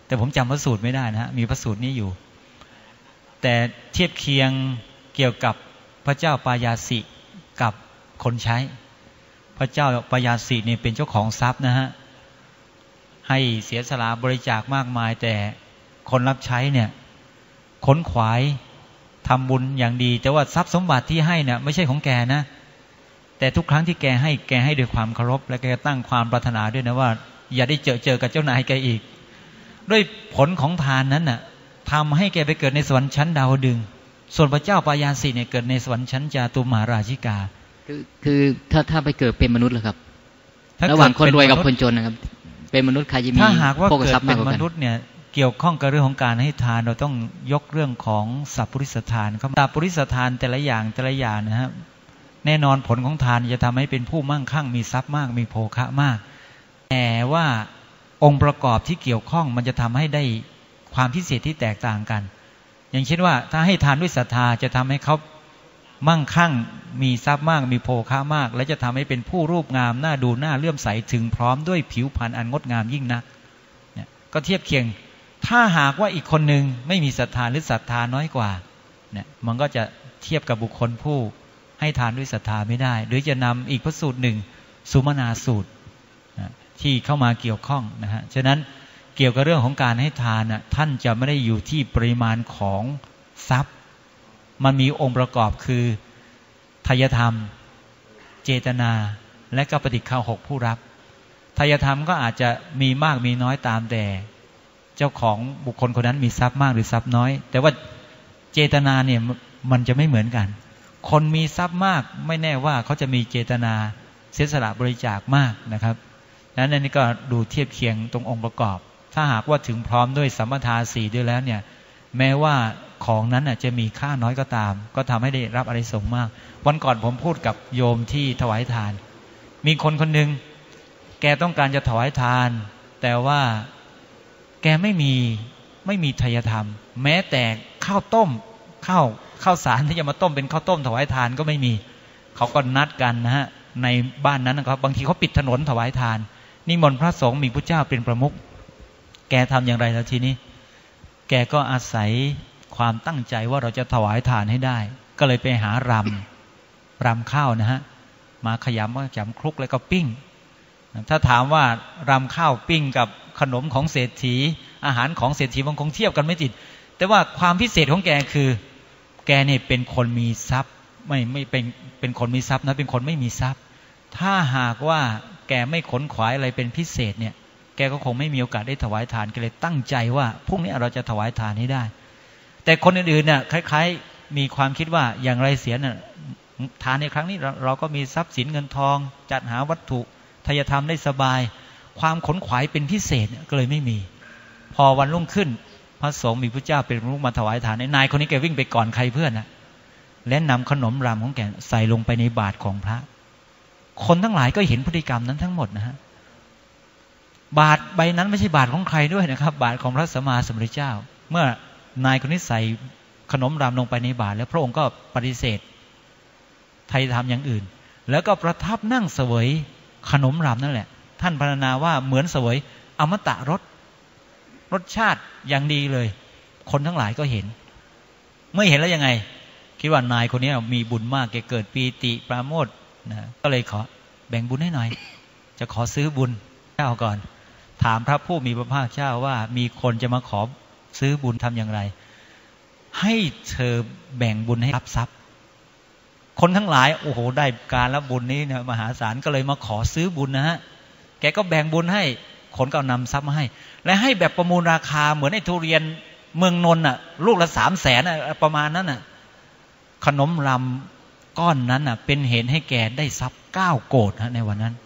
แต่ผมจำพระสูตรไม่ได้นะฮะมีพระสูตรนี้อยู่แต่เทียบเคียงเกี่ยวกับพระเจ้าปายาสิกับคนใช้พระเจ้าปายาสิเนี่ยเป็นเจ้าของทรัพย์นะฮะให้เสียสละบริจาคมากมายแต่คนรับใช้เนี่ยขนขวายทำบุญอย่างดีแต่ว่าทรัพย์สมบัติที่ให้เนี่ยไม่ใช่ของแกนะแต่ทุกครั้งที่แกให้ด้วยความเคารพและแกตั้งความปรารถนาด้วยนะว่าอย่าได้เจอกับเจ้านายแกอีกด้วยผลของทานนั้นน่ะทำให้แกไปเกิดในสวรรค์ชั้นดาวดึงส์ส่วนพระเจ้าปายาสิเนี่ยเกิดในสวรรค์ชั้นจาตุมหาราชิกาคือถ้าไปเกิดเป็นมนุษย์เหรอครับระหว่างคนรวยกับคนจนนะครับเป็นมนุษย์ใครจะมีถ้าหากว่าเกิดเป็นมนุษย์เนี่ยเกี่ยวข้องกับเรื่องของการให้ทานเราต้องยกเรื่องของสัพพุริสทานครับสัพพุริสทานแต่ละอย่างนะครับแน่นอนผลของทานจะทำให้เป็นผู้มั่งคั่งมีทรัพย์มากมีโภคะมากแต่ว่าองค์ประกอบที่เกี่ยวข้องมันจะทำให้ได้ความพิเศษที่แตกต่างกันอย่างเช่นว่าถ้าให้ทานด้วยศรัทธาจะทำให้เขามั่งคั่งมีทรัพย์มากมีโภคะมากและจะทำให้เป็นผู้รูปงามน่าดูน่าเลื่อมใสถึงพร้อมด้วยผิวพรรณอันงดงามยิ่งนักเนี่ยก็เทียบเคียงถ้าหากว่าอีกคนนึงไม่มีศรัทธาหรือศรัทธาน้อยกว่าเนี่ยมันก็จะเทียบกับบุคคลผู้ให้ทานด้วยศรัทธาไม่ได้หรือจะนำอีกพระสูตรหนึ่งสุมนาสูตรที่เข้ามาเกี่ยวข้องนะฮะฉะนั้นเกี่ยวกับเรื่องของการให้ทานท่านจะไม่ได้อยู่ที่ปริมาณของทรัพย์มันมีองค์ประกอบคือไทยธรรมเจตนาและก็ปฏิฆาหกผู้รับไทยธรรมก็อาจจะมีมากมีน้อยตามแต่เจ้าของบุคคลคนนั้นมีทรัพย์มากหรือทรัพย์น้อยแต่ว่าเจตนาเนี่ยมันจะไม่เหมือนกันคนมีทรัพย์มากไม่แน่ว่าเขาจะมีเจตนาเสียสละบริจาคมากนะครับดังนั้นนี่ก็ดูเทียบเคียงตรงองค์ประกอบถ้าหากว่าถึงพร้อมด้วยสัมมาทานสี่ด้วยแล้วเนี่ยแม้ว่าของนั้นจะมีค่าน้อยก็ตามก็ทำให้ได้รับอานิสงส์มากวันก่อนผมพูดกับโยมที่ถวายทานมีคนคนหนึ่งแกต้องการจะถวายทานแต่ว่าแกไม่มีไทยธรรมแม้แต่ข้าวต้มข้าวสารที่จะมาต้มเป็นข้าวต้มถวายทานก็ไม่มีเขาก็นัดกันนะฮะในบ้านนั้นนะครับบางทีเขาปิดถนนถวายทานนิมนต์พระสงฆ์มีพระเจ้าเป็นประมุขแกทำอย่างไรแล้วทีนี้แกก็อาศัยความตั้งใจว่าเราจะถวายทานให้ได้ก็เลยไปหารำข้าวนะฮะมาขยำคลุกแล้วก็ปิ้งถ้าถามว่ารำข้าวปิ้งกับขนมของเศรษฐีอาหารของเศรษฐีบางคงเทียบกันไม่ติดแต่ว่าความพิเศษของแกคือแกเนี่ยเป็นคนมีทรัพย์ไม่เป็นคนมีทรัพย์นะเป็นคนไม่มีทรัพย์ถ้าหากว่าแกไม่ขนขวายอะไรเป็นพิเศษเนี่ยแกก็คงไม่มีโอกาสได้ถวายทานก็เลยตั้งใจว่าพรุ่งนี้เราจะถวายทานให้ได้แต่คนอื่นๆเนี่ยคล้ายๆมีความคิดว่าอย่างไรเสียน่ะทานในครั้งนี้เราก็มีทรัพย์สินเงินทองจัดหาวัตถุทายธรรมได้สบายความขนขวายเป็นพิเศษก็เลยไม่มีพอวันรุ่งขึ้นพระสงฆ์มีพระเจ้าเป็นผู้มาถวายทานนายคนนี้แกวิ่งไปก่อนใครเพื่อนนะและนำขนมรำของแกใส่ลงไปในบาตรของพระคนทั้งหลายก็เห็นพฤติกรรมนั้นทั้งหมดนะฮะบาตรใบนั้นไม่ใช่บาตรของใครด้วยนะครับบาตรของพระสัมมาสัมพุทธเจ้าเมื่อนายคนนี้ใส่ขนมรำลงไปในบาตรแล้วพระองค์ก็ปฏิเสธไทยทำอย่างอื่นแล้วก็ประทับนั่งเสวยขนมรำนั่นแหละท่านพรรณนาว่าเหมือนเสวยอมตะรสชาติอย่างดีเลยคนทั้งหลายก็เห็นเมื่อเห็นแล้วยังไงคิดว่านายคนนี้มีบุญมากแกเกิดปีติปราโมทย์นะก็เลยขอแบ่งบุญให้หน่อยจะขอซื้อบุญเจ้าก่อนถามพระผู้มีพระภาคเจ้าว่ามีคนจะมาขอซื้อบุญทำอย่างไรให้เธอแบ่งบุญให้รับทรัพย์คนทั้งหลายโอ้โหได้การรับบุญนี้เนี่ยมหาศาลก็เลยมาขอซื้อบุญนะฮะแกก็แบ่งบุญให้คนก็นำทรัพย์มาให้และให้แบบประมูลราคาเหมือนไอ้ทุเรียนเมืองนนท์น่ะลูกละ300,000ประมาณนั้นน่ะขนมรำก้อนนั้นน่ะเป็นเหตุให้แกได้ทรัพย์9 โกฏในวันนั้น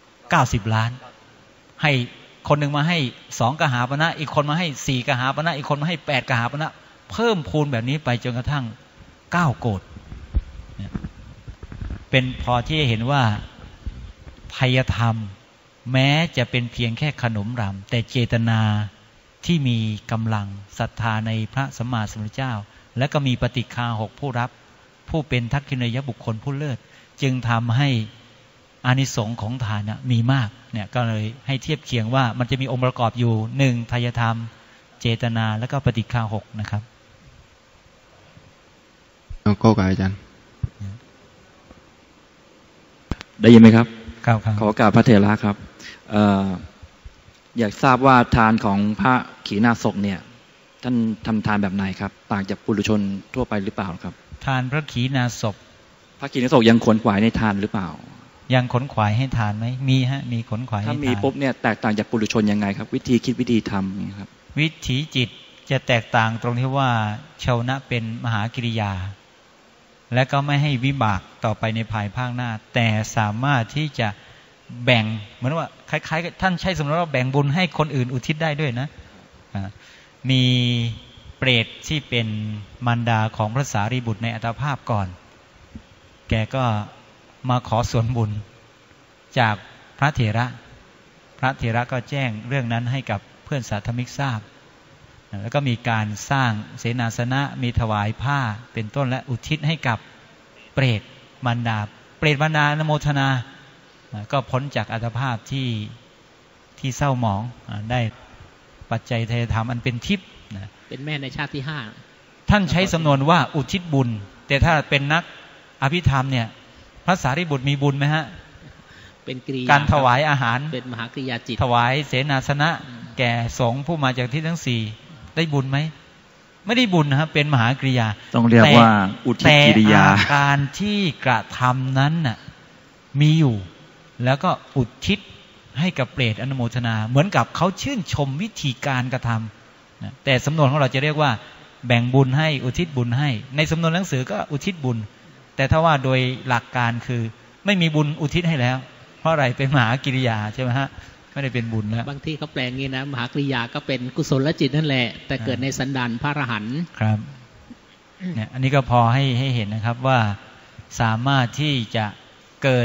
90 ล้านให้คนหนึ่งมาให้2 กหาปณะอีกคนมาให้4 กหาปณะอีกคนมาให้8 กหาปณะเพิ่มพูนแบบนี้ไปจนกระทั่ง9 โกฏเป็นพอที่จะเห็นว่าไทยธรรมแม้จะเป็นเพียงแค่ขนมรำแต่เจตนาที่มีกำลังศรัทธาในพระสัมมาสัมพุทธเจ้าและก็มีปฏิฆาหกผู้รับผู้เป็นทักขิณยบุคคลผู้เลิศจึงทำให้อานิสงส์ของทานมีมากเนี่ยก็เลยให้เทียบเคียงว่ามันจะมีองค์ประกอบอยู่1ไทยธรรมเจตนาและก็ปฏิฆา6นะครับก็กอาจารย์ได้ยินไหมครับครับขอกราบพระเถระครับอยากทราบว่าทานของพระขีณาสกเนี่ยท่านทำทานแบบไหนครับต่างจากปุถุชนทั่วไปหรือเปล่าครับทานพระขีณาสกพระขีณาสกยังขนขวายในทานหรือเปล่ายังขนขวายให้ทานไหมมีฮะมีขนขวายให้ทานถ้ามีปุ๊บเนี่ยแตกต่างจากปุถุชนยังไงครับวิธีคิดวิธีทำนี่ครับวิถีจิตจะแตกต่างตรงที่ว่าชาวนะเป็นมหากิริยาและก็ไม่ให้วิบากต่อไปในภายภาคหน้าแต่สามารถที่จะแบ่งเหมือนว่าคล้ายๆท่านใช้สมมติว่าแบ่งบุญให้คนอื่นอุทิศได้ด้วยนะมีเปรตที่เป็นมารดาของพระสารีบุตรในอัตภาพก่อนแกก็มาขอส่วนบุญจากพระเถระก็แจ้งเรื่องนั้นให้กับเพื่อนสาธมิกทราบแล้วก็มีการสร้างเสนาสนะมีถวายผ้าเป็นต้นและอุทิศให้กับเปรตมารดาอนโมทนาก็พ้นจากอัตภาพที่เศร้าหมองได้ปัจจัยเทธรรมอันเป็นทิพย์เป็นแม่ในชาติที่ 5ท่านใช้สำนวนว่าอุทิศบุญแต่ถ้าเป็นนักอภิธรรมเนี่ยพระสารีบุตรมีบุญไหมฮะเป็นกิริยาการถวายอาหารเป็นมหากริยาจิตถวายเสนาสนะแก่สงฆ์ผู้มาจากที่ทั้ง4ได้บุญไหมไม่ได้บุญนะครับเป็นมหากริยาต้องเรียกว่าอุทิศกิริยาแต่การที่กระทำนั้นน่ะมีอยู่แล้วก็อุทิศให้กับเปรตอนุโมทนาเหมือนกับเขาชื่นชมวิธีการกระทำนะแต่สำนวนของเราจะเรียกว่าแบ่งบุญให้อุทิศบุญให้ในสำนวนหนังสือก็อุทิศบุญแต่ถ้าว่าโดยหลักการคือไม่มีบุญอุทิศให้แล้วเพราะอะไรเป็นมหากิริยาใช่ไหมฮะไม่ได้เป็นบุญแล้วบางที่เขาแปลงงี้นะมหากริยาก็เป็นกุศลจิตนั่นแหละแต่เกิดในสันดานพระอรหันต์ครับเนี่ยอันนี้ก็พอให้เห็นนะครับว่าสามารถที่จะเกิด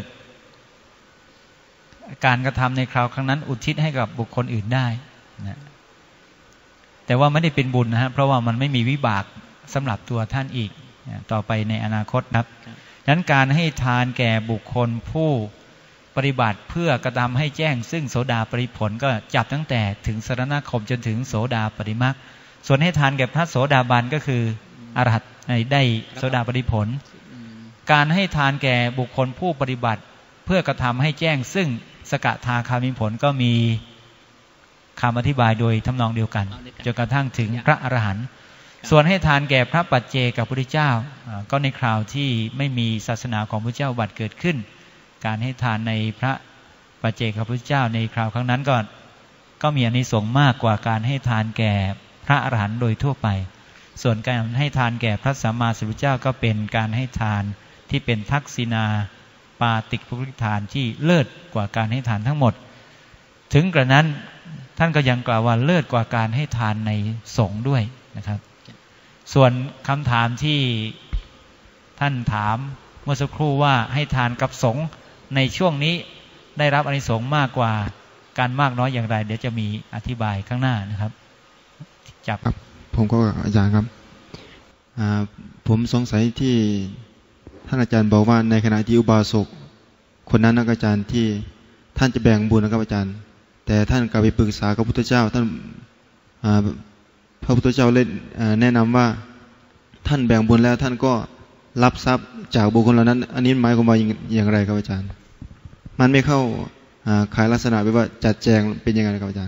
การกระทำในคราวครั้งนั้นอุทิศให้กับบุคคลอื่นได้นะแต่ว่าไม่ได้เป็นบุญนะฮะเพราะว่ามันไม่มีวิบากสำหรับตัวท่านอีกนะต่อไปในอนาคตครับดังนั้นการให้ทานแก่บุคคลผู้ปฏิบัติเพื่อกระทำให้แจ้งซึ่งโสดาปริผลก็จับตั้งแต่ถึงสรณคมจนถึงโสดาปริมรรคส่วนให้ทานแก่พระโสดาบันก็คืออรหัตได้โสดาปริผลการให้ทานแก่บุคคลผู้ปฏิบัติเพื่อกระทำให้แจ้งซึ่งสกทาคามิผลก็มีคำอธิบายโดยทำนองเดียวกันจนกระทั่งถึงพระอรหันต์ส่วนให้ทานแก่พระปัจเจกพุทธเจ้าก็ในคราวที่ไม่มีศาสนาของพระเจ้าบัตรเกิดขึ้นการให้ทานในพระปัจเจกพุทธเจ้าในคราวครั้งนั้นก็มีอานิสงส์มากกว่าการให้ทานแก่พระอรหันต์โดยทั่วไปส่วนการให้ทานแก่พระสัมมาสัมพุทธเจ้าก็เป็นการให้ทานที่เป็นทักษิณาปาติกภุริทานที่เลิศกว่าการให้ทานทั้งหมดถึงกระนั้นท่านก็ยังกล่าวว่าเลิศกว่าการให้ทานในสงฆ์ด้วยนะครับส่วนคำถามที่ท่านถามเมื่อสักครู่ว่าให้ทานกับสงฆ์ในช่วงนี้ได้รับอานิสงส์มากกว่าการมากน้อยอย่างไรเดี๋ยวจะมีอธิบายข้างหน้านะครับจับผมก็อาจารย์ครับผมสงสัยที่ท่านอาจารย์บอกว่าในขณะที่อุบาสกคนนั้นนะอาจารย์ที่ท่านจะแบ่งบุญนะครับอาจารย์แต่ท่านกลับไปปรึกษากับพระพุทธเจ้าท่านพระพุทธเจ้าเลยแนะนำว่าท่านแบ่งบุญแล้วท่านก็รับทรัพย์จากบุคคลเหล่านั้นอันนี้หมายความว่าอย่างไรครับอาจารย์มันไม่เข้าขายลักษณะไปว่าจัดแจงเป็นยังไงครับอาจารย์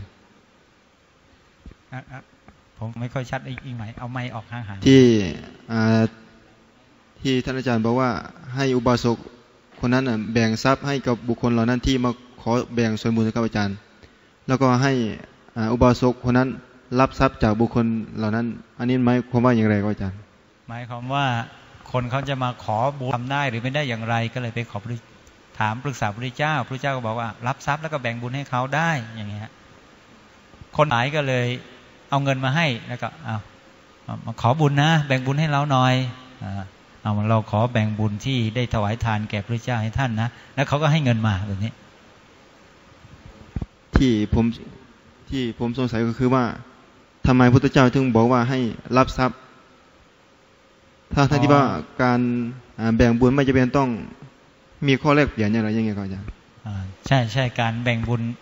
ผมไม่ค่อยชัดอีกไหมเอาไม้ออกห่างๆที่ท่านอาจารย์บอกว่าให้อุบาสกคนนั้นแบ่งทรัพย์ให้กับบุคคลเหล่านั้นที่มาขอแบ่งส่วนบุญนะครับอาจารย์แล้วก็ให้อุบาสกคนนั้นรับทรัพย์จากบุคคลเหล่านั้นอันนี้หมายความว่าอย่างไรครับอาจารย์หมายความว่าคนเขาจะมาขอบุญทำได้หรือไม่ได้อย่างไรก็เลยไปขอถามปรึกษาพระพุทธเจ้าพระเจ้าก็บอกว่ารับทรัพย์แล้วก็แบ่งบุญให้เขาได้อย่างเงี้ยคนหลายก็เลยเอาเงินมาให้แล้วก็มาขอบุญนะแบ่งบุญให้เราหน่อยเราขอแบ่งบุญที่ได้ถวายทานแก่พระเจ้าให้ท่านนะแล้วเขาก็ให้เงินมาแบบนี้ที่ผมสงสัยก็คือว่าทำไมพระพุทธเจ้าถึงบอกว่าให้รับทรัพย์ถ้าที่ว่าการแบ่งบุญไม่จำเป็นต้องมีข้อแลกเปลี่ยนอะไรอย่างเงี้ยครับอาจารย์ใช่การแบ่งบุญ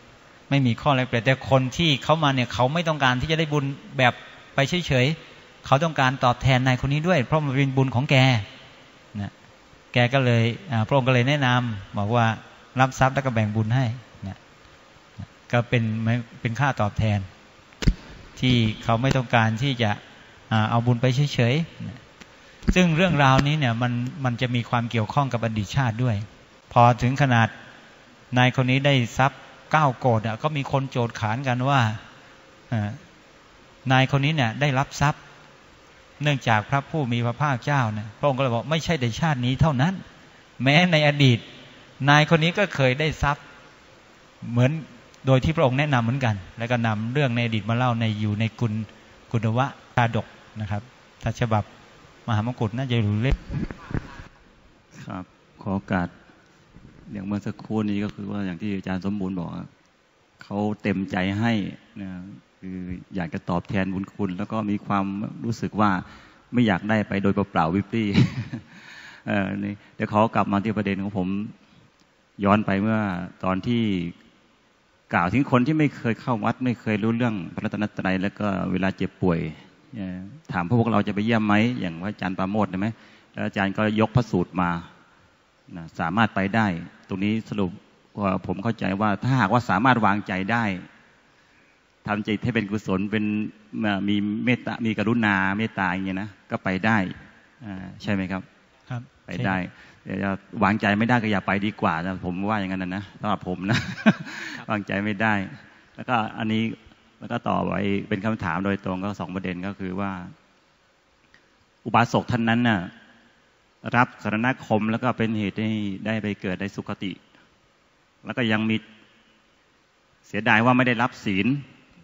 ไม่มีข้อแลกเปลี่ยนแต่คนที่เขามาเนี่ยเขาไม่ต้องการที่จะได้บุญแบบไปเฉยๆเขาต้องการตอบแทนนายคนนี้ด้วยเพราะมันเป็นบุญของแกนะแกก็เลยพระองค์ก็เลยแนะนำบอกว่ารับทรัพย์แล้วก็แบ่งบุญให้นะก็เป็นค่าตอบแทนที่เขาไม่ต้องการที่จะเอาบุญไปเฉยๆนะซึ่งเรื่องราวนี้เนี่ยมันจะมีความเกี่ยวข้องกับอดีตชาติด้วยพอถึงขนาดนายคนนี้ได้ทรัพย์9 โกฏก็มีคนโจทย์ขานกันว่านายคนนี้เนี่ยได้รับทรัพย์เนื่องจากพระผู้มีพระภาคเจ้าเนี่ยพระองค์ก็เลยบอกไม่ใช่แต่ชาตินี้เท่านั้นแม้ในอดีตนายคนนี้ก็เคยได้ทรัพย์เหมือนโดยที่พระองค์แนะนำเหมือนกันแล้วก็นำเรื่องในอดีตมาเล่าอยู่ในกุณวะชาดกนะครับถ้าฉบับมหามกุฏน่าจะรู้เล็กครับขอโอกาสอย่างเมื่อสักครู่นี้ก็คือว่าอย่างที่อาจารย์สมบูรณ์บอกเขาเต็มใจให้นะคืออยากจะตอบแทนบุญคุณแล้วก็มีความรู้สึกว่าไม่อยากได้ไปโดยเปล่าๆวิปรี้นี่เดี๋ยวเขากลับมาที่ประเด็นของผมย้อนไปเมื่อตอนที่กล่าวถึงคนที่ไม่เคยเข้าวัดไม่เคยรู้เรื่องพระรัตนตรัยแล้วก็เวลาเจ็บป่วยถามพวกเราจะไปเยี่ยมไหมอย่างว่าอาจารย์ปราโมทย์ใช่ไหมแล้วอาจารย์ก็ยกพระสูตรมาสามารถไปได้ตรงนี้สรุปว่าผมเข้าใจว่าถ้าหากว่าสามารถวางใจได้ทำใจให้เป็นกุศลเป็นมีเมตตามีกรุณาเมตตาอย่างเงี้ยนะก็ไปได้ใช่ไหมครับครับไปได้เดี๋ยววางใจไม่ได้ก็อย่าไปดีกว่านะผมว่าอย่างนั้นนะสำหรับผมนะ วางใจไม่ได้แล้วก็อันนี้แล้วก็ต่อไปเป็นคำถามโดยตรงก็2 ประเด็นก็คือว่าอุบาสกท่านนั้นน่ะรับสรณคมแล้วก็เป็นเหตุให้ได้ไปเกิดในสุคติแล้วก็ยังมีเสียดายว่าไม่ได้รับศีล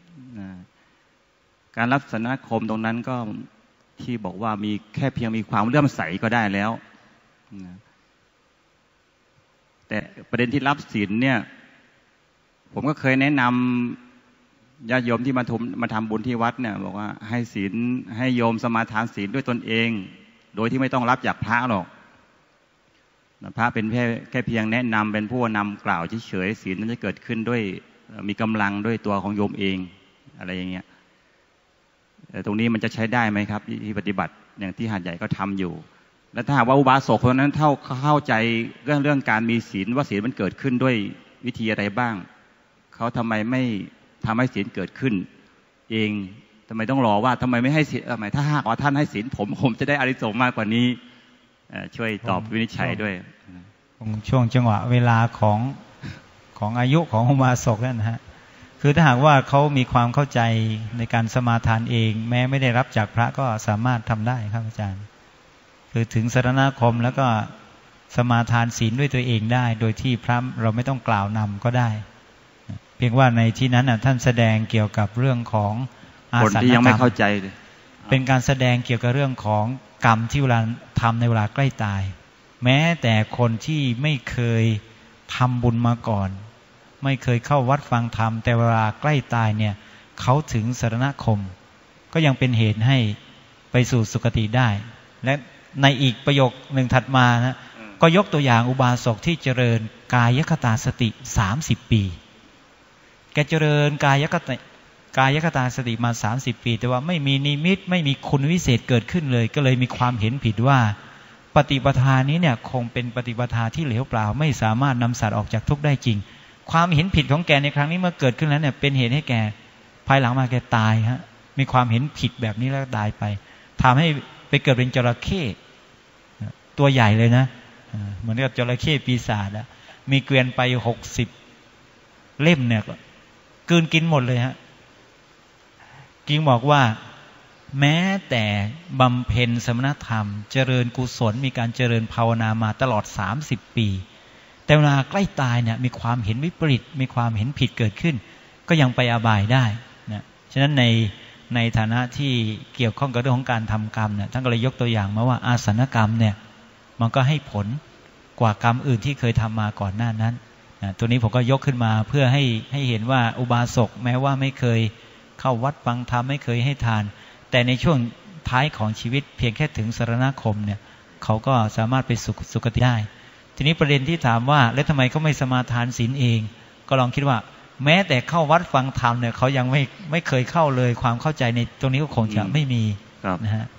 การรับสรณคมตรงนั้นก็ที่บอกว่ามีแค่เพียงมีความเลื่อมใสก็ได้แล้วแต่ประเด็นที่รับศีลเนี่ยผมก็เคยแนะนำญาติโยมที่มาทำบุญที่วัดเนี่ยบอกว่าให้ศีลให้โยมสมาทานศีลด้วยตนเองโดยที่ไม่ต้องรับจากพระหรอกพระเป็นแค่เพียงแนะนำเป็นผู้นำกล่าวเฉยๆศีลนั้นจะเกิดขึ้นด้วยมีกำลังด้วยตัวของโยมเองอะไรอย่างเงี้ยแต่ตรงนี้มันจะใช้ได้ไหมครับที่ปฏิบัติอย่างที่หาดใหญ่ก็ทำอยู่และถ้าหากว่าอุบาสกคนนั้นเข้าใจเรื่องการมีศีลว่าศีลมันเกิดขึ้นด้วยวิธีอะไรบ้างเขาทำไมไม่ทำให้ศีลเกิดขึ้นเองทำไมต้องรอว่าทำไมไม่ให้ศีลถ้าหากว่าท่านให้ศีลผมจะได้อานิสงส์มากกว่านี้ช่วยตอบวินิจฉัยด้วยช่วงจังหวะเวลาของอายุของอุบาสกนั่นนะฮะคือถ้าหากว่าเขามีความเข้าใจในการสมาทานเองแม้ไม่ได้รับจากพระก็สามารถทำได้ครับอาจารย์คือถึงสรณคมแล้วก็สมาทานศีลด้วยตัวเองได้โดยที่พระเราไม่ต้องกล่าวนำก็ได้เพียงว่าในที่นั้นท่านแสดงเกี่ยวกับเรื่องของอาสนกรรมคนที่ยังไม่เข้าใจเลยเป็นการแสดงเกี่ยวกับเรื่องของกรรมที่เวลาทำในเวลาใกล้ตายแม้แต่คนที่ไม่เคยทำบุญมาก่อนไม่เคยเข้าวัดฟังธรรมแต่เวลาใกล้ตายเนี่ยเขาถึงสรณคมก็ยังเป็นเหตุให้ไปสู่สุคติได้และในอีกประโยคหนึ่งถัดมานะก็ยกตัวอย่างอุบาสกที่เจริญกายคตาสติ30 ปีแกเจริญกายคตาสติมา30 ปีแต่ว่าไม่มีนิมิตไม่มีคุณวิเศษเกิดขึ้นเลยก็เลยมีความเห็นผิดว่าปฏิปทานี้เนี่ยคงเป็นปฏิปทาที่เหลวเปล่าไม่สามารถนำสัตว์ออกจากทุกข์ได้จริงความเห็นผิดของแกในครั้งนี้เมื่อเกิดขึ้นแล้วเนี่ยเป็นเหตุให้แกภายหลังมาแกตายฮะมีความเห็นผิดแบบนี้แล้วตายไปทำให้ไปเกิดเป็นจระเข้ตัวใหญ่เลยนะเหมือนกับจระเข้ปีศาจอะมีเกวียนไป60 เล่มเนี่ยกลืนกินหมดเลยฮะกิงบอกว่าแม้แต่บำเพ็ญสมณธรรมเจริญกุศลมีการเจริญภาวนามาตลอด30 ปีแต่เวลาใกล้ตายเนี่ยมีความเห็นวิปริตมีความเห็นผิดเกิดขึ้นก็ยังไปอบายได้นะฉะนั้นในฐานะที่เกี่ยวข้องกับเรื่องของการทำกรรมเนี่ยท่านก็เลยยกตัวอย่างมาว่าอาสนกรรมเนี่ยมันก็ให้ผลกว่ากรรมอื่นที่เคยทำมาก่อนหน้านั้นนะตัวนี้ผมก็ยกขึ้นมาเพื่อให้เห็นว่าอุบาสกแม้ว่าไม่เคยเข้าวัดฟังธรรมไม่เคยให้ทานแต่ในช่วงท้ายของชีวิตเพียงแค่ถึงสรณคมเนี่ยเขาก็สามารถไปสุคติได้ทีนี้ประเด็นที่ถามว่าแล้วทำไมเขาไม่สมาทานศีลเองก็ลองคิดว่าแม้แต่เข้าวัดฟังธรรมเนี่ยเขายังไม่เคยเข้าเลยความเข้าใจในตรงนี้ก็คงจะไม่มีนะฮะ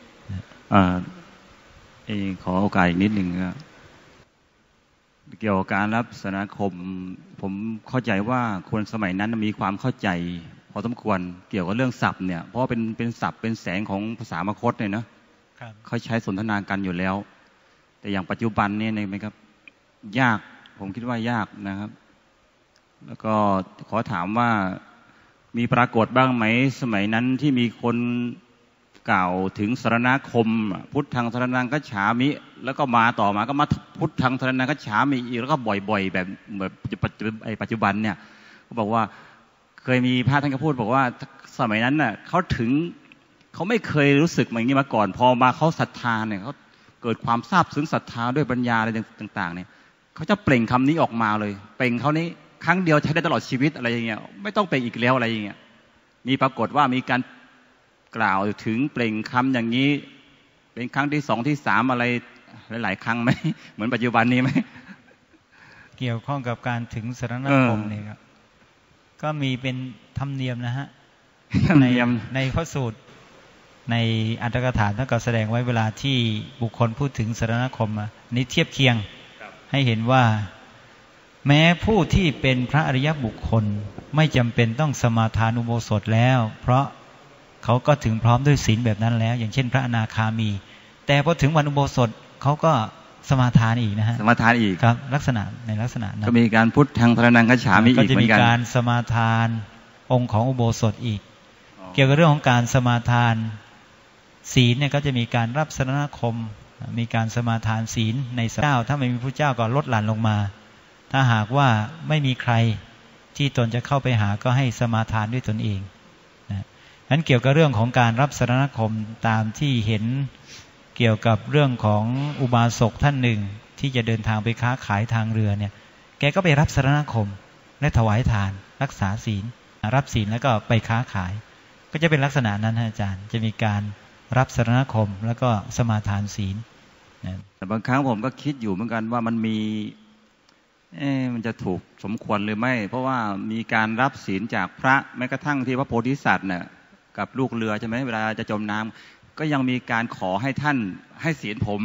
ขอโอกาสอีกนิดหนึ่งครับเกี่ยวกับการรับสารณคมผมเข้าใจว่าคนสมัยนั้นมีความเข้าใจพอสมควรเกี่ยวกับเรื่องศัพท์เนี่ยเพราะเป็นศัพท์เป็นแสงของภาษามคธเนี่ยนะเขาใช้สนทนากันอยู่แล้วแต่อย่างปัจจุบันเนี่ยนะครับยากผมคิดว่ายากนะครับแล้วก็ขอถามว่ามีปรากฏบ้างไหมสมัยนั้นที่มีคนกล่าวถึงสรณคมพุทธังสรณังคัจฉามิแล้วก็มาต่อมาก็มาพุทธังสรณังคัจฉามิอีกแล้วก็บ่อยๆแบบปัจจุบันเนี่ยก็บอกว่าเคยมีพระท่านก็พูดบอกว่าสมัยนั้นน่ะเขาไม่เคยรู้สึกอย่างนี้มาก่อนพอมาเขาศรัทธาเนี่ยเขาเกิดความซาบซึ้งศรัทธาด้วยปัญญาอะไรต่างๆเนี่ยเขาจะเปล่งคำนี้ออกมาเลยเปล่งเขานี้ครั้งเดียวใช้ได้ตลอดชีวิตอะไรอย่างเงี้ยไม่ต้องเปล่งอีกแล้วอะไรอย่างเงี้ยมีปรากฏว่ามีการกล่าวถึงเปล่งคำอย่างนี้เป็นครั้งที่2ที่3อะไรหลายๆครั้งไหมเหมือนปัจจุบันนี้ไหมเกี่ยวข้องกับการถึงสรณคมเนี่ยครับก็มีเป็นธรรมเนียมนะฮะในพระสูตรในอัตถกถาท่านก็แสดงไว้เวลาที่บุคคลพูดถึงสรณคมนี้เทียบเคียงให้เห็นว่าแม้ผู้ที่เป็นพระอริยบุคคลไม่จำเป็นต้องสมาทานอุโบสถแล้วเพราะเขาก็ถึงพร้อมด้วยศีลแบบนั้นแล้วอย่างเช่นพระอนาคามีแต่พอถึงวันอุโบสถเขาก็สมาทานอีกนะฮะสมาทานอีกครับลักษณะนั้นก็มีการพุทธังสรณังคัจฉามิอีกเหมือนกันก็จะมีการสมาทานองค์ของอุโบสถอีกเกี่ยวกับเรื่องของการสมาทานศีลเนี่ยก็จะมีการรับสรณคมมีการสมาทานศีลในเจ้าถ้าไม่มีพระเจ้าก็ลดหลั่นลงมาถ้าหากว่าไม่มีใครที่ตนจะเข้าไปหาก็ให้สมาทานด้วยตนเองนะนั้นเกี่ยวกับเรื่องของการรับสรณคมตามที่เห็นเกี่ยวกับเรื่องของอุบาสกท่านหนึ่งที่จะเดินทางไปค้าขายทางเรือเนี่ยแกก็ไปรับสรณคมและถวายทานรักษาศีลรับศีลแล้วก็ไปค้าขายก็จะเป็นลักษณะนั้นอาจารย์จะมีการรับสรณคมแล้วก็สมาทานศีลแต่บางครั้งผมก็คิดอยู่เหมือนกันว่ามันมีมันจะถูกสมควรหรือไม่เพราะว่ามีการรับศีลจากพระแม้กระทั่งที่พระโพธิสัตว์เนี่ยกับลูกเรือใช่ไหมเวลาจะจมน้ำก็ยังมีการขอให้ท่านให้ศีลผม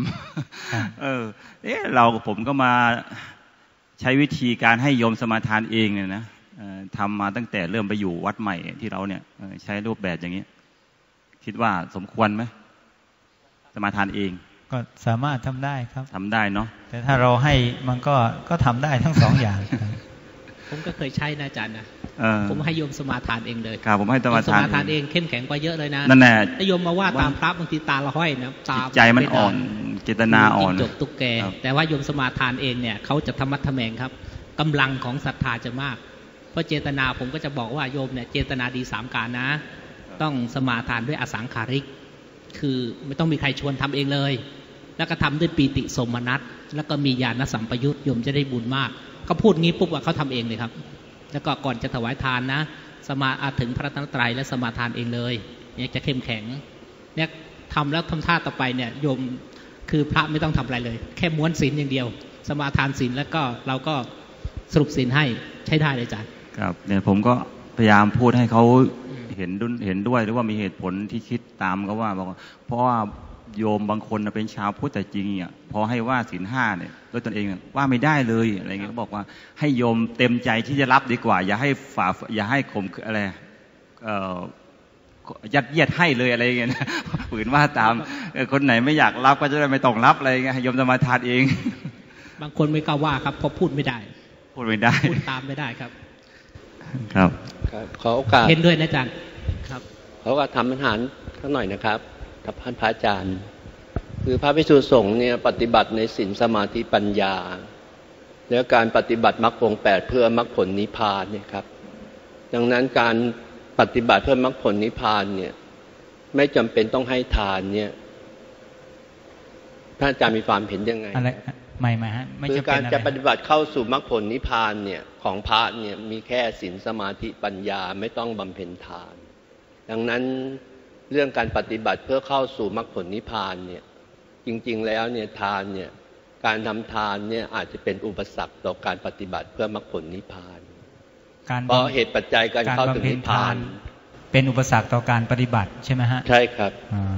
ผมก็มาใช้วิธีการให้โยมสมาทานเองเนี่ยนะทำมาตั้งแต่เริ่มไปอยู่วัดใหม่ที่เราเนี่ยใช้รูปแบบอย่างนี้คิดว่าสมควรไหมสมาทานเองก็สามารถทำได้ครับทำได้เนาะแต่ถ้าเราให้มันก็ทำได้ทั้งสองอย่างผมก็เคยใช้นะอาจารย์นะผมให้โยมสมาทานเองเลยครับผมให้สมาทานเองเข้มแข็งกว่าเยอะเลยนะนั่นแหละถ้าโยมมาว่าตามพระบางทีตาละห้อยนะตาใจมันอ่อนเจตนาอ่อนจบตุ๊กแกแต่ว่าโยมสมาทานเองเนี่ยเขาจะธรรมะทแมงครับกำลังของศรัทธาจะมากเพราะเจตนาผมก็จะบอกว่าโยมเนี่ยเจตนาดี3การนะต้องสมาทานด้วยอสังขาริกคือไม่ต้องมีใครชวนทำเองเลยแล้วก็ทำด้วยปีติสมนัสแล้วก็มีญาณสัมปยุตโยมจะได้บุญมากเขาพูดงี้ปุ๊บว่าเขาทำเองเลยครับแล้วก็ก่อนจะถวายทานนะสมาถึงพระรัตนตรัยและสมาทานเองเลยเนี่ยจะเข้มแข็งเนี่ยทำแล้วทำท่าต่อไปเนี่ยโยมคือพระไม่ต้องทำอะไรเลยแค่ม้วนศีลอย่างเดียวสมาทานศีลแล้วก็เราก็สรุปศีลให้ใช้ได้เลยอาจารย์ครับเนี่ยผมก็พยายามพูดให้เขาเห็นด้วยหรือว่ามีเหตุผลที่คิดตามก็ว่าบอกเพราะว่าโยมบางคนเป็นชาวพุทธแต่จริงเนี่ยพอให้ว่าศีล5เนี่ยด้วยตนเองว่าไม่ได้เลยอะไรเงี้ยเขาบอกว่าให้โยมเต็มใจที่จะรับดีกว่าอย่าให้ข่มอะไรยัดเยียดให้เลยอะไรเงี้ยฝืนว่าตามคนไหนไม่อยากรับก็จะได้ไม่ต้องรับอะไรเงี้ยโยมจะมาทานเองบางคนไม่กล้าว่าครับเพราะพูดไม่ได้พูดตามไม่ได้ครับครับขอโอกาสเห็นด้วยนะอาจารย์ครับขอโอกาสทำอาหารสักหน่อยนะครับกับท่านพระอาจารย์คือพระภิกษุสงฆ์เนี่ยปฏิบัติในศีลสมาธิปัญญาแล้วการปฏิบัติมรรคองค์8เพื่อมรรคผลนิพพานเนี่ยครับดังนั้นการปฏิบัติเพื่อมรรคผลนิพพานเนี่ยไม่จำเป็นต้องให้ทานเนี่ยท่านอาจารย์มีความเห็นยังไงอะไรไม่ฮะไม่จำเป็นการจะปฏิบัติเข้าสู่มรรคผลนิพพานเนี่ยของพระเนี่ยมีแค่ศีลสมาธิปัญญาไม่ต้องบำเพ็ญทานดังนั้นเรื่องการปฏิบัติเพื่อเข้าสู่มรรคผลนิพพานเนี่ยจริงๆแล้วเนี่ยทานเนี่ยการทำทานเนี่ยอาจจะเป็นอุปสรรคต่อการปฏิบัติเพื่อมรรคผลนิพพานเพราะเหตุปัจจัยการเข้าถึงนิพพานเป็นอุปสรรคต่อการปฏิบัติใช่ไหมฮะใช่ครับ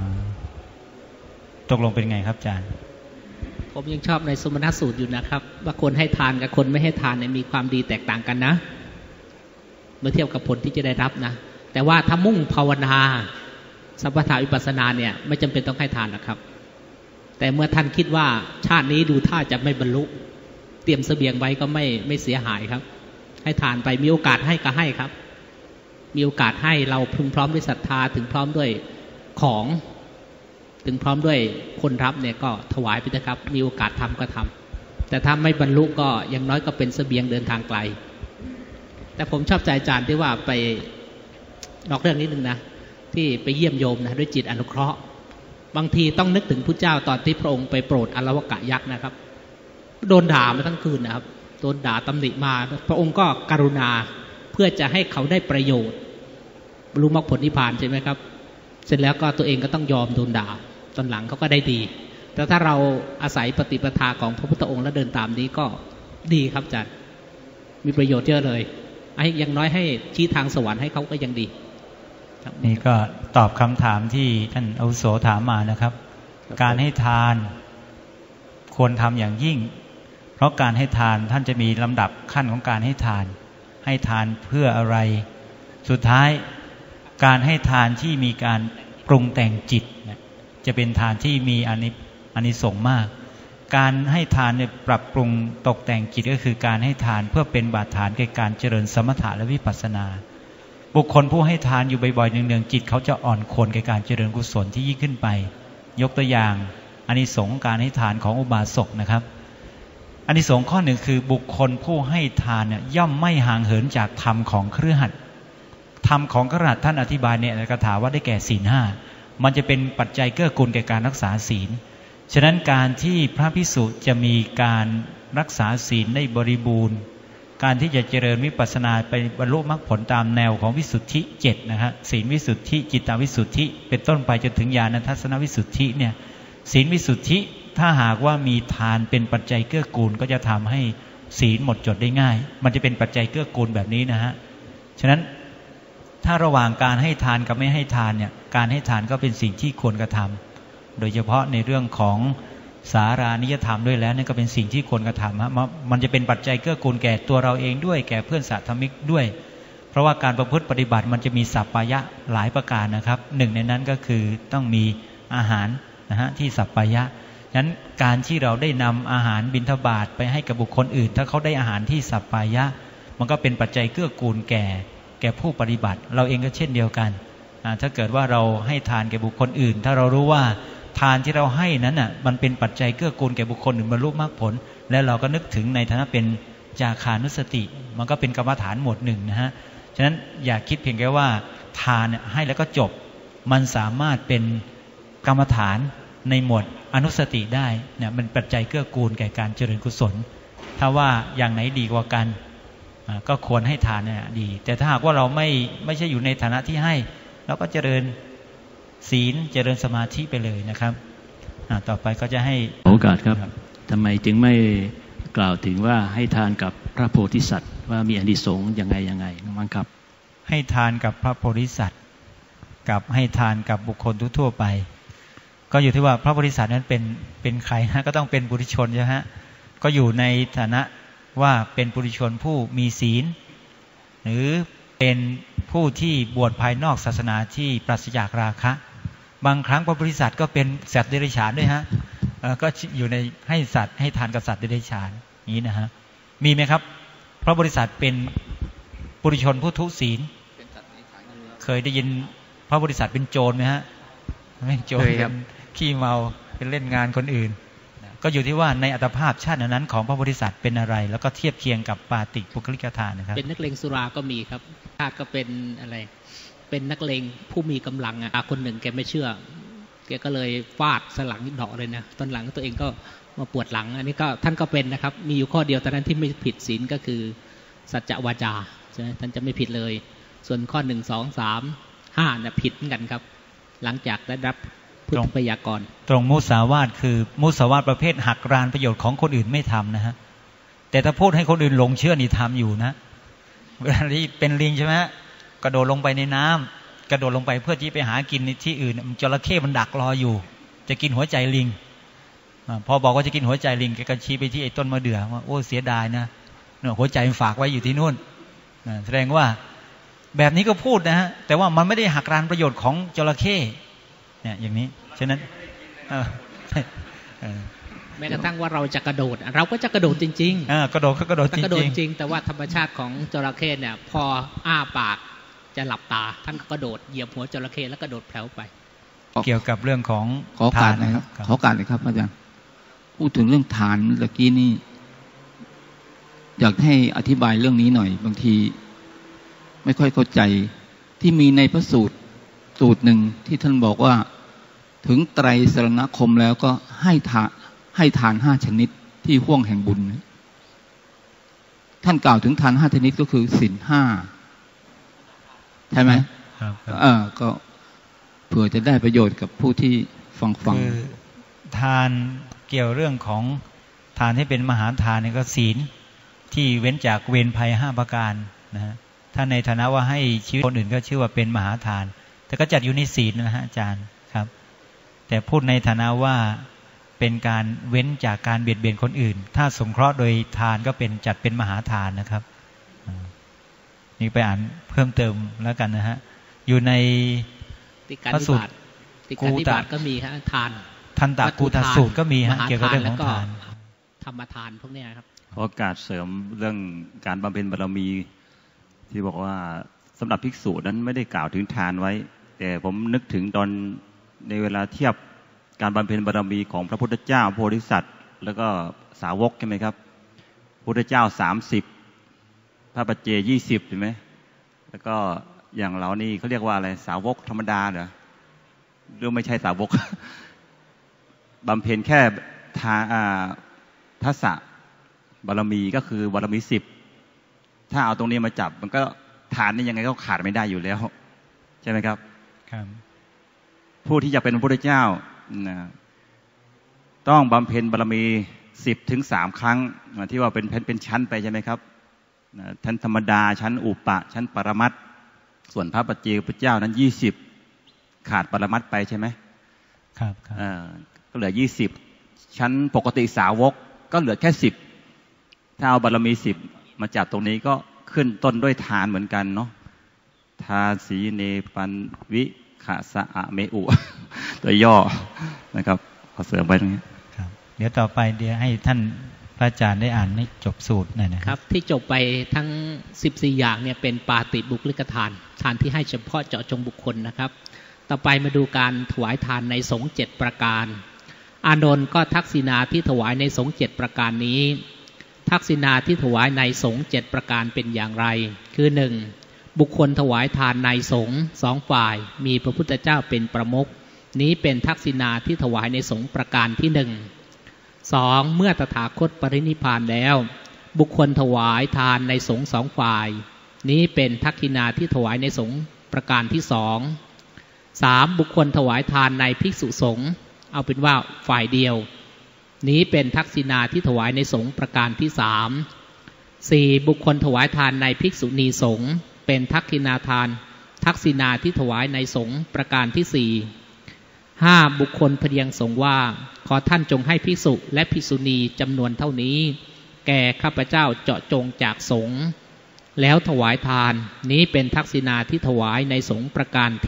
ตกลงเป็นไงครับอาจารย์ผมยังชอบในสมณสูตรอยู่นะครับว่าคนให้ทานกับคนไม่ให้ทานเนี่ยมีความดีแตกต่างกันนะเมื่อเทียบกับผลที่จะได้รับนะแต่ว่าถ้ามุ่งภาวนาสัมปทาวิปัสสนาเนี่ยไม่จำเป็นต้องให้ทานนะครับแต่เมื่อท่านคิดว่าชาตินี้ดูท่าจะไม่บรรลุเตรียมเสบียงไว้ก็ไม่เสียหายครับให้ทานไปมีโอกาสให้ก็ให้ครับมีโอกาสให้เราพึงพร้อมด้วยศรัทธาถึงพร้อมด้วยของถึงพร้อมด้วยคนรับเนี่ยก็ถวายไปนะครับมีโอกาสทำก็ทำแต่ถ้าไม่บรรลุก็อย่างน้อยก็เป็นเสบียงเดินทางไกลแต่ผมชอบใจอาจารย์ที่ว่าไปนอกเรื่องนิดนึงนะที่ไปเยี่ยมโยมนะด้วยจิตอนุเคราะห์บางทีต้องนึกถึงพระเจ้าตอนที่พระองค์ไปโปรดอลวกะยักษ์นะครับโดนด่ามาทั้งคืนนะครับโดนด่าตำหนิมาพระองค์ก็กรุณาเพื่อจะให้เขาได้ประโยชน์บรรลุมรรคผลนิพพานใช่ไหมครับเสร็จแล้วก็ตัวเองก็ต้องยอมโดนด่าตอนหลังเขาก็ได้ดีแต่ถ้าเราอาศัยปฏิปทาของพระพุทธองค์และเดินตามนี้ก็ดีครับอาจารย์มีประโยชน์เยอะเลยไอ้อย่างน้อยให้ชี้ทางสวรรค์ให้เขาก็ยังดีนี่ก็ตอบคำถามที่ท่านอาวุโสถามมานะครับการให้ทานควรทำอย่างยิ่งเพราะการให้ทานท่านจะมีลำดับขั้นของการให้ทานให้ทานเพื่ออะไรสุดท้ายการให้ทานที่มีการปรุงแต่งจิตจะเป็นทานที่มีอานิสงส์มากการให้ทานเนี่ยปรับปรุงตกแต่งจิตก็คือการให้ทานเพื่อเป็นบาดฐานแก่การเจริญสมถะและวิปัสสนาบุคคลผู้ให้ทานอยู่บ่อยๆเนืองๆจิตเขาจะอ่อนโคนแก่การเจริญกุศลที่ยิ่งขึ้นไปยกตัวอย่างอานิสงส์การให้ทานของอุบาสกนะครับอานิสงส์ข้อหนึ่งคือบุคคลผู้ให้ทานเนี่ยย่อมไม่ห่างเหินจากธรรมของคฤหัสถ์ธรรมของคฤหัสถ์ท่านอธิบายในอัตถกถาว่าได้แก่ศีลห้ามันจะเป็นปัจจัยเกื้อกูลแก่การรักษาศีลฉะนั้นการที่พระภิกษุจะมีการรักษาศีลได้บริบูรณ์การที่จะเจริญวิปัสสนาไปบรรลุมรรคผลตามแนวของวิสุทธิ7นะฮะศีลวิสุทธิจิตวิสุทธิเป็นต้นไปจนถึงญาณทัศนวิสุทธิเนี่ยศีลวิสุทธิถ้าหากว่ามีทานเป็นปัจจัยเกื้อกูลก็จะทำให้ศีลหมดจดได้ง่ายมันจะเป็นปัจจัยเกื้อกูลแบบนี้นะฮะฉะนั้นถ้าระหว่างการให้ทานกับไม่ให้ทานเนี่ยการให้ทานก็เป็นสิ่งที่ควรกระทำโดยเฉพาะในเรื่องของสารานิยธรรมด้วยแล้วนี่ก็เป็นสิ่งที่ควรกระทำฮะมันจะเป็นปัจจัยเกื้อกูลแก่ตัวเราเองด้วยแก่เพื่อนสาธมิกด้วยเพราะว่าการประพฤติปฏิบัติมันจะมีสัปปายะหลายประการนะครับหนึ่งในนั้นก็คือต้องมีอาหารนะฮะที่สัปปายะฉะนั้นการที่เราได้นำอาหารบิณฑบาตไปให้กับบุคคลอื่นถ้าเขาได้อาหารที่สัปปายะมันก็เป็นปัจจัยเกื้อกูลแก่ผู้ปฏิบัติเราเองก็เช่นเดียวกันถ้าเกิดว่าเราให้ทานแก่บุคคลอื่นถ้าเรารู้ว่าทานที่เราให้นั้นน่ะมันเป็นปัจจัยเกื้อกูลแก่บุคคลอื่นบรรลุมรรคผลและเราก็นึกถึงในฐานะเป็นจาคานุสติมันก็เป็นกรรมฐานหมวดหนึ่งนะฮะฉะนั้นอย่าคิดเพียงแค่ว่าทานให้แล้วก็จบมันสามารถเป็นกรรมฐานในหมวดอนุสติได้เนี่ยมันปัจจัยเกื้อกูลแก่การเจริญกุศลถ้าว่าอย่างไหนดีกว่ากันก็ควรให้ทานเนี่ยดีแต่ถ้าหากว่าเราไม่ใช่อยู่ในฐานะที่ให้เราก็เจริญศีลเจริญสมาธิไปเลยนะครับต่อไปก็จะให้โอกาสครับทำไมจึงไม่กล่าวถึงว่าให้ทานกับพระโพธิสัตว์ว่ามีอานิสงส์ยังไงมั้งครับให้ทานกับพระโพธิสัตว์กับให้ทานกับบุคคลทั่วไปก็อยู่ที่ว่าพระโพธิสัตว์นั้นเป็นใครนะก็ต้องเป็นปุถุชนใช่ไหมฮะก็อยู่ในฐานะว่าเป็นปุถุชนผู้มีศีลหรือเป็นผู้ที่บวชภายนอกศาสนาที่ปราศจากราคะบางครั้งพระโพธิสัตว์ก็เป็นสัตว์เดรัจฉานด้วยฮะก็อยู่ในให้สัตว์ให้ทานกับสัตว์เดรัจฉานนี้นะฮะมีไหมครับพระโพธิสัตว์เป็นปุถุชนผู้ทุศีลเคยได้ยินพระโพธิสัตว์เป็นโจรไหมฮะไม่โจรเป็นขี้เมาเป็นเล่นงานคนอื่นก็อยู่ที่ว่าในอัตภาพชาตินั้นของพระโพธิสัตว์เป็นอะไรแล้วก็เทียบเคียงกับปาติปุคลิกทานนะครับเป็นนักเลงสุราก็มีครับชาติก็เป็นอะไรเป็นนักเลงผู้มีกำลังคนหนึ่งแกไม่เชื่อแกก็เลยฟาดสลังนิดเดาะเลยนะตอนหลังตัวเองก็มาปวดหลังอันนี้ก็ท่านก็เป็นนะครับมีอยู่ข้อเดียวตอนนั้นที่ไม่ผิดศีลก็คือสัจจวาจาใช่ไหมท่านจะไม่ผิดเลยส่วนข้อ1 2 3 5เนี่ยผิดเหมือนกันครับหลังจากได้รับพุทธพยากรณ์ตรงมุสาวาทคือมุสาวาทประเภทหักรานประโยชน์ของคนอื่นไม่ทำนะฮะแต่ถ้าพูดให้คนอื่นหลงเชื่อนี่ทำอยู่นะเวลาที่เป็นลิงใช่ไหมกระโดดลงไปในน้ำกระโดดลงไปเพื่อที่ไปหากินในที่อื่นจระเข้มันดักรออยู่จะกินหัวใจลิงพอบอกว่าจะกินหัวใจลิงแกก็ชี้ไปที่ไอ้ต้นมะเดื่อว่าโอ้เสียดายนะหัวใจมันฝากไว้อยู่ที่นู่นแสดงว่าแบบนี้ก็พูดนะฮะแต่ว่ามันไม่ได้หักรานประโยชน์ของจระเข้เนี่ยอย่างนี้ฉะนั้นแม้กระทั่งว่าเราจะกระโดดเราก็จะกระโดดจริงๆกระโดดก็กระโดดจริงแต่ว่าธรรมชาติของจระเข้เนี่ยพออ้าปากจะหลับตาท่านก็กระโดดเหยียบหัวจระเข้แล้วกระโดดแผ่วไปเกี่ยวกับเรื่องของขอการนะครับขอการเลยครับอาจารย์พูดถึงเรื่องฐานเมื่อกี้นี่อยากให้อธิบายเรื่องนี้หน่อยบางทีไม่ค่อยเข้าใจที่มีในพระสูตรหนึ่งที่ท่านบอกว่าถึงไตรสรณคมแล้วก็ให้ทาน5 ชนิดที่ห้วงแห่งบุญท่านกล่าวถึงทาน5 ชนิดก็คือศีล 5ใช่ไหมก็เผื่อจะได้ประโยชน์กับผู้ที่ฟังคือทานเกี่ยวเรื่องของทานให้เป็นมหาทานนี่ก็ศีลที่เว้นจากเวรภัย5 ประการนะฮะถ้าในฐานะว่าให้ชีวิตคนอื่นก็ชื่อว่าเป็นมหาทานแต่ก็จัดอยู่ในศีลนะฮะอาจารย์ครับแต่พูดในฐานะว่าเป็นการเว้นจากการเบียดเบียนคนอื่นถ้าสงเคราะห์โดยทานก็เป็นจัดเป็นมหาทานนะครับนี่ไปอ่านเพิ่มเติมแล้วกันนะฮะอยู่ในพระสูตรกูตะก็มีฮะทานทันตะกูตะสูตรก็มีฮะเกี่ยวกับเรื่องของทานธรรมทานพวกนี้ครับโอกาสเสริมเรื่องการบำเพ็ญบารมีที่บอกว่าสำหรับภิกษุนั้นไม่ได้กล่าวถึงทานไว้แต่ผมนึกถึงตอนในเวลาเทียบการบำเพ็ญบารมีของพระพุทธเจ้าโพธิสัตว์แล้วก็สาวกใช่ไหมครับพระพุทธเจ้า30พระปัจเจก20ใช่ไหมแล้วก็อย่างเรานี่เขาเรียกว่าอะไรสาวกธรรมดาเหรอหรือไม่ใช่สาวกบำเพ็ญแค่ทัสสะบารมีก็คือบารมี10ถ้าเอาตรงนี้มาจับมันก็ทานนี่ยังไงก็ขาดไม่ได้อยู่แล้วใช่ไหมครับครับผู้ที่จะเป็นพระพุทธเจ้าต้องบำเพ็ญบารมี10 ถึง 3 ครั้งที่ว่าเป็นชั้นไปใช่ไหมครับชั้นธรรมดาชั้นอุปะชั้นปรมัตถ์ส่วนพระปัจเจกพุทธเจ้านั้น20ขาดปรมัตถ์ไปใช่ไหมครับก็เหลือ20ชั้นปกติสาวกก็เหลือแค่10ถ้าเอาบารมี10มาจับตรงนี้ก็ขึ้นต้นด้วยทานเหมือนกันเนาะทาสีเนปันวิขะสะอะเมอุตัวย่อนะครับขอเสริมไปตรงนี้ครับเดี๋ยวต่อไปเดี๋ยวให้ท่านพระอาจารย์ได้อ่านให้จบสูตรหน่อยนะครับที่จบไปทั้ง14อย่างเนี่ยเป็นปาติบุคลิกทานทานที่ให้เฉพาะเจาะจงบุคคลนะครับต่อไปมาดูการถวายทานในสงฆ์7 ประการอานนท์ก็ทักษิณาที่ถวายในสงฆ์7 ประการนี้ทักษิณาที่ถวายในสงฆ์7 ประการเป็นอย่างไรคือ 1. บุคคลถวายทานในสงฆ์2 ฝ่ายมีพระพุทธเจ้าเป็นประมุขนี้เป็นทักษิณาที่ถวายในสงฆ์ประการที่ 1.2 เมื่อตถาคตปรินิพพานแล้วบุคคลถวายทานในสงฆ์2 ฝ่ายนี้เป็นทักษิณาที่ถวายในสงฆ์ประการที่ 2.3 บุคคลถวายทานในภิกษุสงฆ์เอาเป็นว่าฝ่ายเดียวนี้เป็นทักษิณาที่ถวายในสงฆ์ประการที่ 3.4 บุคคลถวายทานในภิกษุณีสงฆ์เป็นทักษิณาทานทักษิณาที่ถวายในสงฆ์ประการที่ 4.5 บุคคลเพียงสงฆ์ว่าขอท่านจงให้ภิกษุและภิกษุณีจำนวนเท่านี้แก่ข้าพเจ้าเจาะจงจากสงฆ์แล้วถวายทานนี้เป็นทักษิณาที่ถวายในสงฆ์ประการที่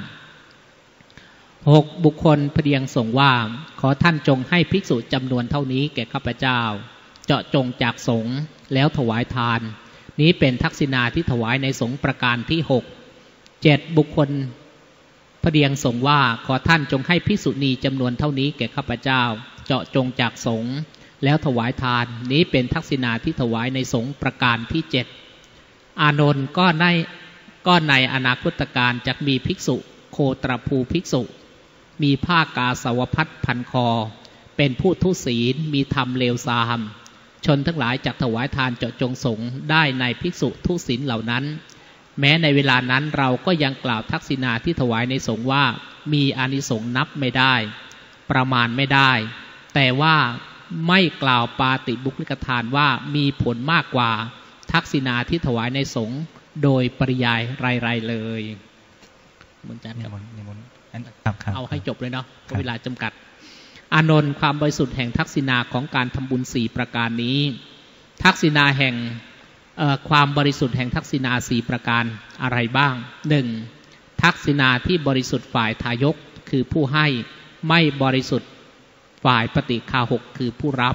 5.6 บุคคลเพียงสงฆ์ว่าขอท่านจงให้ภิกษุจำนวนเท่านี้แก่ข้าพเจ้าเจาะจงจากสงฆ์แล้วถวายทานนี้เป็นทักษิณาที่ถวายในสงฆ์ประการที่ 6.7 บุคคลเพียงสงฆ์ว่าขอท่านจงให้ภิกษุณีจำนวนเท่านี้แก่ข้าพเจ้าเจาะจงจากสงฆ์แล้วถวายทานนี้เป็นทักษิณาที่ถวายในสงฆ์ประการที่ 7 อานนท์ก็ในอนาคตการจะมีภิกษุโคตรภูภิกษุมีผ้ากาสาวพัดพันคอเป็นผู้ทุศีลมีธรรมเลวทรามชนทั้งหลายจักถวายทานเจาะจงสงฆ์ได้ในภิกษุทุศีลเหล่านั้นแม้ในเวลานั้นเราก็ยังกล่าวทักษิณาที่ถวายในสงฆ์ว่ามีอานิสงส์นับไม่ได้ประมาณไม่ได้แต่ว่าไม่กล่าวปาติบุคลิกทานว่ามีผลมากกว่าทักษิณาที่ถวายในสงฆ์โดยปริยายรายๆเลยมันจะเอาให้จบเลยเนาะเพราะเวลาจำกัดอานนท์ความบริสุทธิ์แห่งทักษิณาของการทำบุญ4ประการนี้ทักษิณาแห่งความบริสุทธิ์แห่งทักษิณา4ประการอะไรบ้าง 1. ทักษิณาที่บริสุทธิ์ฝ่ายทายกคือผู้ให้ไม่บริสุทธิ์ฝ่ายปฏิฆาหกคือผู้รับ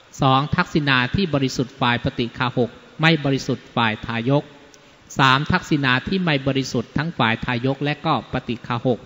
2. ทักษิณาที่บริสุทธิ์ฝ่ายปฏิฆาหกไม่บริสุทธิ์ฝ่ายทายก 3. ทักษิณาที่ไม่บริสุทธิ์ทั้งฝ่ายทายกและก็ปฏิฆาหก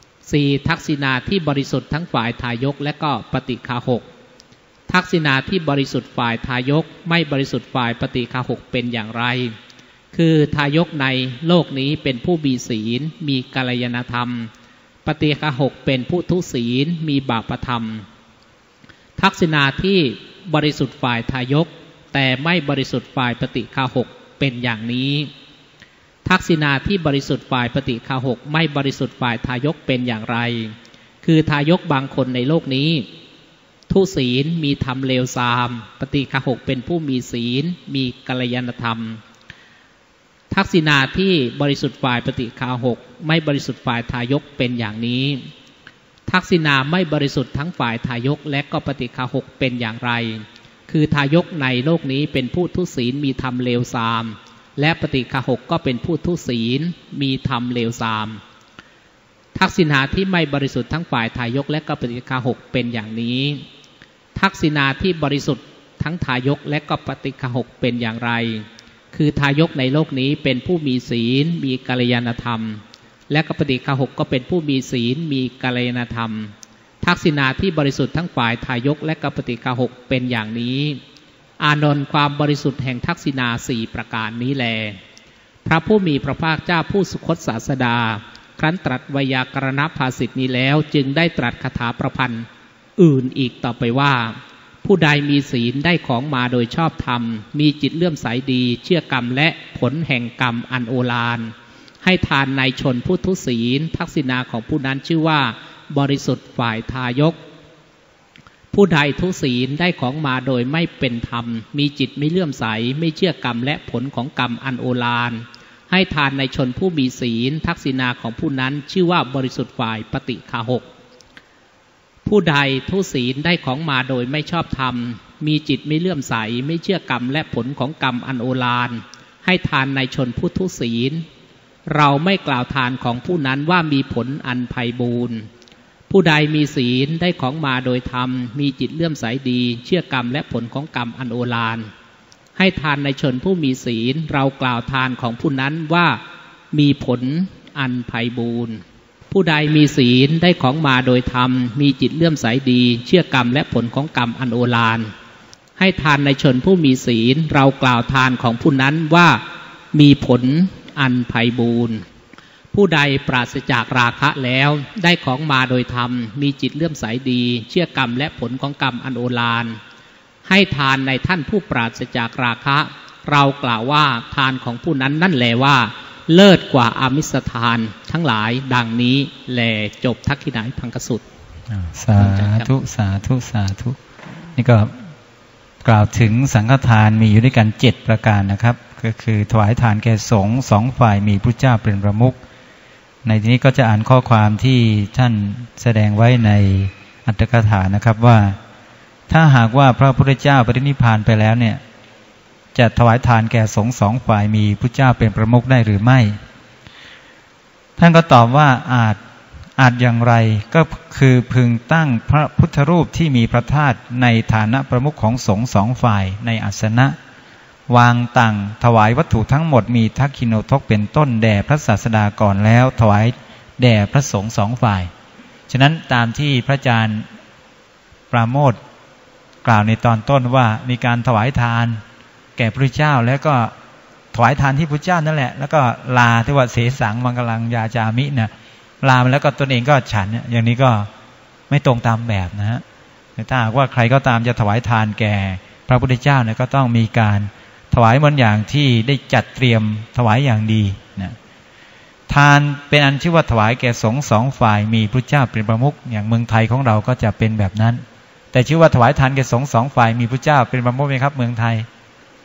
4. ทักษิณาที่บริสุทธิ์ทั้งฝ่ายทายกและก็ปฏิฆาหกทักษิณาที่บริสุทธิ์ฝ่ายทายกไม่บริสุทธิ์ฝ่ายปฏิฆาหกเป็นอย่างไรคือทายกในโลกนี้เป็นผู้มีศีลมีกัลยาณธรรมปฏิฆาหกเป็นผู้ทุศีลมีบาปธรรมทักษิณาที่บริสุทธิ์ฝ่ายทายกแต่ไม่บริสุทธิ์ฝ่ายปฏิฆาหกเป็นอย่างนี้ทักษิณาที่บริสุทธิ์ฝ่ายปฏิฆาหกไม่บริสุทธิ์ฝ่ายทายกเป็นอย่างไรคือทายกบางคนในโลกนี้ทุศีลมีธรรมเลวทรามปฏิฆาหกเป็นผู้มีศีลมีกัลยาณธรรมทักษิณาที่บริสุทธิ์ฝ่ายปฏิฆาหกไม่บริสุทธิ์ฝ่ายทายกเป็นอย่างนี้ทักษิณาไม่บริสุทธิ์ทั้งฝ่ายทายกและก็ปฏิฆาหกเป็นอย่างไรคือทายกในโลกนี้เป็นผู้ทุศีลมีธรรมเลวทรามและปฏิฆาหกก็เป็นผู้ทุศีลมีธรรมเลวทรามทักษิณาที่ไม่บริสุทธิ์ทั้งฝ่ายทายกและก็ปฏิฆาหกเป็นอย่างนี้ทักษิณาที่บริสุทธิ์ทั้งทายกและก็ปฏิฆาหกเป็นอย่างไรคือทายกในโลกนี้เป็นผู้มีศีลมีกัลยาณธรรมและก็ปฏิฆาหกก็เป็นผู้มีศีลมีกัลยาณธรรมทักษิณาที่บริสุทธิ์ทั้งฝ่ายทายกและก็ปฏิฆาหกเป็นอย่างนี้อานนท์ความบริสุทธิ์แห่งทักษิณา4ประการนี้แลพระผู้มีพระภาคเจ้าผู้สุคตศาสดาครั้นตรัสไวยากรณภาษิตนี้แล้วจึงได้ตรัสคาถาประพันธ์อื่นอีกต่อไปว่าผู้ใดมีศีลได้ของมาโดยชอบธรรมมีจิตเลื่อมใสดีเชื่อกรรมและผลแห่งกรรมอันโอฬารให้ทานในชนผู้ทุศีลทักษิณาของผู้นั้นชื่อว่าบริสุทธิ์ฝ่ายทายกผู้ใดทุศีลได้ของมาโดยไม่เป็นธรรมมีจิตไม่เลื่อมใสไม่เชื่อกรรมและผลของกรรมอันโอฬารให้ทานในชนผู้มีศีลทักษิณาของผู้นั้นชื่อว่าบริสุทธิ์ฝ่ายปฏิฆาหกผู้ใดทุศีลได้ของมาโดยไม่ชอบธรรมมีจิตไม่เลื่อมใสไม่เชื่อกรรมและผลของกรรมอันโอฬารให้ทานในชนผู้ทุศีลเราไม่กล่าวทานของผู้นั้นว่ามีผลอันไพบูรณ์ผู้ใดมีศีลได้ของมาโดยธรรมมีจิตเลื่อมใสดีเชื่อกรรมและผลของกรรมอันโอฬารให้ทานในชนผู้มีศีลเรากล่าวทานของผู้นั้นว่ามีผลอันไพบูรณ์ผู้ใดมีศีลได้ของมาโดยธรรมมีจิตเลื่อมใสดีเชื่อกรรมและผลของกรรมอันโอฬารให้ทานในชนผู้มีศีลเรากล่าวทานของผู้นั้นว่ามีผลอันไพบูรณ์ผู้ใดปราศจากราคะแล้วได้ของมาโดยธรรมมีจิตเลื่อมใสดีเชื่อกรรมและผลของกรรมอันโอฬารให้ทานในท่านผู้ปราศจากราคะเรากล่าวว่าทานของผู้นั้นนั่นแลว่าเลิศกว่าอามิสทานทั้งหลายดังนี้แลจบทักขิณาภังคสูตรสาธุสาธุสาธุนี่ก็กล่าวถึงสังฆทานมีอยู่ด้วยกัน7ประการนะครับก็คือถวายทานแก่สงฆ์2ฝ่ายมีพระเจ้าเป็นประมุขในที่นี้ก็จะอ่านข้อความที่ท่านแสดงไว้ในอัตถกถานะครับว่าถ้าหากว่าพระพุทธเจ้าปรินิพพานไปแล้วเนี่ยจะถวายทานแก่สงฆ์2ฝ่ายมีพระเจ้าเป็นประมุขได้หรือไม่ท่านก็ตอบว่าอาจอย่างไรก็คือพึงตั้งพระพุทธรูปที่มีพระธาตุในฐานะประมุขของสงฆ์2ฝ่ายในอาสนะวางตั้งถวายวัตถุทั้งหมดมีทักขิโนทกเป็นต้นแด่พระศาสดาก่อนแล้วถวายแด่พระสงฆ์2ฝ่ายฉะนั้นตามที่พระอาจารย์ปราโมทย์กล่าวในตอนต้นว่ามีการถวายทานแก่พระเจ้าแล้วก็ถวายทานที่พระเจ้านั่นแหละแล้วก็ลาที่ว่าเสสังมังกลังยาจามิเนี่ยลามาแล้วก็ตนเองก็ฉันอย่างนี้ก็ไม่ตรงตามแบบนะฮะถ้าหากว่าใครก็ตามจะถวายทานแก่พระพุทธเจ้าเนี่ยก็ต้องมีการถวายเหมือนอย่างที่ได้จัดเตรียมถวายอย่างดีนะทานเป็นอันชื่อว่าถวายแก่สงฆ์2ฝ่ายมีพระเจ้าเป็นประมุขอย่างเมืองไทยของเราก็จะเป็นแบบนั้นแต่ชื่อว่าถวายทานแก่สงฆ์2ฝ่ายมีพระเจ้าเป็นประมุขไหมครับเมืองไทย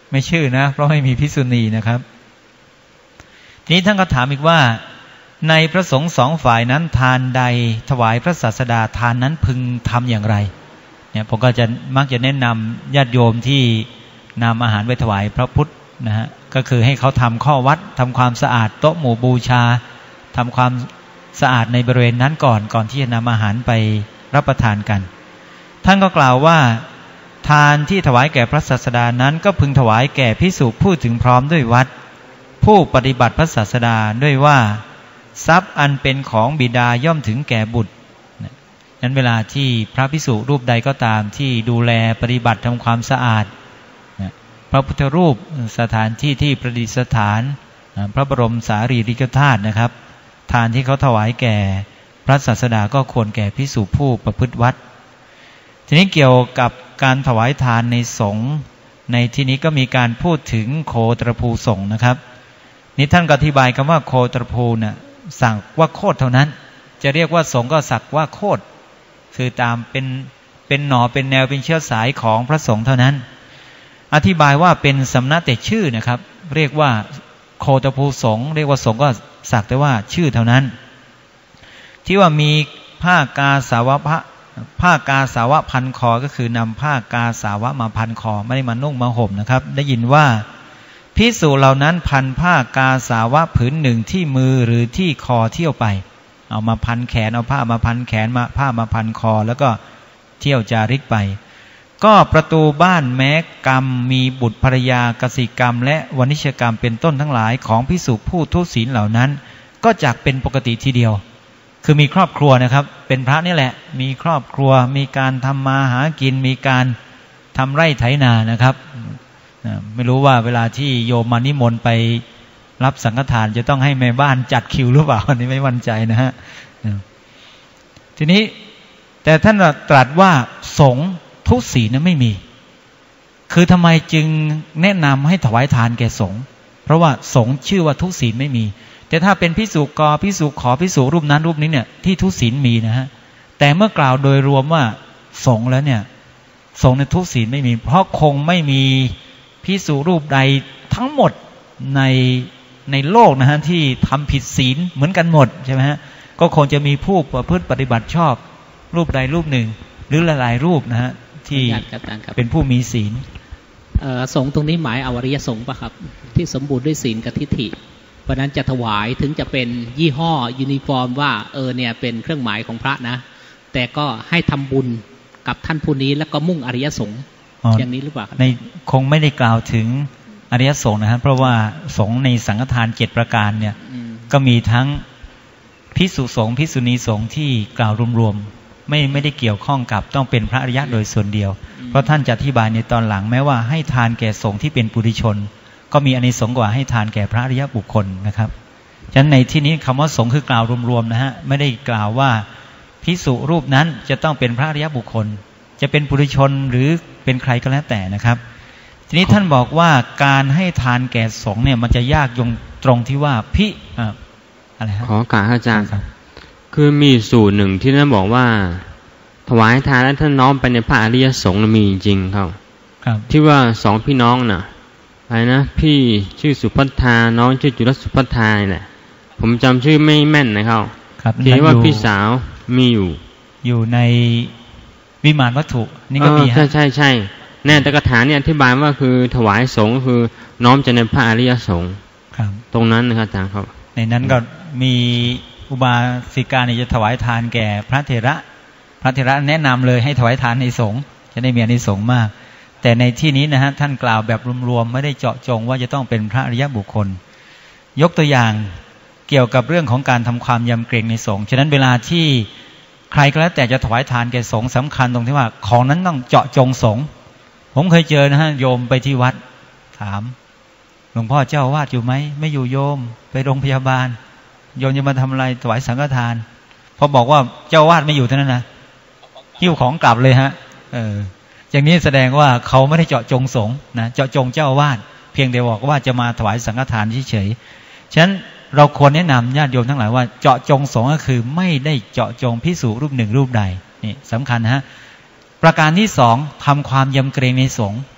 ไม่ชื่อนะเพราะไม่มีภิกษุณีนะครับทีนี้ท่านก็ถามอีกว่าในพระสงฆ์สองฝ่ายนั้นทานใดถวายพระศาสดาทานนั้นพึงทำอย่างไรเนี่ยผมก็จะมักจะแนะนำญาติโยมที่นำอาหารไปถวายพระพุทธนะฮะก็คือให้เขาทำข้อวัดทำความสะอาดโต๊ะหมู่บูชาทำความสะอาดในบริเวณนั้นก่อนที่จะนำอาหารไปรับประทานกันท่านก็กล่าวว่าทานที่ถวายแก่พระศาสดานั้นก็พึงถวายแก่ภิกษุผู้ถึงพร้อมด้วยวัดผู้ปฏิบัติพระศาสดาด้วยว่าทรัพย์อันเป็นของบิดาย่อมถึงแก่บุตรนั้นเวลาที่พระภิกษุรูปใดก็ตามที่ดูแลปฏิบัติทำความสะอาดพระพุทธรูปสถานที่ที่ประดิษฐานพระบรมสารีริกธาตุนะครับทานที่เขาถวายแก่พระศาสดาก็ควรแก่ภิกษุผู้ประพฤติวัดทีนี้เกี่ยวกับการถวายทานในสงฆ์ในที่นี้ก็มีการพูดถึงโคตรภูสงฆ์นะครับนี่ท่านก็อธิบายคำว่าโคตรภูน่ะสั่งว่าโคตรเท่านั้นจะเรียกว่าสงฆ์ก็สักว่าโคตรคือตามเป็นหน่อเป็นแนวเป็นเชื้อสายของพระสงฆ์เท่านั้นอธิบายว่าเป็นสำนักแต่ชื่อนะครับเรียกว่าโคตรภูสงฆ์เรียกว่าสงฆ์ก็สักแต่ว่าชื่อเท่านั้นที่ว่ามีผ้ากาสาวะพันคอก็คือนำผ้ากาสาวะมาพันคอไม่ได้มานุ่งมาห่มนะครับได้ยินว่าภิกษุเหล่านั้นพันผ้ากาสาวะผืนหนึ่งที่มือหรือที่คอเที่ยวไปเอามาพันแขนเอาผ้ามาพันแขนมาผ้ามาพันคอแล้วก็เที่ยวจาริกไปก็ประตูบ้านแม้กรรมมีบุตรภรรยากสิกรรมและวณิชกรรมเป็นต้นทั้งหลายของภิกษุผู้ทุศีลเหล่านั้นก็จักเป็นปกติทีเดียวคือมีครอบครัวนะครับเป็นพระนี่แหละมีครอบครัวมีการทำมาหากินมีการทำไร่ไถนานะครับไม่รู้ว่าเวลาที่โยมมานิมนต์ไปรับสังฆทานจะต้องให้แม่บ้านจัดคิวหรือเปล่าอันนี้ไม่มั่นใจนะฮะทีนี้แต่ท่านตรัสว่าสงฆ์ทุศีลนั้นไม่มีคือทำไมจึงแนะนำให้ถวายทานแก่สงฆ์เพราะว่าสงฆ์ชื่อว่าทุศีลไม่มีแต่ถ้าเป็นภิกษุกภิกษุขอภิกษุรูปนั้นรูปนี้เนี่ยที่ทุศีลมีนะฮะแต่เมื่อกล่าวโดยรวมว่าสงฆ์แล้วเนี่ยสงฆ์ในทุศีลไม่มีเพราะคงไม่มีภิกษุรูปใดทั้งหมดในโลกนะฮะที่ทำผิดศีลเหมือนกันหมดใช่ไหมฮะก็คงจะมีผู้ประพฤติปฏิบัติชอบรูปใดรูปหนึ่งหรือหลายๆรูปนะฮะที่เป็นผู้มีศีลสงฆ์ตรงนี้หมายอริยสงฆ์ป่ะครับที่สมบูรณ์ด้วยศีลกับทิฏฐิเพราะนั้นจะถวายถึงจะเป็นยี่ห้อยูนิฟอร์มว่าเนี่ยเป็นเครื่องหมายของพระนะแต่ก็ให้ทำบุญกับท่านผู้นี้แล้วก็มุ่งอริยสงฆ์อย่างนี้หรือเปล่าในคงไม่ได้กล่าวถึงอริยสงฆ์นะครับเพราะว่าสงฆ์ในสังฆทาน7ประการเนี่ยก็มีทั้งภิกษุสงฆ์ภิกษุณีสงฆ์ที่กล่าวรวมๆไม่ได้เกี่ยวข้องกับต้องเป็นพระอริยะโดยส่วนเดียวเพราะท่านจะอธิบายในตอนหลังแม้ว่าให้ทานแก่สงฆ์ที่เป็นปุถุชนก็มีอานิสงส์กว่าให้ทานแก่พระอริยบุคคลนะครับฉะนั้นในที่นี้คำว่าสงฆ์คือกล่าวรวมๆนะฮะไม่ได้กล่าวว่าภิกษุรูปนั้นจะต้องเป็นพระอริยบุคคลจะเป็นปุถุชนหรือเป็นใครก็แล้วแต่นะครับทีนี้ท่านบอกว่าการให้ทานแก่สงฆ์เนี่ยมันจะยากตรงที่ว่าอะไรฮะขอกราบอาจารย์ครับคือมีสูตรหนึ่งที่ท่านบอกว่าถวายทานแล้วท่านน้อมไปในพระอริยสงฆ์มีจริงครับที่ว่าสองพี่น้องน่ะอะไรนะพี่ชื่อสุภัทธาน้องชื่อจุลสุภัทธาเนี่ยผมจำชื่อไม่แม่นนะครับที่ว่าพี่สาวมีอยู่ในวิมานวัตถุนี่ก็มีใช่แน่แต่กถาเนี่ยอธิบายว่าคือถวายสงฆ์คือน้อมจะในพระอริยสงฆ์ตรงนั้นนะครับอาจารย์ครับในนั้นก็มีอุบาสิกาเนี่ยจะถวายทานแก่พระเถระแนะนำเลยให้ถวายทานในสงฆ์จะได้มีอานิสงส์มากแต่ในที่นี้นะฮะท่านกล่าวแบบรวมๆไม่ได้เจาะจงว่าจะต้องเป็นพระอริยบุคคลยกตัวอย่างเกี่ยวกับเรื่องของการทำความยำเกรงในสงฆ์ฉะนั้นเวลาที่ใครก็แล้วแต่จะถวายทานแก่สงฆ์สำคัญตรงที่ว่าของนั้นต้องเจาะจงสงฆ์ผมเคยเจอนะฮะโยมไปที่วัดถามหลวงพ่อเจ้าอาวาสอยู่ไหมไม่อยู่โยมไปโรงพยาบาลโยมจะมาทำอะไรถวายสังฆทานพอบอกว่าเจ้าอาวาสไม่อยู่เท่านั้นนะหิ้วของกลับเลยฮะอย่างนี้แสดงว่าเขาไม่ได้เจาะจงสงฆ์นะเจาะจงเจ้าอาวาสเพียงแต่บอกว่าจะมาถวายสังฆทานเฉยๆฉะนั้นเราควรแนะนำญาติโยมทั้งหลายว่าเจาะจงสงฆ์ก็คือไม่ได้เจาะจงภิกษุรูปหนึ่งรูปใดนี่สำคัญนะฮะประการที่สองทำความยำเกรงในสงฆ์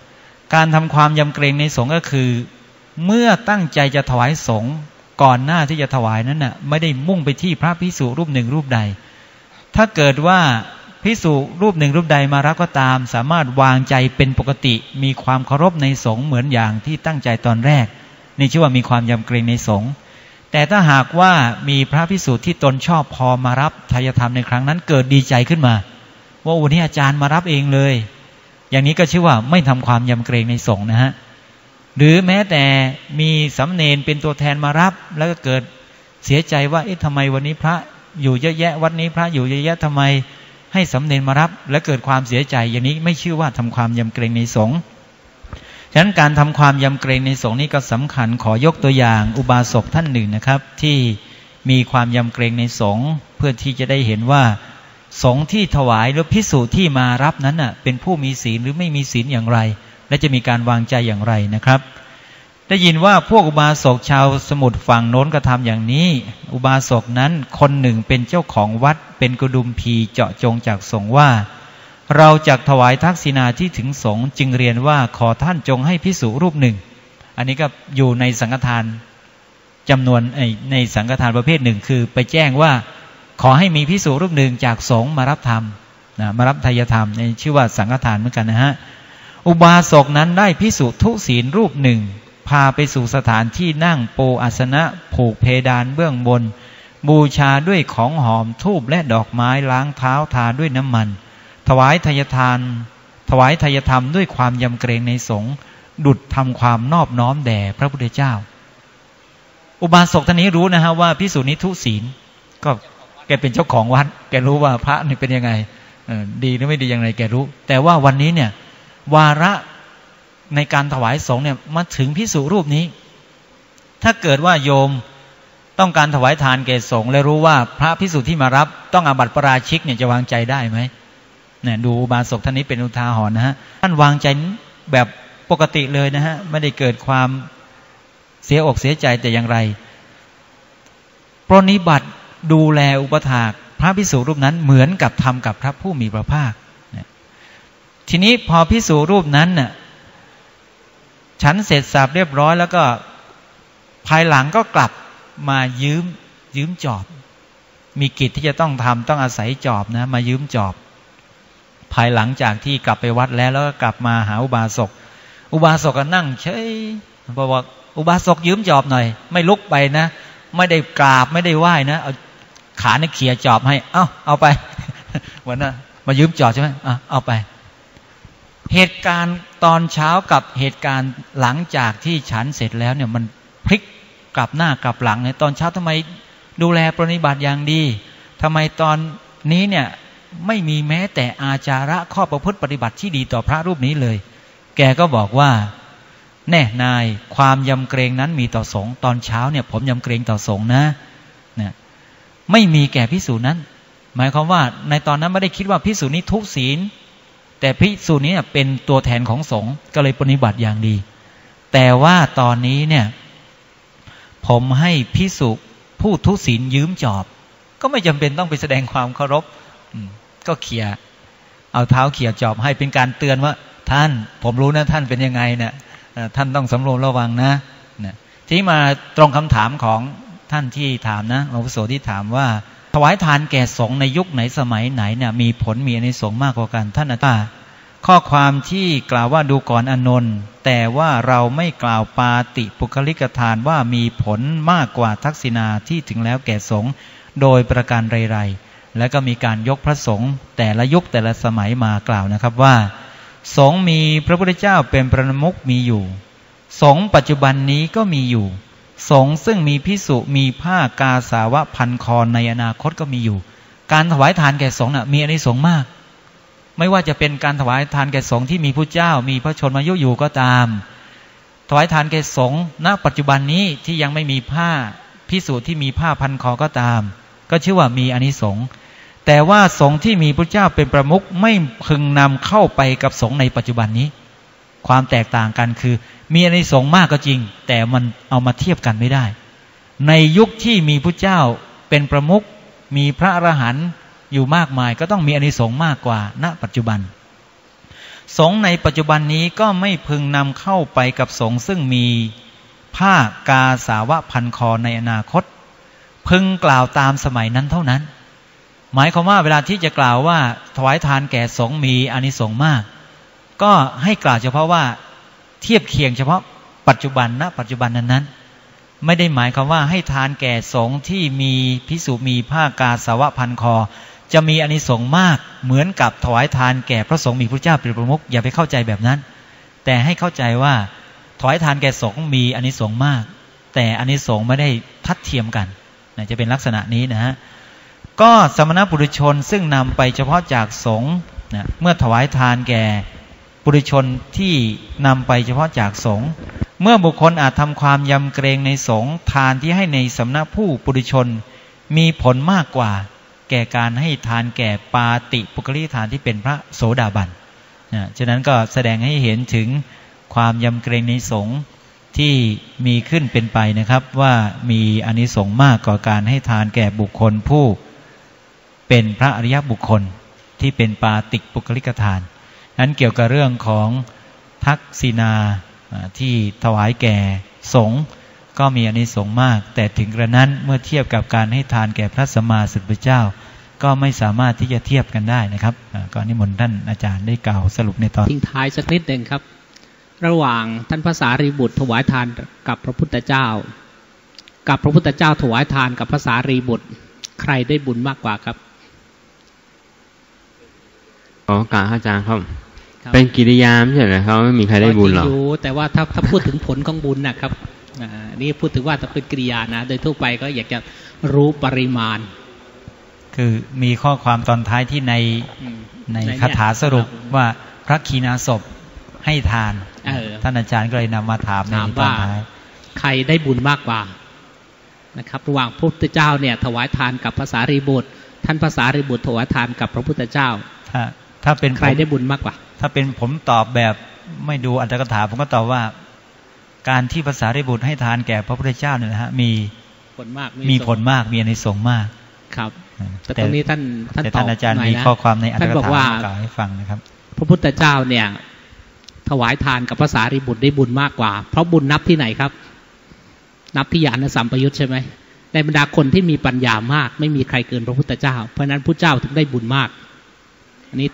การทำความยำเกรงในสงฆ์ก็คือเมื่อตั้งใจจะถวายสงฆ์ก่อนหน้าที่จะถวายนั้นน่ะไม่ได้มุ่งไปที่พระภิกษุรูปหนึ่งรูปใดถ้าเกิดว่าภิกษุรูปหนึ่งรูปใดมารับก็ตามสามารถวางใจเป็นปกติมีความเคารพในสงฆ์เหมือนอย่างที่ตั้งใจตอนแรกนี่ชื่อว่ามีความยำเกรงในสงฆ์แต่ถ้าหากว่ามีพระภิกษุที่ตนชอบพอมารับทายธรรมในครั้งนั้นเกิดดีใจขึ้นมาว่าวันนี้อาจารย์มารับเองเลยอย่างนี้ก็ชื่อว่าไม่ทำความยำเกรงในสงฆ์นะฮะหรือแม้แต่มีสำเนรเป็นตัวแทนมารับแล้วก็เกิดเสียใจว่าเอ๊ะทำไมวันนี้พระอยู่เยอะแยะวัดนี้พระอยู่เยอะแยะทำไมให้สำเนรมารับและเกิดความเสียใจอย่างนี้ไม่ชื่อว่าทำความยำเกรงในสงฆ์ฉะนั้นการทำความยำเกรงในสงฆ์นี้ก็สำคัญขอยกตัวอย่างอุบาสกท่านหนึ่งนะครับที่มีความยำเกรงในสงฆ์เพื่อที่จะได้เห็นว่าสงฆ์ที่ถวายหรือภิกษุที่มารับนั้นน่ะเป็นผู้มีศีลหรือไม่มีศีลอย่างไรและจะมีการวางใจอย่างไรนะครับได้ยินว่าพวกอุบาสกชาวสมุทรฝั่งโน้นก็ทำอย่างนี้อุบาสกนั้นคนหนึ่งเป็นเจ้าของวัดเป็นกุดุมพีเจาะจงจากสงฆ์ว่าเราจักถวายทักษิณาที่ถึงสงฆ์จึงเรียนว่าขอท่านจงให้ภิกษุรูปหนึ่งอันนี้ก็อยู่ในสังฆทานจำนวนในสังฆทานประเภทหนึ่งคือไปแจ้งว่าขอให้มีภิกษุรูปหนึ่งจากสงฆ์มารับธรรมนะมารับทายธรรมในชื่อว่าสังฆทานเหมือนกันนะฮะอุบาสกนั้นได้ภิกษุทุศีลรูปหนึ่งพาไปสู่สถานที่นั่งปูอาสนะผูกเพดานเบื้องบนบูชาด้วยของหอมธูปและดอกไม้ล้างเท้าทาด้วยน้ำมันถวายทายทานถวายทายธรรมด้วยความยำเกรงในสงฆ์ดุจทำความนอบน้อมแด่พระพุทธเจ้าอุบาสกท่านนี้รู้นะฮะว่าภิกษุนี้ทุศีลก็แกเป็นเจ้าของวัดแกรู้ว่าพระนี่เป็นยังไงดีหรือไม่ดีอย่างไรแกรู้แต่ว่าวันนี้เนี่ยวาระในการถวายสงฆ์เนี่ยมาถึงภิกษุรูปนี้ถ้าเกิดว่าโยมต้องการถวายทานแก่สงฆ์และรู้ว่าพระภิกษุที่มารับต้องอาบัติปาราชิกเนี่ยจะวางใจได้ไหมเนี่ยดูอุบาสกท่านนี้เป็นอุทาหรณ์นะฮะท่านวางใจแบบปกติเลยนะฮะไม่ได้เกิดความเสียอกเสียใจแต่อย่างไรปรนนิบัติดูแลอุปถากพระภิกษุรูปนั้นเหมือนกับทำกับพระผู้มีพระภาคทีนี้พอภิกษุรูปนั้นน่ะฉันเสร็จสับเรียบร้อยแล้วก็ภายหลังก็กลับมายืมจอบมีกิจที่จะต้องทำต้องอาศัยจอบนะมายืมจอบภายหลังจากที่กลับไปวัดแล้วก็กลับมาหาอุบาสกก็นั่งเฉยบอกว่าอุบาสกยืมจอบหน่อยไม่ลุกไปนะไม่ได้กราบไม่ได้ไหว้นะเอาขาเนี่ยเขี่ยจอบให้เอาไปวันนั้นมายืมจอบใช่ไหมเอาไปเหตุการณ์ตอนเช้ากับเหตุการณ์หลังจากที่ฉันเสร็จแล้วเนี่ยมันพลิกกลับหน้ากลับหลังเนี่ยตอนเช้าทำไมดูแลปรนนิบัติอย่างดีทำไมตอนนี้เนี่ยไม่มีแม้แต่อาจาระข้อประพฤติปฏิบัติที่ดีต่อพระรูปนี้เลยแกก็บอกว่าแน่นายความยำเกรงนั้นมีต่อสงฆ์ตอนเช้าเนี่ยผมยำเกรงต่อสงฆ์นะไม่มีแก่ภิกษุนั้นหมายความว่าในตอนนั้นไม่ได้คิดว่าภิกษุนี้ทุศีลแต่ภิกษุนี้เป็นตัวแทนของสงฆ์ก็เลยปฏิบัติอย่างดีแต่ว่าตอนนี้เนี่ยผมให้ภิกษุผู้ทุศีลยืมจอบก็ไม่จำเป็นต้องไปแสดงความเคารพก็เขี่ยเอาเท้าเขี่ยจอบให้เป็นการเตือนว่าท่านผมรู้นะท่านเป็นยังไงเนี่ยท่านต้องสำรวมระวังนะที่มาตรงคำถามของท่านที่ถามนะอาวุโสที่ถามว่าถวายทานแก่สงฆ์ในยุคไหนสมัยไหนเนี่ยมีผลมีอานิสงส์มากกว่ากันท่านอาตาข้อความที่กล่าวว่าดูก่อนอานนท์แต่ว่าเราไม่กล่าวปาติปุคลิกทานว่ามีผลมากกว่าทักษิณาที่ถึงแล้วแก่สงฆ์โดยประการไรๆและก็มีการยกพระสงฆ์แต่ละยุคแต่ละสมัยมากล่าวนะครับว่าสงฆ์มีพระพุทธเจ้าเป็นประมุขมีอยู่สงฆ์ปัจจุบันนี้ก็มีอยู่สงฆ์ซึ่งมีภิกษุมีผ้ากาสาวะพันคอในอนาคตก็มีอยู่การถวายทานแก่สงฆ์มีอานิสงส์มากไม่ว่าจะเป็นการถวายทานแก่สงฆ์ที่มีพระเจ้ามีพระชนมายุอยู่ก็ตามถวายทานแก่สงฆ์ณปัจจุบันนี้ที่ยังไม่มีผ้าภิกษุที่มีผ้าพันคอก็ตามก็ชื่อว่ามีอานิสงส์แต่ว่าสงฆ์ที่มีพระเจ้าเป็นประมุขไม่พึงนำเข้าไปกับสงฆ์ในปัจจุบันนี้ความแตกต่างกันคือมีอานิสงส์มากก็จริงแต่มันเอามาเทียบกันไม่ได้ในยุคที่มีพระเจ้าเป็นประมุขมีพระอรหันต์อยู่มากมายก็ต้องมีอานิสงส์มากกว่าณปัจจุบันสงฆ์ในปัจจุบันนี้ก็ไม่พึงนำเข้าไปกับสงฆ์ซึ่งมีผ้ากาสาวะพันคอในอนาคตพึงกล่าวตามสมัยนั้นเท่านั้นหมายความว่าเวลาที่จะกล่าวว่าถวายทานแก่สงฆ์มีอานิสงส์มากก็ให้กล่าวเฉพาะว่าเทียบเคียงเฉพาะปัจจุบันณปัจจุบันนั้นๆไม่ได้หมายความว่าให้ทานแก่สงฆ์ที่มีภิกษุมีผ้ากาสาวะพันคอจะมีอานิสงส์มากเหมือนกับถวายทานแก่พระสงฆ์มีพระเจ้าเป็นประมุขอย่าไปเข้าใจแบบนั้นแต่ให้เข้าใจว่าถวายทานแก่สงฆ์มีอานิสงส์มากแต่อานิสงส์ไม่ได้ทัดเทียมกันจะเป็นลักษณะนี้นะฮะก็สมณปุถุชนซึ่งนำไปเฉพาะจากสงฆ์เมื่อถวายทานแก่ปุถุชนที่นำไปเฉพาะจากสงฆ์เมื่อบุคคลอาจทำความยำเกรงในสงฆ์ทานที่ให้ในสำนักผู้ปุถุชนมีผลมากกว่าแก่การให้ทานแก่ปาติปุคลิกทานที่เป็นพระโสดาบันฉะนั้นก็แสดงให้เห็นถึงความยำเกรงในสงฆ์ที่มีขึ้นเป็นไปนะครับว่ามีอานิสงส์มากกว่าการให้ทานแก่บุคคลผู้เป็นพระอริยบุคคลที่เป็นปาติปุคลิกทานนั้นเกี่ยวกับเรื่องของทักษิณาที่ถวายแก่สงฆ์ก็มีอานิสงส์มากแต่ถึงกระนั้นเมื่อเทียบกับการให้ทานแก่พระสัมมาสัมพุทธเจ้าก็ไม่สามารถที่จะเทียบกันได้นะครับก็นิมนต์ท่านอาจารย์ได้กล่าวสรุปในตอนทิ้งท้ายสักนิดหนึ่งครับระหว่างท่านพระสารีบุตรถวายทานกับพระพุทธเจ้ากับพระพุทธเจ้าถวายทานกับพระสารีบุตรใครได้บุญมากกว่าครับขอการอาจารย์ครับเป็นกิริยาไม่ใช่เหรอครับไม่มีใครได้บุญหรอกแต่ว่าถ้าพูดถึงผลของบุญนะครับนี่พูดถึงว่าถ้าเป็นกิริยานะโดยทั่วไปก็อยากจะรู้ปริมาณคือมีข้อความตอนท้ายที่ในคาถาสรุปว่าพระขีณาสพให้ทานท่านอาจารย์ก็เลยนำมาถามในตอนท้ายใครได้บุญมากกว่านะครับระหว่างพระพุทธเจ้าเนี่ยถวายทานกับพระสารีบุตรท่านพระสารีบุตรถวายทานกับพระพุทธเจ้าถ้าเป็นใครได้บุญมากกว่าถ้าเป็นผมตอบแบบไม่ดูอัตถกถาผมก็ตอบว่าการที่พระสารีบุตรให้ทานแก่พระพุทธเจ้าเนี่ยนะฮะมีผลมากมีอานิสงส์มากครับแต่ตรงนี้ท่านตอบอาจารย์มีข้อความในอัตถกถากล่าวให้ฟังนะครับพระพุทธเจ้าเนี่ยถวายทานกับพระสารีบุตรได้บุญมากกว่าเพราะบุญนับที่ไหนครับนับที่ญาณสัมปยุตใช่ไหมในบรรดาคนที่มีปัญญามากไม่มีใครเกินพระพุทธเจ้าเพราะนั้นพระเจ้าถึงได้บุญมากอันนี้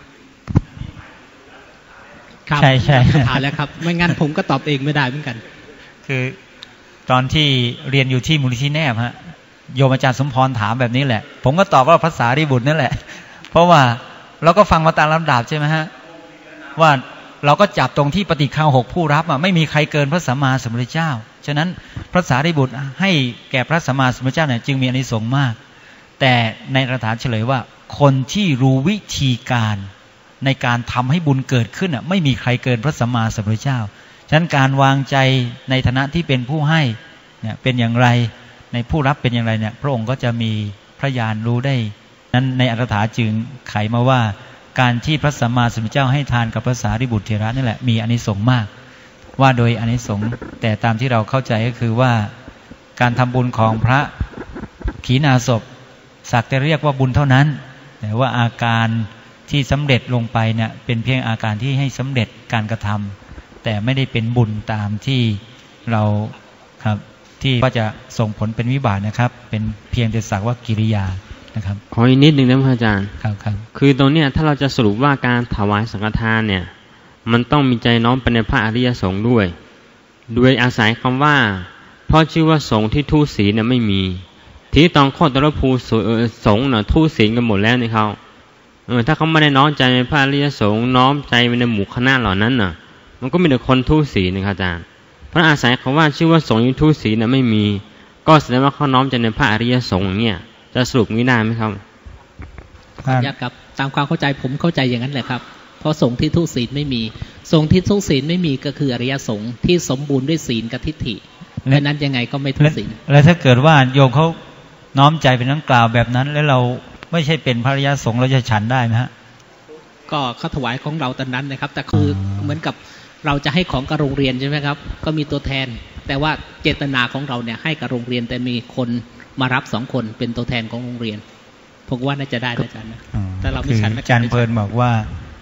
ใช่ใช่ถามแล้วครับไม่งั้นผมก็ตอบเองไม่ได้เหมือนกันคือตอนที่เรียนอยู่ที่มูลนิธิแนบฮะโยมอาจารย์สมพรถามแบบนี้แหละผมก็ตอบว่าพระสารีบุตรนั่นแหละเพราะว่าเราก็ฟังมาตามลำดับใช่ไหมฮะว่าเราก็จับตรงที่ปฏิฆา6ผู้รับไม่มีใครเกินพระสัมมาสัมพุทธเจ้าฉะนั้นพระสารีบุตรให้แก่พระสัมมาสัมพุทธเจ้าเนี่ยจึงมีอานิสงส์มากแต่ในคาถาเฉลยว่าคนที่รู้วิธีการในการทำให้บุญเกิดขึ้นไม่มีใครเกินพระสัมมาสัมพุทธเจ้าฉะนั้นการวางใจในฐานะที่เป็นผู้ให้เนี่ยเป็นอย่างไรในผู้รับเป็นอย่างไรเนี่ยพระองค์ก็จะมีพระญาณรู้ได้นั้นในอัตถกถาจึงไขมาว่าการที่พระสัมมาสัมพุทธเจ้าให้ทานกับพระสารีบุตรเถระนี่แหละมีอานิสงส์มากว่าโดยอานิสงส์แต่ตามที่เราเข้าใจก็คือว่าการทำบุญของพระขีณาสพสักแต่เรียกว่าบุญเท่านั้นแต่ว่าอาการที่สำเร็จลงไปเนี่ยเป็นเพียงอาการที่ให้สำเร็จการกระทำแต่ไม่ได้เป็นบุญตามที่เราครับที่ว่าจะส่งผลเป็นวิบากนะครับเป็นเพียงแต่สักว่ากิริยานะครับขออีกนิดนึงนะพระอาจารย์ครับคือตรงเนี้ยถ้าเราจะสรุปว่าการถวายสังฆทานเนี่ยมันต้องมีใจน้อมไปในพระอริยสงฆ์ด้วยโดยอาศัยคำว่าเพราะชื่อว่าสงฆ์ที่ทุศีลเนี่ยไม่มีที่ตอนข้อตรภูสงฆ์น่ะทุศีลกันหมดแล้วนี่เขาถ้าเขาไม่ได้น้อมใจในพระอริยสงฆ์น้อมใจในหมู่คณะเหล่านั้นน่ะมันก็มีแต่คนทุศีลนะครับอาจารย์เพราะอาศัยคำว่าชื่อว่าสงฆ์ที่ทุศีลน่ะไม่มีก็แสดงว่าเขาน้อมใจในพระอริยสงฆ์เนี่ยจะสรุปนี้ได้ไหมครับอยากกับตามความเข้าใจผมเข้าใจอย่างนั้นแหละครับเพราะสงฆ์ที่ทุศีลไม่มีสงฆ์ที่ทุศีลไม่มีก็คืออริยสงฆ์ที่สมบูรณ์ด้วยศีลกับทิฏฐิเพราะนั้นยังไงก็ไม่ทุศีลแล้วถ้าเกิดว่าโยมเขาน้อมใจเป็นนักกล่าวแบบนั้นแล้วเราไม่ใช่เป็นพระอริยสงฆ์เราจะฉันได้ไหมฮะก็เขาถวายของเราตอนนั้นนะครับแต่คือเหมือนกับเราจะให้ของกับโรงเรียนใช่ไหมครับก็มีตัวแทนแต่ว่าเจตนาของเราเนี่ยให้กับโรงเรียนแต่มีคนมารับ2 คนเป็นตัวแทนของโรงเรียนผมว่าน่าจะได้อาจารย์นะแต่เราไม่ฉันอาจารย์เพลินบอกว่า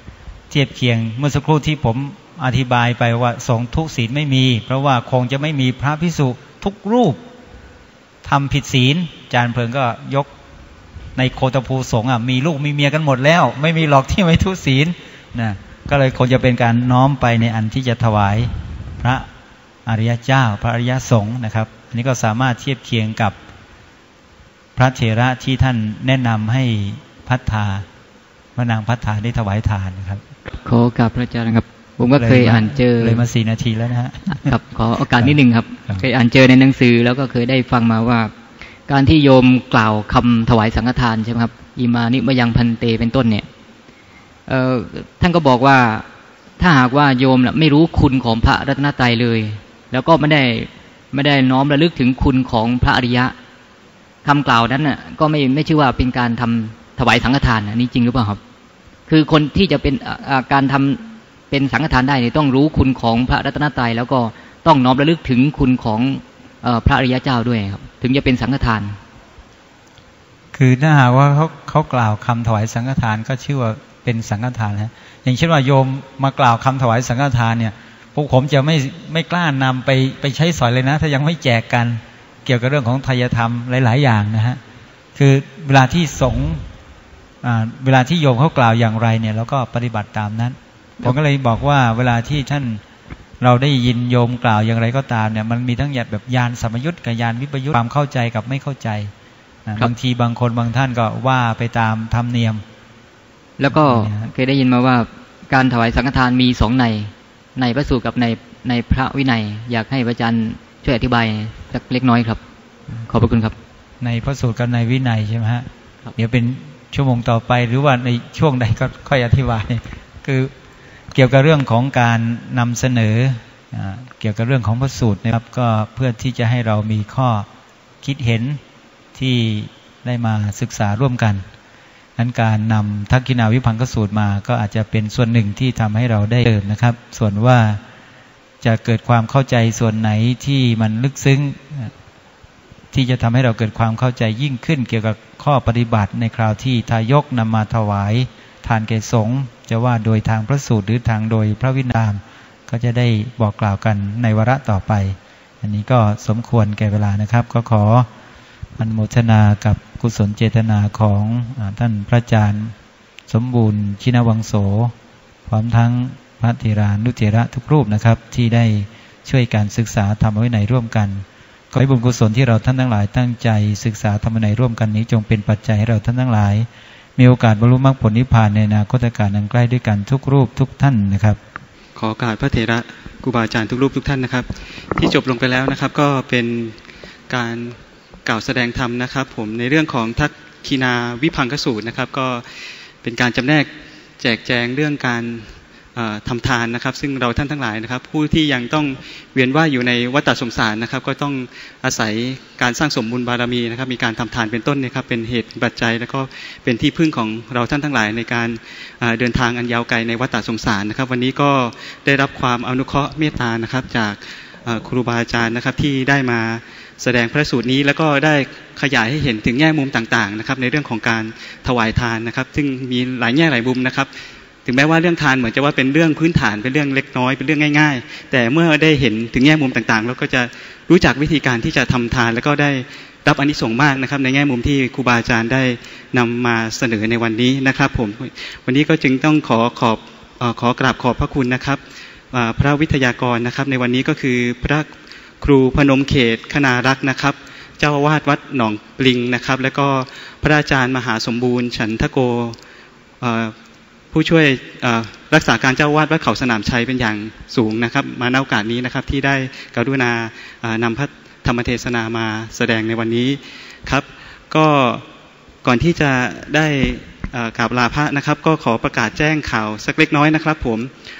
เทียบเคียงเมื่อสักครู่ที่ผมอธิบายไปว่าสงฆ์ทุกศีลไม่มีเพราะว่าคงจะไม่มีพระภิกษุทุกรูปทำผิดศีลอาจารย์เพลิงก็ยกในโคตภูสงฆ์มีลูกมีเมียกันหมดแล้วไม่มีหรอกที่ไม่ทุศีลนะก็เลยคงจะเป็นการน้อมไปในอันที่จะถวายพระอริยเจ้าพระอริยสงฆ์นะครับอันนี้ก็สามารถเทียบเคียงกับพระเถระที่ท่านแนะนำให้พัฒนาพระนางพัฒนาได้ถวายทานนะครับขอโอกาสพระอาจารย์ครับผมก็เคยอ่านเจอเลยมา4 นาทีแล้วนะฮะครับขอโอกาสนิดนึงครับเคยอ่านเจอในหนังสือแล้วก็เคยได้ฟังมาว่าการที่โยมกล่าวคำถวายสังฆทานใช่ไหมครับอิมานิมยังพันเตเป็นต้นเนี่ยท่านก็บอกว่าถ้าหากว่าโยมไม่รู้คุณของพระรัตนตรัยเลยแล้วก็ไม่ได้น้อมระลึกถึงคุณของพระอริยะคำกล่าวนั้นน่ะก็ไม่ชื่อว่าเป็นการทำถวายสังฆทานอันนี้จริงหรือเปล่าครับคือคนที่จะเป็นการทำเป็นสังฆทานได้เนี่ยต้องรู้คุณของพระรัตนตรัยแล้วก็ต้องน้อมระลึกถึงคุณของพระอริยเจ้าด้วยครับถึงจะเป็นสังฆทานคือถ้าหากว่าเขากล่าวคำถวายสังฆทานก็ชื่อว่าเป็นสังฆทานนะอย่างเช่นว่าโยมมากล่าวคำถวายสังฆทานเนี่ยพวกผมจะไม่กล้านำไปใช้สอยเลยนะถ้ายังไม่แจกกันเกี่ยวกับเรื่องของไตรธรรมหลายๆอย่างนะฮะคือเวลาที่สงฆ์เวลาที่โยมเขากล่าวอย่างไรเนี่ยเราก็ปฏิบัติตามนั้นผมก็เลยบอกว่าเวลาที่ท่านเราได้ยินโยมกล่าวอย่างไรก็ตามเนี่ยมันมีทั้งแบบญาณสัมยุตกับญาณวิปยุตความเข้าใจกับไม่เข้าใจบางทีบางคนบางท่านก็ว่าไปตามธรรมเนียมแล้วก็เคยได้ยินมาว่าการถวายสังฆทานมี2ในพระสูตรกับในพระวินัยอยากให้พระอาจารย์ช่วยอธิบายสักเล็กน้อยครับขอบพระคุณครับในพระสูตรกับในวินัยใช่ไหมฮะเดี๋ยวเป็นชั่วโมงต่อไปหรือว่าในช่วงใดก็ค่อยอธิบายคือเกี่ยวกับเรื่องของการนำเสนอเกี่ยวกับเรื่องของพระสูตรนะครับก็เพื่อที่จะให้เรามีข้อคิดเห็นที่ได้มาศึกษาร่วมกันนั้นการนำทักขิณาวิภังคสูตรมาก็อาจจะเป็นส่วนหนึ่งที่ทำให้เราได้เติมนะครับส่วนว่าจะเกิดความเข้าใจส่วนไหนที่มันลึกซึ้งที่จะทำให้เราเกิดความเข้าใจยิ่งขึ้นเกี่ยวกับข้อปฏิบัติในคราวที่ทายกนำมาถวายทานแก่สงฆ์จะว่าโดยทางพระสูตรหรือทางโดยพระวินัยก็จะได้บอกกล่าวกันในวาระต่อไปอันนี้ก็สมควรแก่เวลานะครับก็ขออนุโมทนากับกุศลเจตนาของท่านพระอาจารย์สมบูรณ์ชินวังโสพร้อมทั้งพระเถรานุเถระทุกรูปนะครับที่ได้ช่วยการศึกษาธรรมวินัยร่วมกันขอให้บุญกุศลที่เราท่านทั้งหลายตั้งใจศึกษาธรรมวินัยร่วมกันนี้จงเป็นปัจจัยให้เราท่านทั้งหลายมีโอกาสบรรลุมรรคผลนิพพานในอนาคตการอันใกล้ด้วยกันทุกรูปทุกท่านนะครับขอโอกาสพระเถระครูบาอาจารย์ทุกรูปทุกท่านนะครับที่จบลงไปแล้วนะครับก็เป็นการกล่าวแสดงธรรมนะครับผมในเรื่องของทักขิณาวิภังคสูตรนะครับก็เป็นการจำแนกแจกแจงเรื่องการทำทานนะครับซึ่งเราท่านทั้งหลายนะครับผู้ที่ยังต้องเวียนว่ายอยู่ในวัฏสงสารนะครับก็ต้องอาศัยการสร้างสมบุญบารมีนะครับมีการทำทานเป็นต้นนะครับเป็นเหตุปัจจัยแล้วก็เป็นที่พึ่งของเราท่านทั้งหลายในการเดินทางอันยาวไกลในวัฏสงสารนะครับวันนี้ก็ได้รับความอนุเคราะห์เมตตานะครับจากครูบาอาจารย์นะครับที่ได้มาแสดงพระสูตรนี้แล้วก็ได้ขยายให้เห็นถึงแง่มุมต่างๆนะครับในเรื่องของการถวายทานนะครับซึ่งมีหลายแง่หลายมุมนะครับถึงแม้ว่าเรื่องทานเหมือนจะว่าเป็นเรื่องพื้นฐานเป็นเรื่องเล็กน้อยเป็นเรื่องง่ายๆแต่เมื่อได้เห็นถึงแง่มุมต่างๆเราก็จะรู้จักวิธีการที่จะทำทานแล้วก็ได้รับอานิสงส์มากนะครับในแง่มุมที่ครูบาอาจารย์ได้นำมาเสนอในวันนี้นะครับผมวันนี้ก็จึงต้องขอกราบขอบพระคุณนะครับพระวิทยากรนะครับในวันนี้ก็คือพระครูพนมเขตคณารักษ์นะครับเจ้าอาวาสวัดหนองปลิงนะครับแล้วก็พระอาจารย์มหาสมบูรณ์ฉันทโกผู้ช่วยรักษาการเจ้าอาวาสวัดเขาสนามชัยเป็นอย่างสูงนะครับมาในโอกาสนี้นะครับที่ได้กรุณานำพระธรรมเทศนามาแสดงในวันนี้ครับก็ก่อนที่จะได้กราบลาพระนะครับก็ขอประกาศแจ้งข่าวสักเล็กน้อยนะครับผม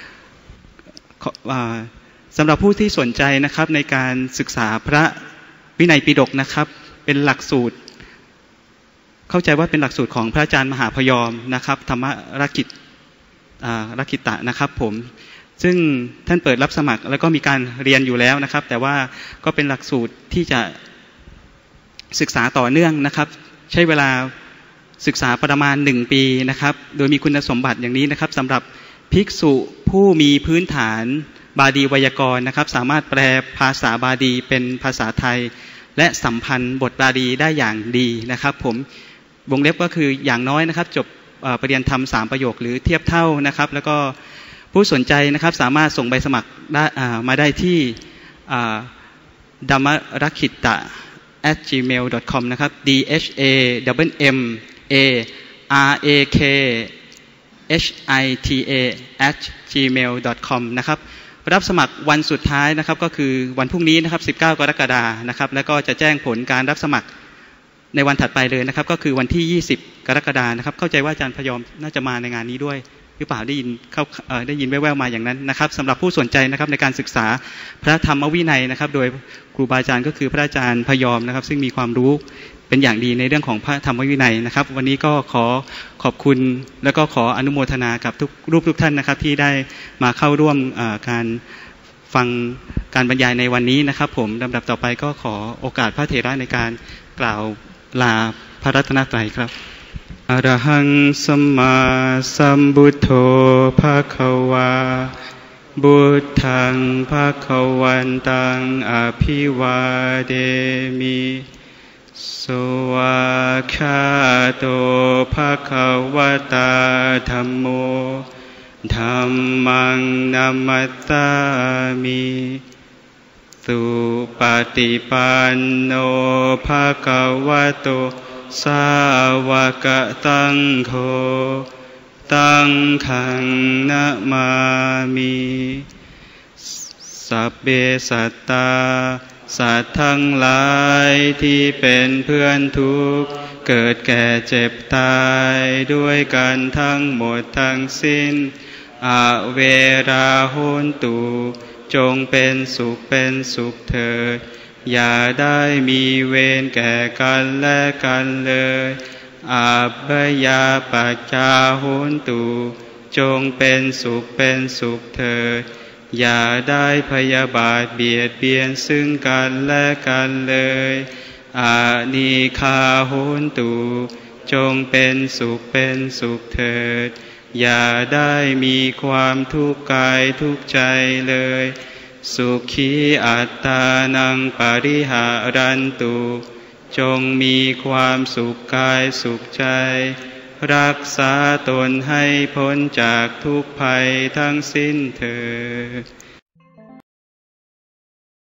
สำหรับผู้ที่สนใจนะครับในการศึกษาพระวินัยปิฎกนะครับเป็นหลักสูตรเข้าใจว่าเป็นหลักสูตรของพระอาจารย์มหาพยอมนะครับธรรมรักิตะนะครับผมซึ่งท่านเปิดรับสมัครแล้วก็มีการเรียนอยู่แล้วนะครับแต่ว่าก็เป็นหลักสูตรที่จะศึกษาต่อเนื่องนะครับใช้เวลาศึกษาประมาณ1 ปีนะครับโดยมีคุณสมบัติอย่างนี้นะครับสำหรับภิกษุผู้มีพื้นฐานบาลีไวยากรณ์นะครับสามารถแปลภาษาบาลีเป็นภาษาไทยและสัมพันธ์บทบาลีได้อย่างดีนะครับผมวงเล็บก็คืออย่างน้อยนะครับจบปริญญาธรรม3ประโยคหรือเทียบเท่านะครับแล้วก็ผู้สนใจนะครับสามารถส่งใบสมัครได้มาได้ที่dhammarakkhita@gmail.com นะครับ dhammarakkhita@gmail.com นะครับรับสมัครวันสุดท้ายนะครับก็คือวันพรุ่งนี้นะครับ19กรกฎาคมนะครับแล้วก็จะแจ้งผลการรับสมัครในวันถัดไปเลยนะครับก็คือวันที่20กรกฎาคมนะครับเข้าใจว่าอาจารย์พยอมน่าจะมาในงานนี้ด้วยหรือเปล่าได้ยินแว่วๆมาอย่างนั้นนะครับสำหรับผู้สนใจนะครับในการศึกษาพระธรรมวินัยนะครับโดยครูบาอาจารย์ก็คือพระอาจารย์พยอมนะครับซึ่งมีความรู้เป็นอย่างดีในเรื่องของพระธรรมวินัยนะครับวันนี้ก็ขอขอบคุณแล้วก็ขออนุโมทนากับทุกท่านนะครับที่ได้มาเข้าร่วมการฟังการบรรยายในวันนี้นะครับผมลำดับต่อไปก็ขอโอกาสพระเถระในการกล่าวลาพระรัตนตรัยครับอรหังสัมมาสัมพุทโธภควาบุตถังภควันตังอภิวาเดมิสวากขาโตภควตาธัมโมธัมมังนัมมัสสามิสุปฏิปันโนภควโตสาวกสังโฆสังฆังนะมามิสัพเพสัตตาสัตว์ทั้งหลายที่เป็นเพื่อนทุกข์เกิดแก่เจ็บตายด้วยกันทั้งหมดทั้งสิ้นอเวราโหนตุจงเป็นสุขเถิดอย่าได้มีเวรแก่กันและกันเลยอัปปยาปัจจาโหนตุจงเป็นสุขเถิดอย่าได้พยาบาทเบียดเบียนซึ่งกันและกันเลยอานิฆาโหนตุจงเป็นสุขเถิดอย่าได้มีความทุกข์กายทุกข์ใจเลยสุขีอัตตานังปริหารันตุจงมีความสุขกายสุขใจรักษาตนให้พ้นจากทุกภัยทั้งสิ้นเถิด